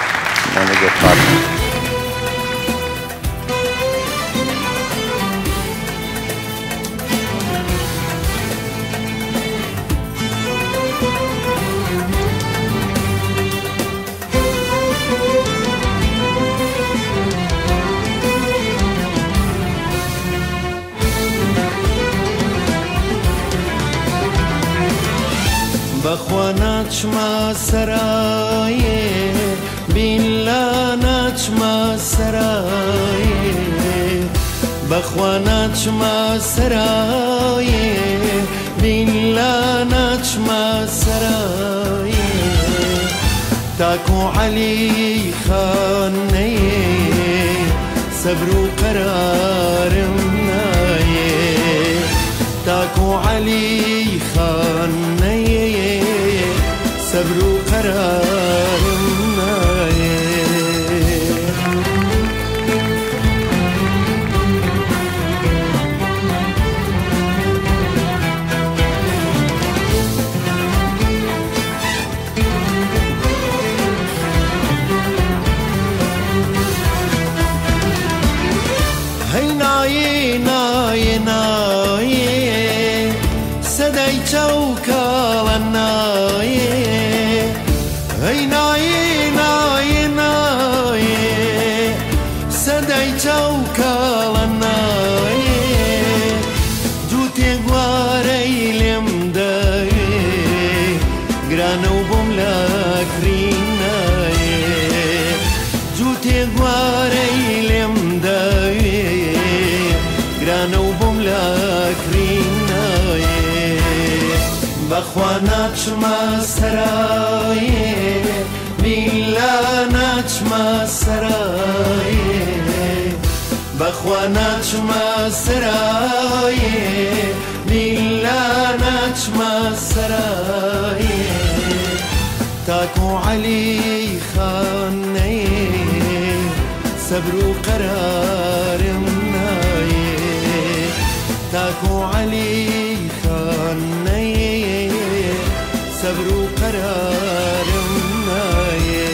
[SPEAKER 8] بەخوا ناچمە سەرایێ بیللا ناچمە سەرایێ بەخوا ناچمە سەرایێ بیللا ناچمە سەرایێ تاکو عەلی خانەیێ سەبر و قەرارم نایێ تاکو عەلی خانەیێ سەبر و قەرارم نایێ هەی نایێ نایێ نایێ سەدای چەوکاڵە نایێ بەخوا ناچمە سەرایێ بیلا ناچمە سەرایێ بەخوا ناچمە سەرایێ بیلا ناچمە سەرایێ تاکو عەلی خانەیێ سەبر و قەرارم نایێ تاکو عەلی خانەیێ سەبر و قەرارم نایێ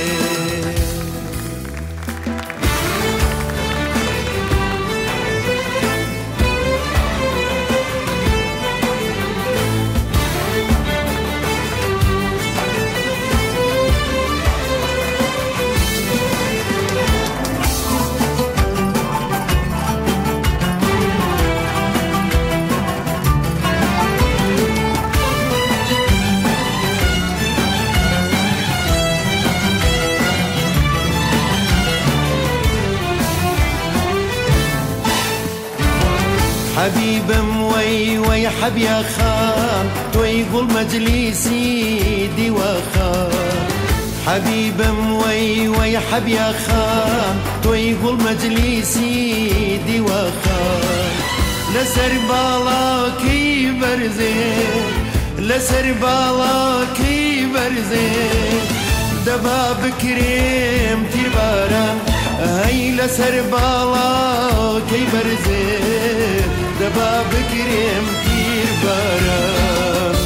[SPEAKER 8] حبيبم وي وي حب يا خان تويقول مجلسي ديوا خان حبيبم وي وي حب يا خان تويقول مجلسي ديوا خان لسر بالاكي برزين لسر بالاكي برزين دبا بكريم تيرباران هاي لسر بالاكي برزين دبا بكريم تيرباران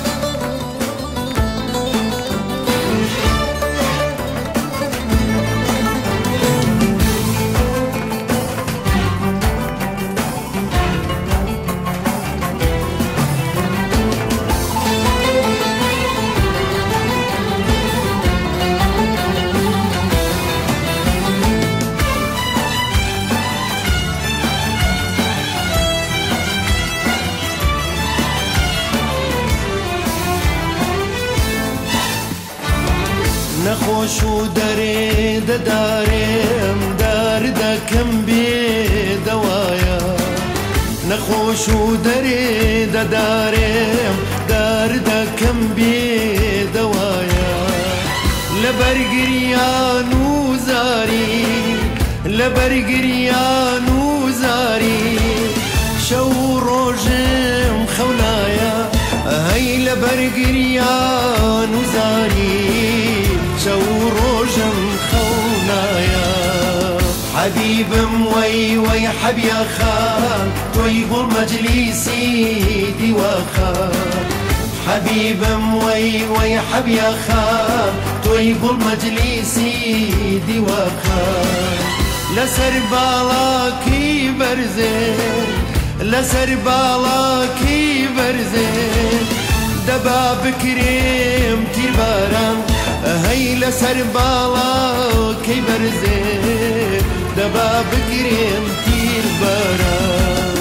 [SPEAKER 8] نخوش و دەرێ دەدارێم دەردەکەم بێ دەوایە نەخۆش و دەرێ دەدارێم دەردەکەم بێ دەوایە لەبەر گریان و زاری لەبەر گریان و زاری شەو و ڕۆژم خەونایە هەی لەبەر گریان و زاری شەو و ڕۆژم خەونایە حبيبم وي وي حب يا خان تويقول مجلسي ديوا خان حبيبم وي وي حب يا خان تويقول مجلسي ديوا خان لسر بالاكي برزين لسر بالاكي برزين دبا بكريم تيرباران هاي لسر بالاكي برزين دبا بكريم تيرباران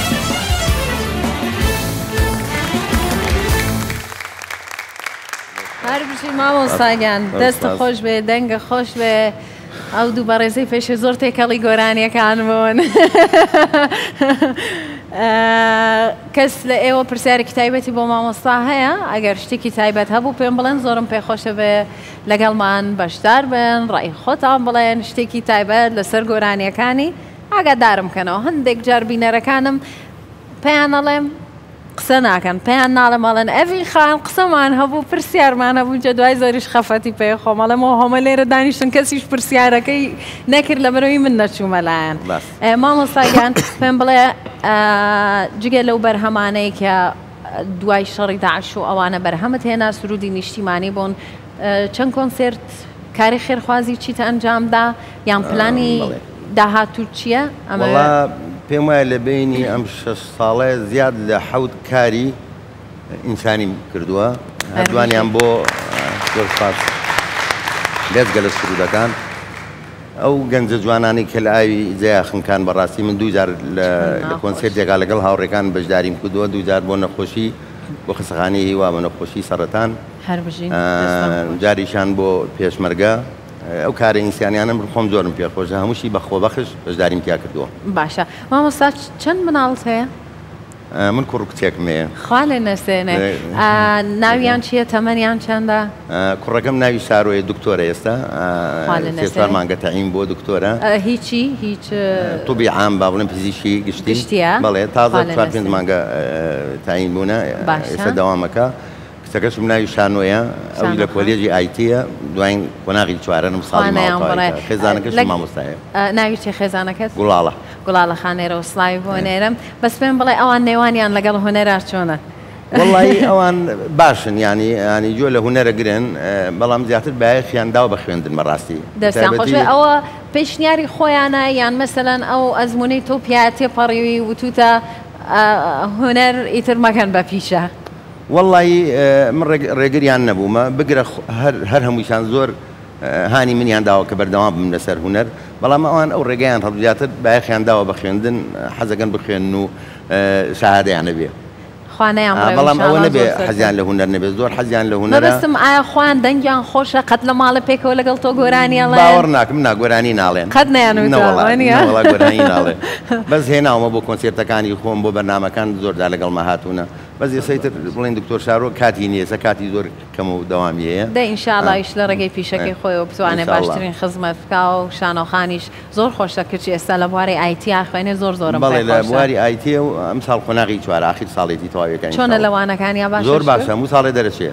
[SPEAKER 1] هر بشی مامۆستاگیان دەست خۆش بێ دەنگە خۆش بێ ئەو دوو بەڕێزەی پێشێ زۆر تێکەڵی گۆرانیەکان بوون کەس لە ئێوە پرسیارێکی تایبەتی بۆ مامۆستا هەیە ئەگەر شتێکی تایبەت هەبوو پێم بڵێن زۆرم پێخۆشە بێ لەگەڵمان بەشدار بن ڕای خۆتان بڵێن شتێکی تایبەت لەسەر گۆرانیەکانی ئاگادارم کەنەوە هەندێک جار بینەرەکانم پێیان ئەڵێم قسە ناکەن پێیان ناڵێ ماڵێن ئەڤی خان قسەمان هەبوو پرسیارمان هەبوو جە دوای زۆریش خەفەتی پێ خۆمەڵێمەوە هەمە لێرە دانیشتن کەسیش پرسیارەکەی نەکرد لە بەرەوەی من نەچوومە لایەن مامۆستاگیان پێم بڵێ جگە لەو بەرهەمانەی کە دوای شەڕی داعش و ئەوانە بەرهەمت هێنا سرودی نیشتیمانی بوون چەند کۆنسێرت کاری خێرخوازی چیتە ئەنجامدا یان پلانی داهاتوو چییە؟
[SPEAKER 11] ئەمە پێم وایە لە بینی ئەم شەش ساڵێ زیاد لە حەوت کاری ئینسانی کردووە هەردوانیان بۆ زۆر سپاس لێزگە لە سرودەکان ئەو گەنجە جوانانی کە لە ئاوی جەیاخمکان بەڕاستی من دوو جار لە کۆنسێرتێکا لەگەڵ هاوڕێکان بەشداریم کردووە دوو جار بۆ نەخۆشی بۆ خستەخانەی هیوا بە نەخۆشی سەرەتان جاریشان بۆ پێشمەرگە ئەو کارە ئینسانیانم خۆم زۆرم پێخۆشە هەمووشی بە خۆبەخش بەشداریم تیا کردووە
[SPEAKER 1] باشە مامۆستا چەند مناڵت هەیە؟
[SPEAKER 11] من کوڕ کچێکمەیە
[SPEAKER 1] خوا لێ نەسێنێ ناویان چییە تەمەنیان چەندە
[SPEAKER 11] کوڕەکەم ناوی سارۆیە دکتۆرە ئێستا سێ چوار مانگە تەعین بۆ دکتۆرە
[SPEAKER 1] هیچی هیچ
[SPEAKER 11] توبی عام با بڵێن پزیشکی گشتی بەڵێ تازە چوار پێنج مانگە تەعین بوونە ئێستا دەوامەکە کچەکەشم ناوی شانۆیە ئەوی لە کۆلێجی ئایتیە دوایین قۆناغی چوارەم ساڵی ماوەتەوە خێزانەکەش مامۆستایە
[SPEAKER 1] ناوی چێ خێزانەکەت
[SPEAKER 11] گوڵاڵە
[SPEAKER 1] گوڵاڵە خانێرە وسڵاوی بۆ نێرم بەس پێم بڵێ ئەوان نێوانیان لەگەڵ هونەرار چۆنە
[SPEAKER 11] وڵی ئەوان باشن ینی ینی جۆ لە هونەرە گرن بەڵام زیاتر بایەخیان داوە بە خوێندن بەڕاستی
[SPEAKER 1] دەستیان خۆشێ ئەوە پێشنیاری خۆیانە یان مەسەلەن ئەو ئەزمونەی تۆ پیاتێ پەڕیوی وتوتە هونەر ئیتر مەکەن بە پیشە
[SPEAKER 11] وڵی من ڕێگریان نەبوومە بگرە هەر هەموویشان زۆر هانی منیان داوە کە بەردەوام بم لەسەر هونەر بەڵام ئەوان ئەو ڕێگەیان هەڵبجاتر بایەخیان داوە بە خوێندن حەزەکەن بخوێن و شاهادەیانە بێ
[SPEAKER 1] خوانیان
[SPEAKER 11] بەڵام ئەوە نەبێ حەزیان لە هونەر نەبێت زۆر حەزیان لە هونەرە
[SPEAKER 1] بەستم ئایا خوان دەنگیان خۆشە قەت لە ماڵە پێکەوە لەگەڵ تۆ گۆرانیاڵێ
[SPEAKER 11] باوەڕ ناکەم نا گۆرانی ناڵێن
[SPEAKER 1] قەت نەیانوتوە
[SPEAKER 11] گۆرانی ناڵێ بەس هێناومە بۆ کۆنسێرتەکانی خۆم بۆ بەرنامەکان زۆردا لەگەڵ ماهاتوونە بەس ێسەیتر بڵێن دکتۆر شارۆ کاتی نییە سە کاتی زۆر کەم و دەوامیەیە
[SPEAKER 1] دە ئینشاءڵڵا ئیش لە ڕێگەی پیشەکەی خۆیەوە بتوانێت باشترین خزمەت بکا و شانۆخانیش زۆر خۆشە کردی ئێستا لە بواری ئایتی خوێنێ زۆر زۆرم
[SPEAKER 11] بەڵێ لە بواری ئایتی و ئەم ساڵ قۆناغی چوار ئاخیر ساڵێتی تەواویەکانی
[SPEAKER 1] چۆنە لەوانەکانیا باش
[SPEAKER 11] زۆر باشە هەموو ساڵێ دەرەچێ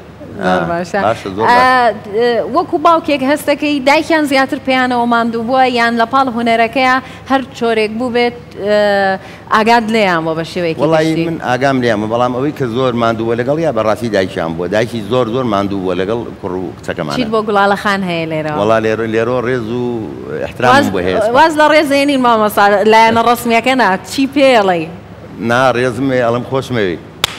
[SPEAKER 1] وەکو باوکێک هەستەکەی دایکیان زیاتر پێیانەوە ماندوو بووە یان لە پاڵ هونەرەکەیە هەر چۆرێک بوو بێت ئاگاد لێیان بۆ بە شێوەیەکی
[SPEAKER 11] وڵی من ئاگام لێمە بەڵام ئەوەی کە زۆر ماندووە لەگەڵ یا بەڕاستی دایکیان بووە دایکی زۆر زۆر ماندوو بووە لەگەڵ کوڕ و کچەکەمان
[SPEAKER 1] چیت بۆ گوڵاڵە خان هەیە لێرە
[SPEAKER 11] وڵا لێرە لێرۆ ڕێز و احترام بۆ هەیە
[SPEAKER 1] واز لە ڕێزێنین مامەسا لایەنە ڕسمیەکە نا چی پێڵێ
[SPEAKER 11] نا ڕێزمێ ئەڵم خۆشمەوێ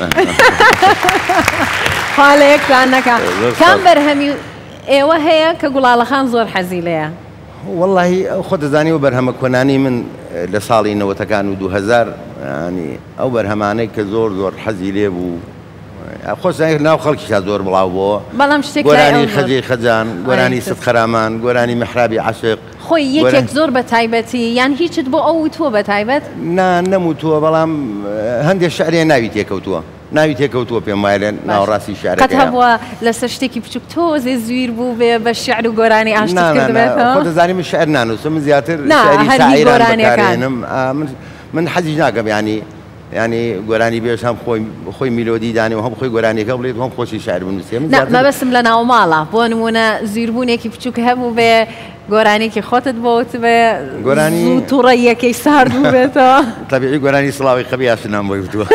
[SPEAKER 1] خاڵە یەکتان نەکە کام بەرهەمی ئێوە هەیە کە گوڵاڵەخان زۆر حەزی لەیە
[SPEAKER 11] وەڵی خۆ دەزانی و بەرهەمە کۆنانی من لە ساڵی نەوەتەکان و دوهزار ینی ئەو بەرهەمانەی کە زۆر زۆر حەزی لێ بوو خۆشایی ناو خەڵکیشا زۆر بڵاو بووە
[SPEAKER 1] بەڵام شتێک
[SPEAKER 11] گۆرانی خەجی خەجان گۆرانی سد خەرامان گۆرانی مەحرابی عاشق
[SPEAKER 1] خۆی یەکێک زۆر بە تایبەتی یان هیچت بۆ ئەو وتووە بە تایبەت
[SPEAKER 11] نا نەموتووە بەڵام هەندێک شعرێ ناوی تێکەوتووە ناوی تێکەوتووە پێم وایە لە ناوەڕاستی شعرەکە
[SPEAKER 1] قەت هەبووە لەسەر شتێکی بچووک تۆزێ زویر بوو بێ بە شعر و گۆرانی ئاشت کردبێتەوە
[SPEAKER 11] خۆ دەزانی من شعر نانووسم من زیاتر شعری ساعیران بەکارهێنم من حەزی ناکەم ینی ینی گۆرانی بێش هەم خۆی میلۆدی دانی و هەم خۆی گۆرانێکە بڵێت هەم خۆشی شعر بنووسێ
[SPEAKER 1] مەبەستم لە ناو ماڵە بۆ نمونە زیربوونێکی بچووک هەبوو بێ گۆرانێکی خۆتت بۆت بێ
[SPEAKER 11] گۆرانی
[SPEAKER 1] تووڕە یەکەی ساردوو بێتەوە
[SPEAKER 11] تەبیعی گۆرانی سڵاوی خەبی یاسنام بۆی وتووە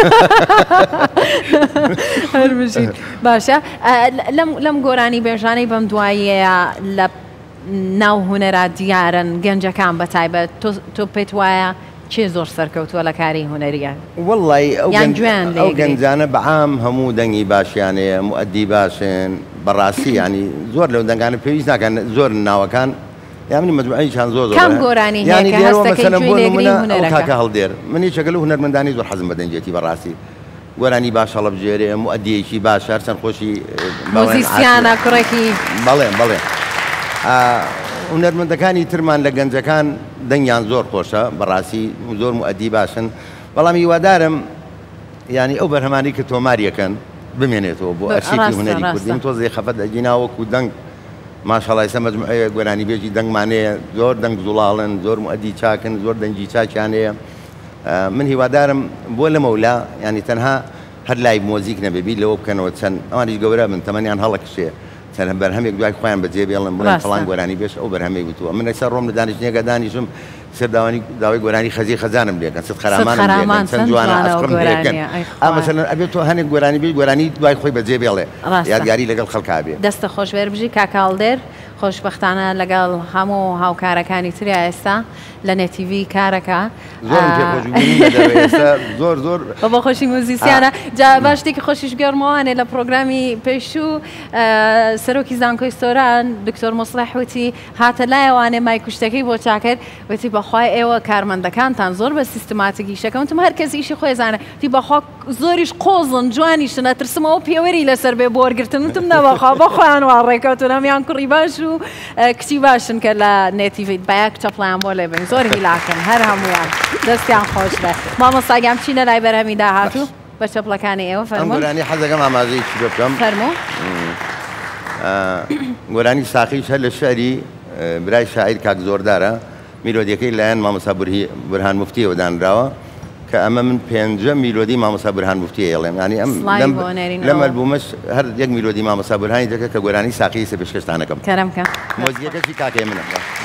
[SPEAKER 1] هەرمژین باشە لەم گۆرانی بێژانەی بەم دواییەیە لە ناو هونەرا دیارن گەنجەکان بەتایبەت تۆ پێت وایە چێ زۆر سەرکەوتووە لە کاری هونەریە
[SPEAKER 11] وڵی ئەو گەنجانە بەعام هەموو دەنگی باشیانەیە موئەدی باشن بەڕاستی ینی زۆر لەو دەنگانە پێویست ناکەن زۆر ناوەکان یامنی مجموعەیان زۆر
[SPEAKER 1] کام گۆرانی
[SPEAKER 11] ینی ئەو کاکە هەڵدێر منی چەگەل و هونەرمەندانی زۆر حەزم بە دەنجێتی بەڕاستی گۆرانی باش هەڵە بژێرێ موئەدیەکی باش هەرچەند خۆشی
[SPEAKER 1] موزیسیانە کوڕێکی
[SPEAKER 11] بەڵێ بەڵێ هونەرمەندەکانی ترمان لە گەنجەکان دەنگیان زۆر خۆشە بەڕاستی زۆر موئەدی باشن بەڵام هیوادارم ینی ئەو بەرهەمانی کە تۆماریەکەن بمێنێتەوە بۆ ئەرشیکی هونەری کوردی تۆزێ خەفەت ئەجیناوەکو دەنگ ماشەڵای سە مەجموعەیە گۆرانی بێژی دەنگمانەیە زۆر دەنگ زوڵاڵن زۆر موئەدی چاکن زۆر دەنگی چاکیانەیە من هیوادارم بۆ لە مەولا ینی تەنها هەر لای مۆزیک نەبێبی لەوە بکەنەوە چەند ئەوانیش گەورە من تەمەنیان هەڵەکشێ چەند بەرهەمێک دوای خۆیان بەجێ بێڵن بڵێن فڵان گۆرانی بێش ئەو بەرهەمەی وتووە من لەسەر ڕۆم لە دانیشتنیەکە دانیشم سەرداوانی داوای گۆرانی خەزی خەزانم لێکەن سد خەرامانم لێکەن چەند جوانە ئەسقم لێکەن ئامەسەلەن ئەبێت تۆ هەنێک گۆرانی بێ گۆرانی دوای خۆی بەجێ بێڵێ یادگاری لەگەڵ خەڵکا بێ
[SPEAKER 1] دەستە خۆشوێر بژی کاکاڵدێر خۆشبەختانە لەگەڵ هەموو هاوکارەکانی تری ئێستا لە نێتیڤی کارەکە
[SPEAKER 11] زۆر زۆر
[SPEAKER 1] بە خۆشی موزیسیانە جا باش شتێکی خۆشیش گەرمەوانێ لە پرۆگرامی پێشوو سەرۆکی زانکۆی سۆران دکتۆر مۆسڵح وتی هاتە لایەوانێ مای کوشتەکەی بۆ چاکرد وتی بەخوای ئێوە کارمەندەکانتان زۆر بە سیستماتیکی شەکەوتم هەر کەس ئیشی خۆی زانە تی بەخوا زۆریش قۆزن جوانیشنە ترسمەوە پێوەری لەسەر بێ بۆ وەرگرتن وتم نەبەخوا بەخۆیان وا ڕێکەوتن هەمیان کوڕی باش و و کچی باشن کە لە نێتیڤیت بە یەک چەپڵیان بۆ لێ بن زۆر هیلاکن هەر هەمویان دەستیان خۆش بێ مامۆستاگیان بچینە لای بەرهەمی داهاتوو بە چەپڵەکانی ئێوە فەرموون
[SPEAKER 11] گۆرانی حەزەکەم ئاماژەیەکی پێ بکەم
[SPEAKER 1] فەرموو
[SPEAKER 11] گۆرانی ساقیش هەر لە شەعری برای شاعیر کاک زۆردارە میلۆدیەکەی لایەن مامۆستا بورهان موفتیەوە دانراوە کە ئەمە من پێنجە میلۆدی مامۆستا بورهان موفتیە ئێڵێم ینی ئەم لەم ئەلبومەش هەر یەک میلۆدی مامۆستا بورهانی دەکە کە گۆرانی ساقی سە پێشکەشتانەکەم
[SPEAKER 1] کەرەمکە
[SPEAKER 11] مۆزیەکەشی کاکەی منە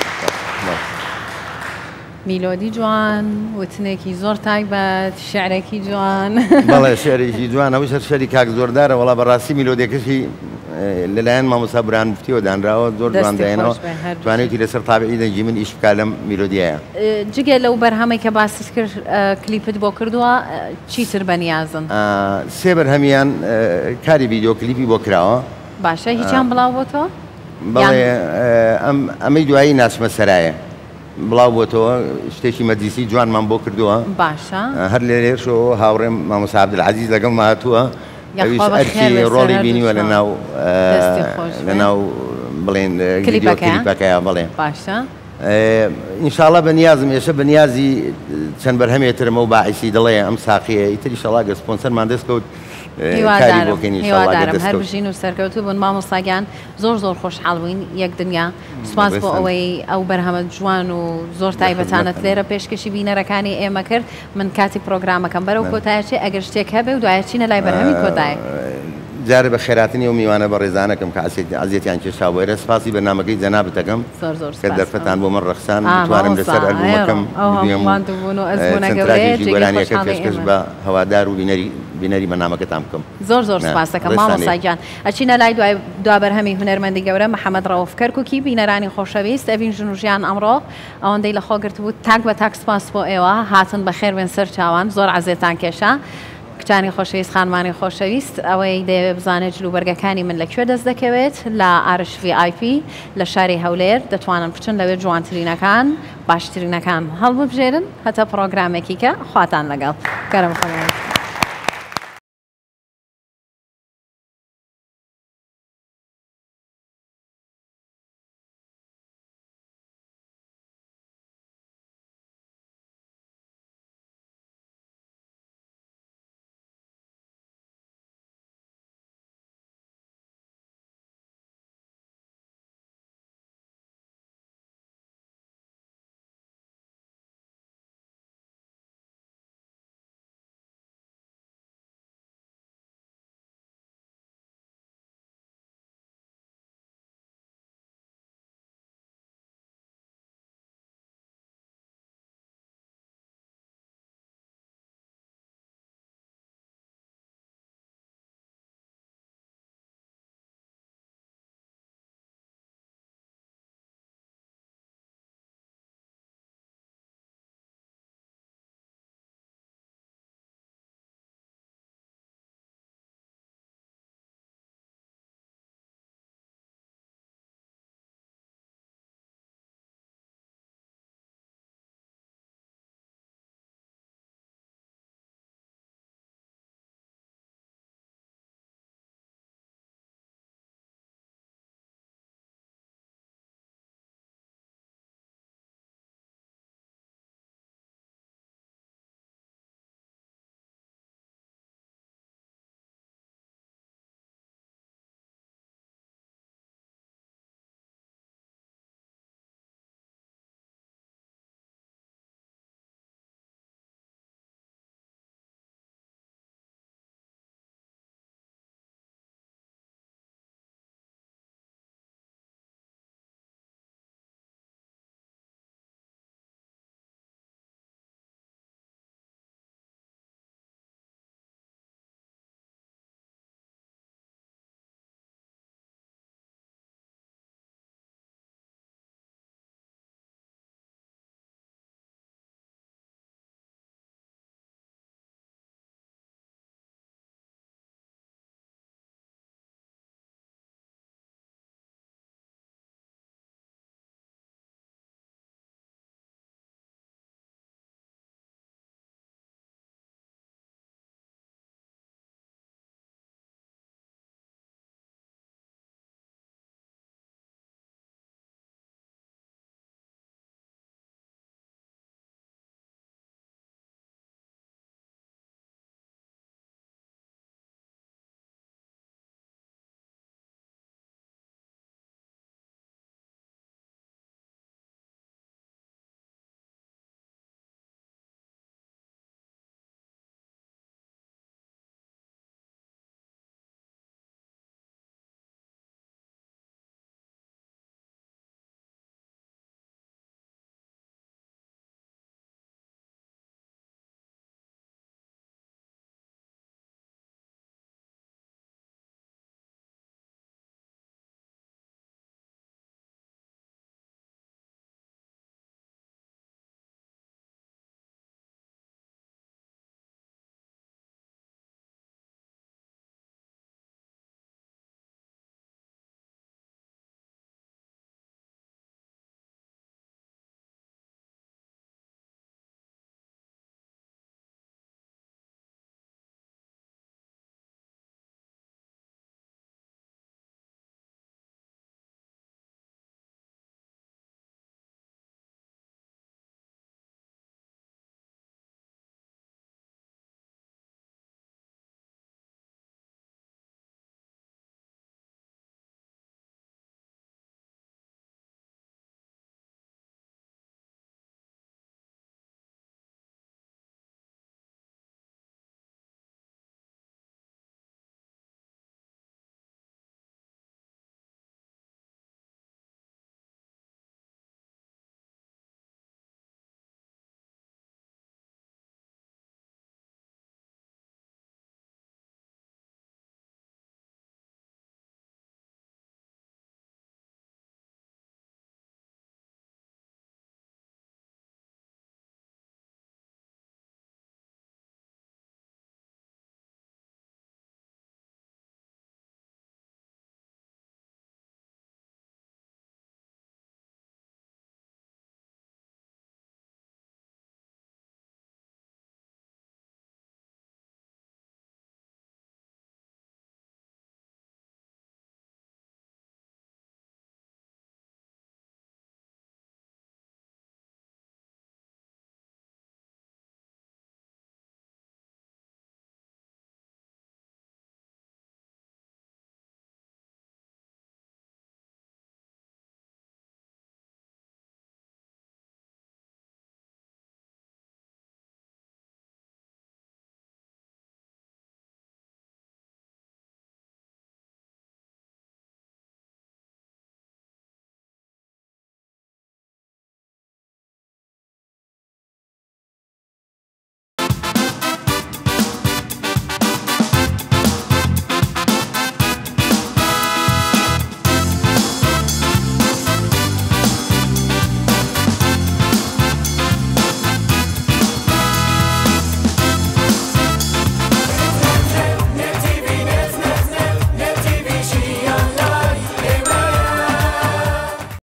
[SPEAKER 1] میلۆدی جوان وتنێکی زۆر تایبەت شعرێکی جوان
[SPEAKER 11] بەڵێ شعرێکی جوان ئەوش هەر شعری کاک زۆردارە وەڵا بەڕاستی میلۆدیەکەشی لەلایەن مامۆستا بورهان موفتیەوە دانراوە زۆر جوان داێنەوە توانێتی لەسەر تابعی دەنجی من ئیش بکا لەم میلۆدیایە
[SPEAKER 1] جگە لەو بەرهەمەی کە باست کرد کلیپت بۆ کردووە چیتر بەنیازن
[SPEAKER 11] سێ بەرهەمیان کاری ڤیدیۆ کلیپی بۆ کراوە
[SPEAKER 1] باشە هیچیان بڵاو بۆتەوە
[SPEAKER 11] بەڵێ ئەمەی دوایی ناچمە سەرایە بڵاو بۆتەوە شتێکی مەجلیسی جوانمان بۆ کردووە
[SPEAKER 1] باشە
[SPEAKER 11] هەر لێرێشەوە هاوڕێم مامۆستا عەبدولعەزیز لەگەڵ ماهاتووە ئەویش ئەرکی ڕۆڵی بینیوە لە ناو لە ناو بڵێن کلیپەکەیە بڵێ
[SPEAKER 1] باشە
[SPEAKER 11] ئینشاڵڵا بەنیازم ێشە بەنیازی چەند بەرهەمێترمە و باعیسی دڵێ ئەم ساقیە ئیتری شەڵا گە سپۆنسەرمان دەستکەوت
[SPEAKER 1] هیوادارم هەر بژین و سەرکەوتو بوون مامۆستاگیان زۆر زۆر خۆشحاڵ بووین یەک دنیا سوپاس بۆ ئەوەی ئەو بەرهەمە جوان و زۆر تایبەتانت لێرە پێشکەشی بینەرەکانی ئێمە کرد من کاتی پرۆگرامەکەم بەرەو کۆتایەچێ ئەگەر شتێک هەبێ و دوایە چینە لای بەرهەمی کۆتایە
[SPEAKER 11] جارە بە خێراتنی و میوانە بە ڕێزانەکەم کە ئازیەتیان کێشا بۆێرە سپاسی بەرنامەکەی جەنابەتەکەم کە دەرفەتان بۆ من ڕەخسان بتوانم لەسەر ئەلبومەکەم سنتراژێکی گۆرانیەکە پێشکەش بە هەوادار و بینەری بەرنامەکەتان بکەم
[SPEAKER 1] زۆر زۆر سپاس دەکەم مامۆستاگیان ئەچینە لای دوای دوا بەرهەمی هونەرمەندی گەورە محەممەد ڕەوف کەرکووکی بینەرانی خۆشەویست ئەڤین ژن و ژیان ئەمڕۆ ئەوەندەی لە خۆگرت بوو تاک بە تاک سپاس بۆ ئێوە هاتن بەخێر بێن سەر چاوان زۆر عەزیێتان کێشا کچانی خۆشەویست خانمانی خۆشەویست ئەوەی دەوێ بزانێت جلوبەرگەکانی من لەکوێ دەست دەکەوێت لە ئارش ڤی ئای پی لە شاری هەولێر دەتوانن بچن لەوێ جوانترینەکان باشترینەکان هەڵببژێرن هەتا پرۆگرامێکی کە خواتان لەگەڵ گەرم خۆ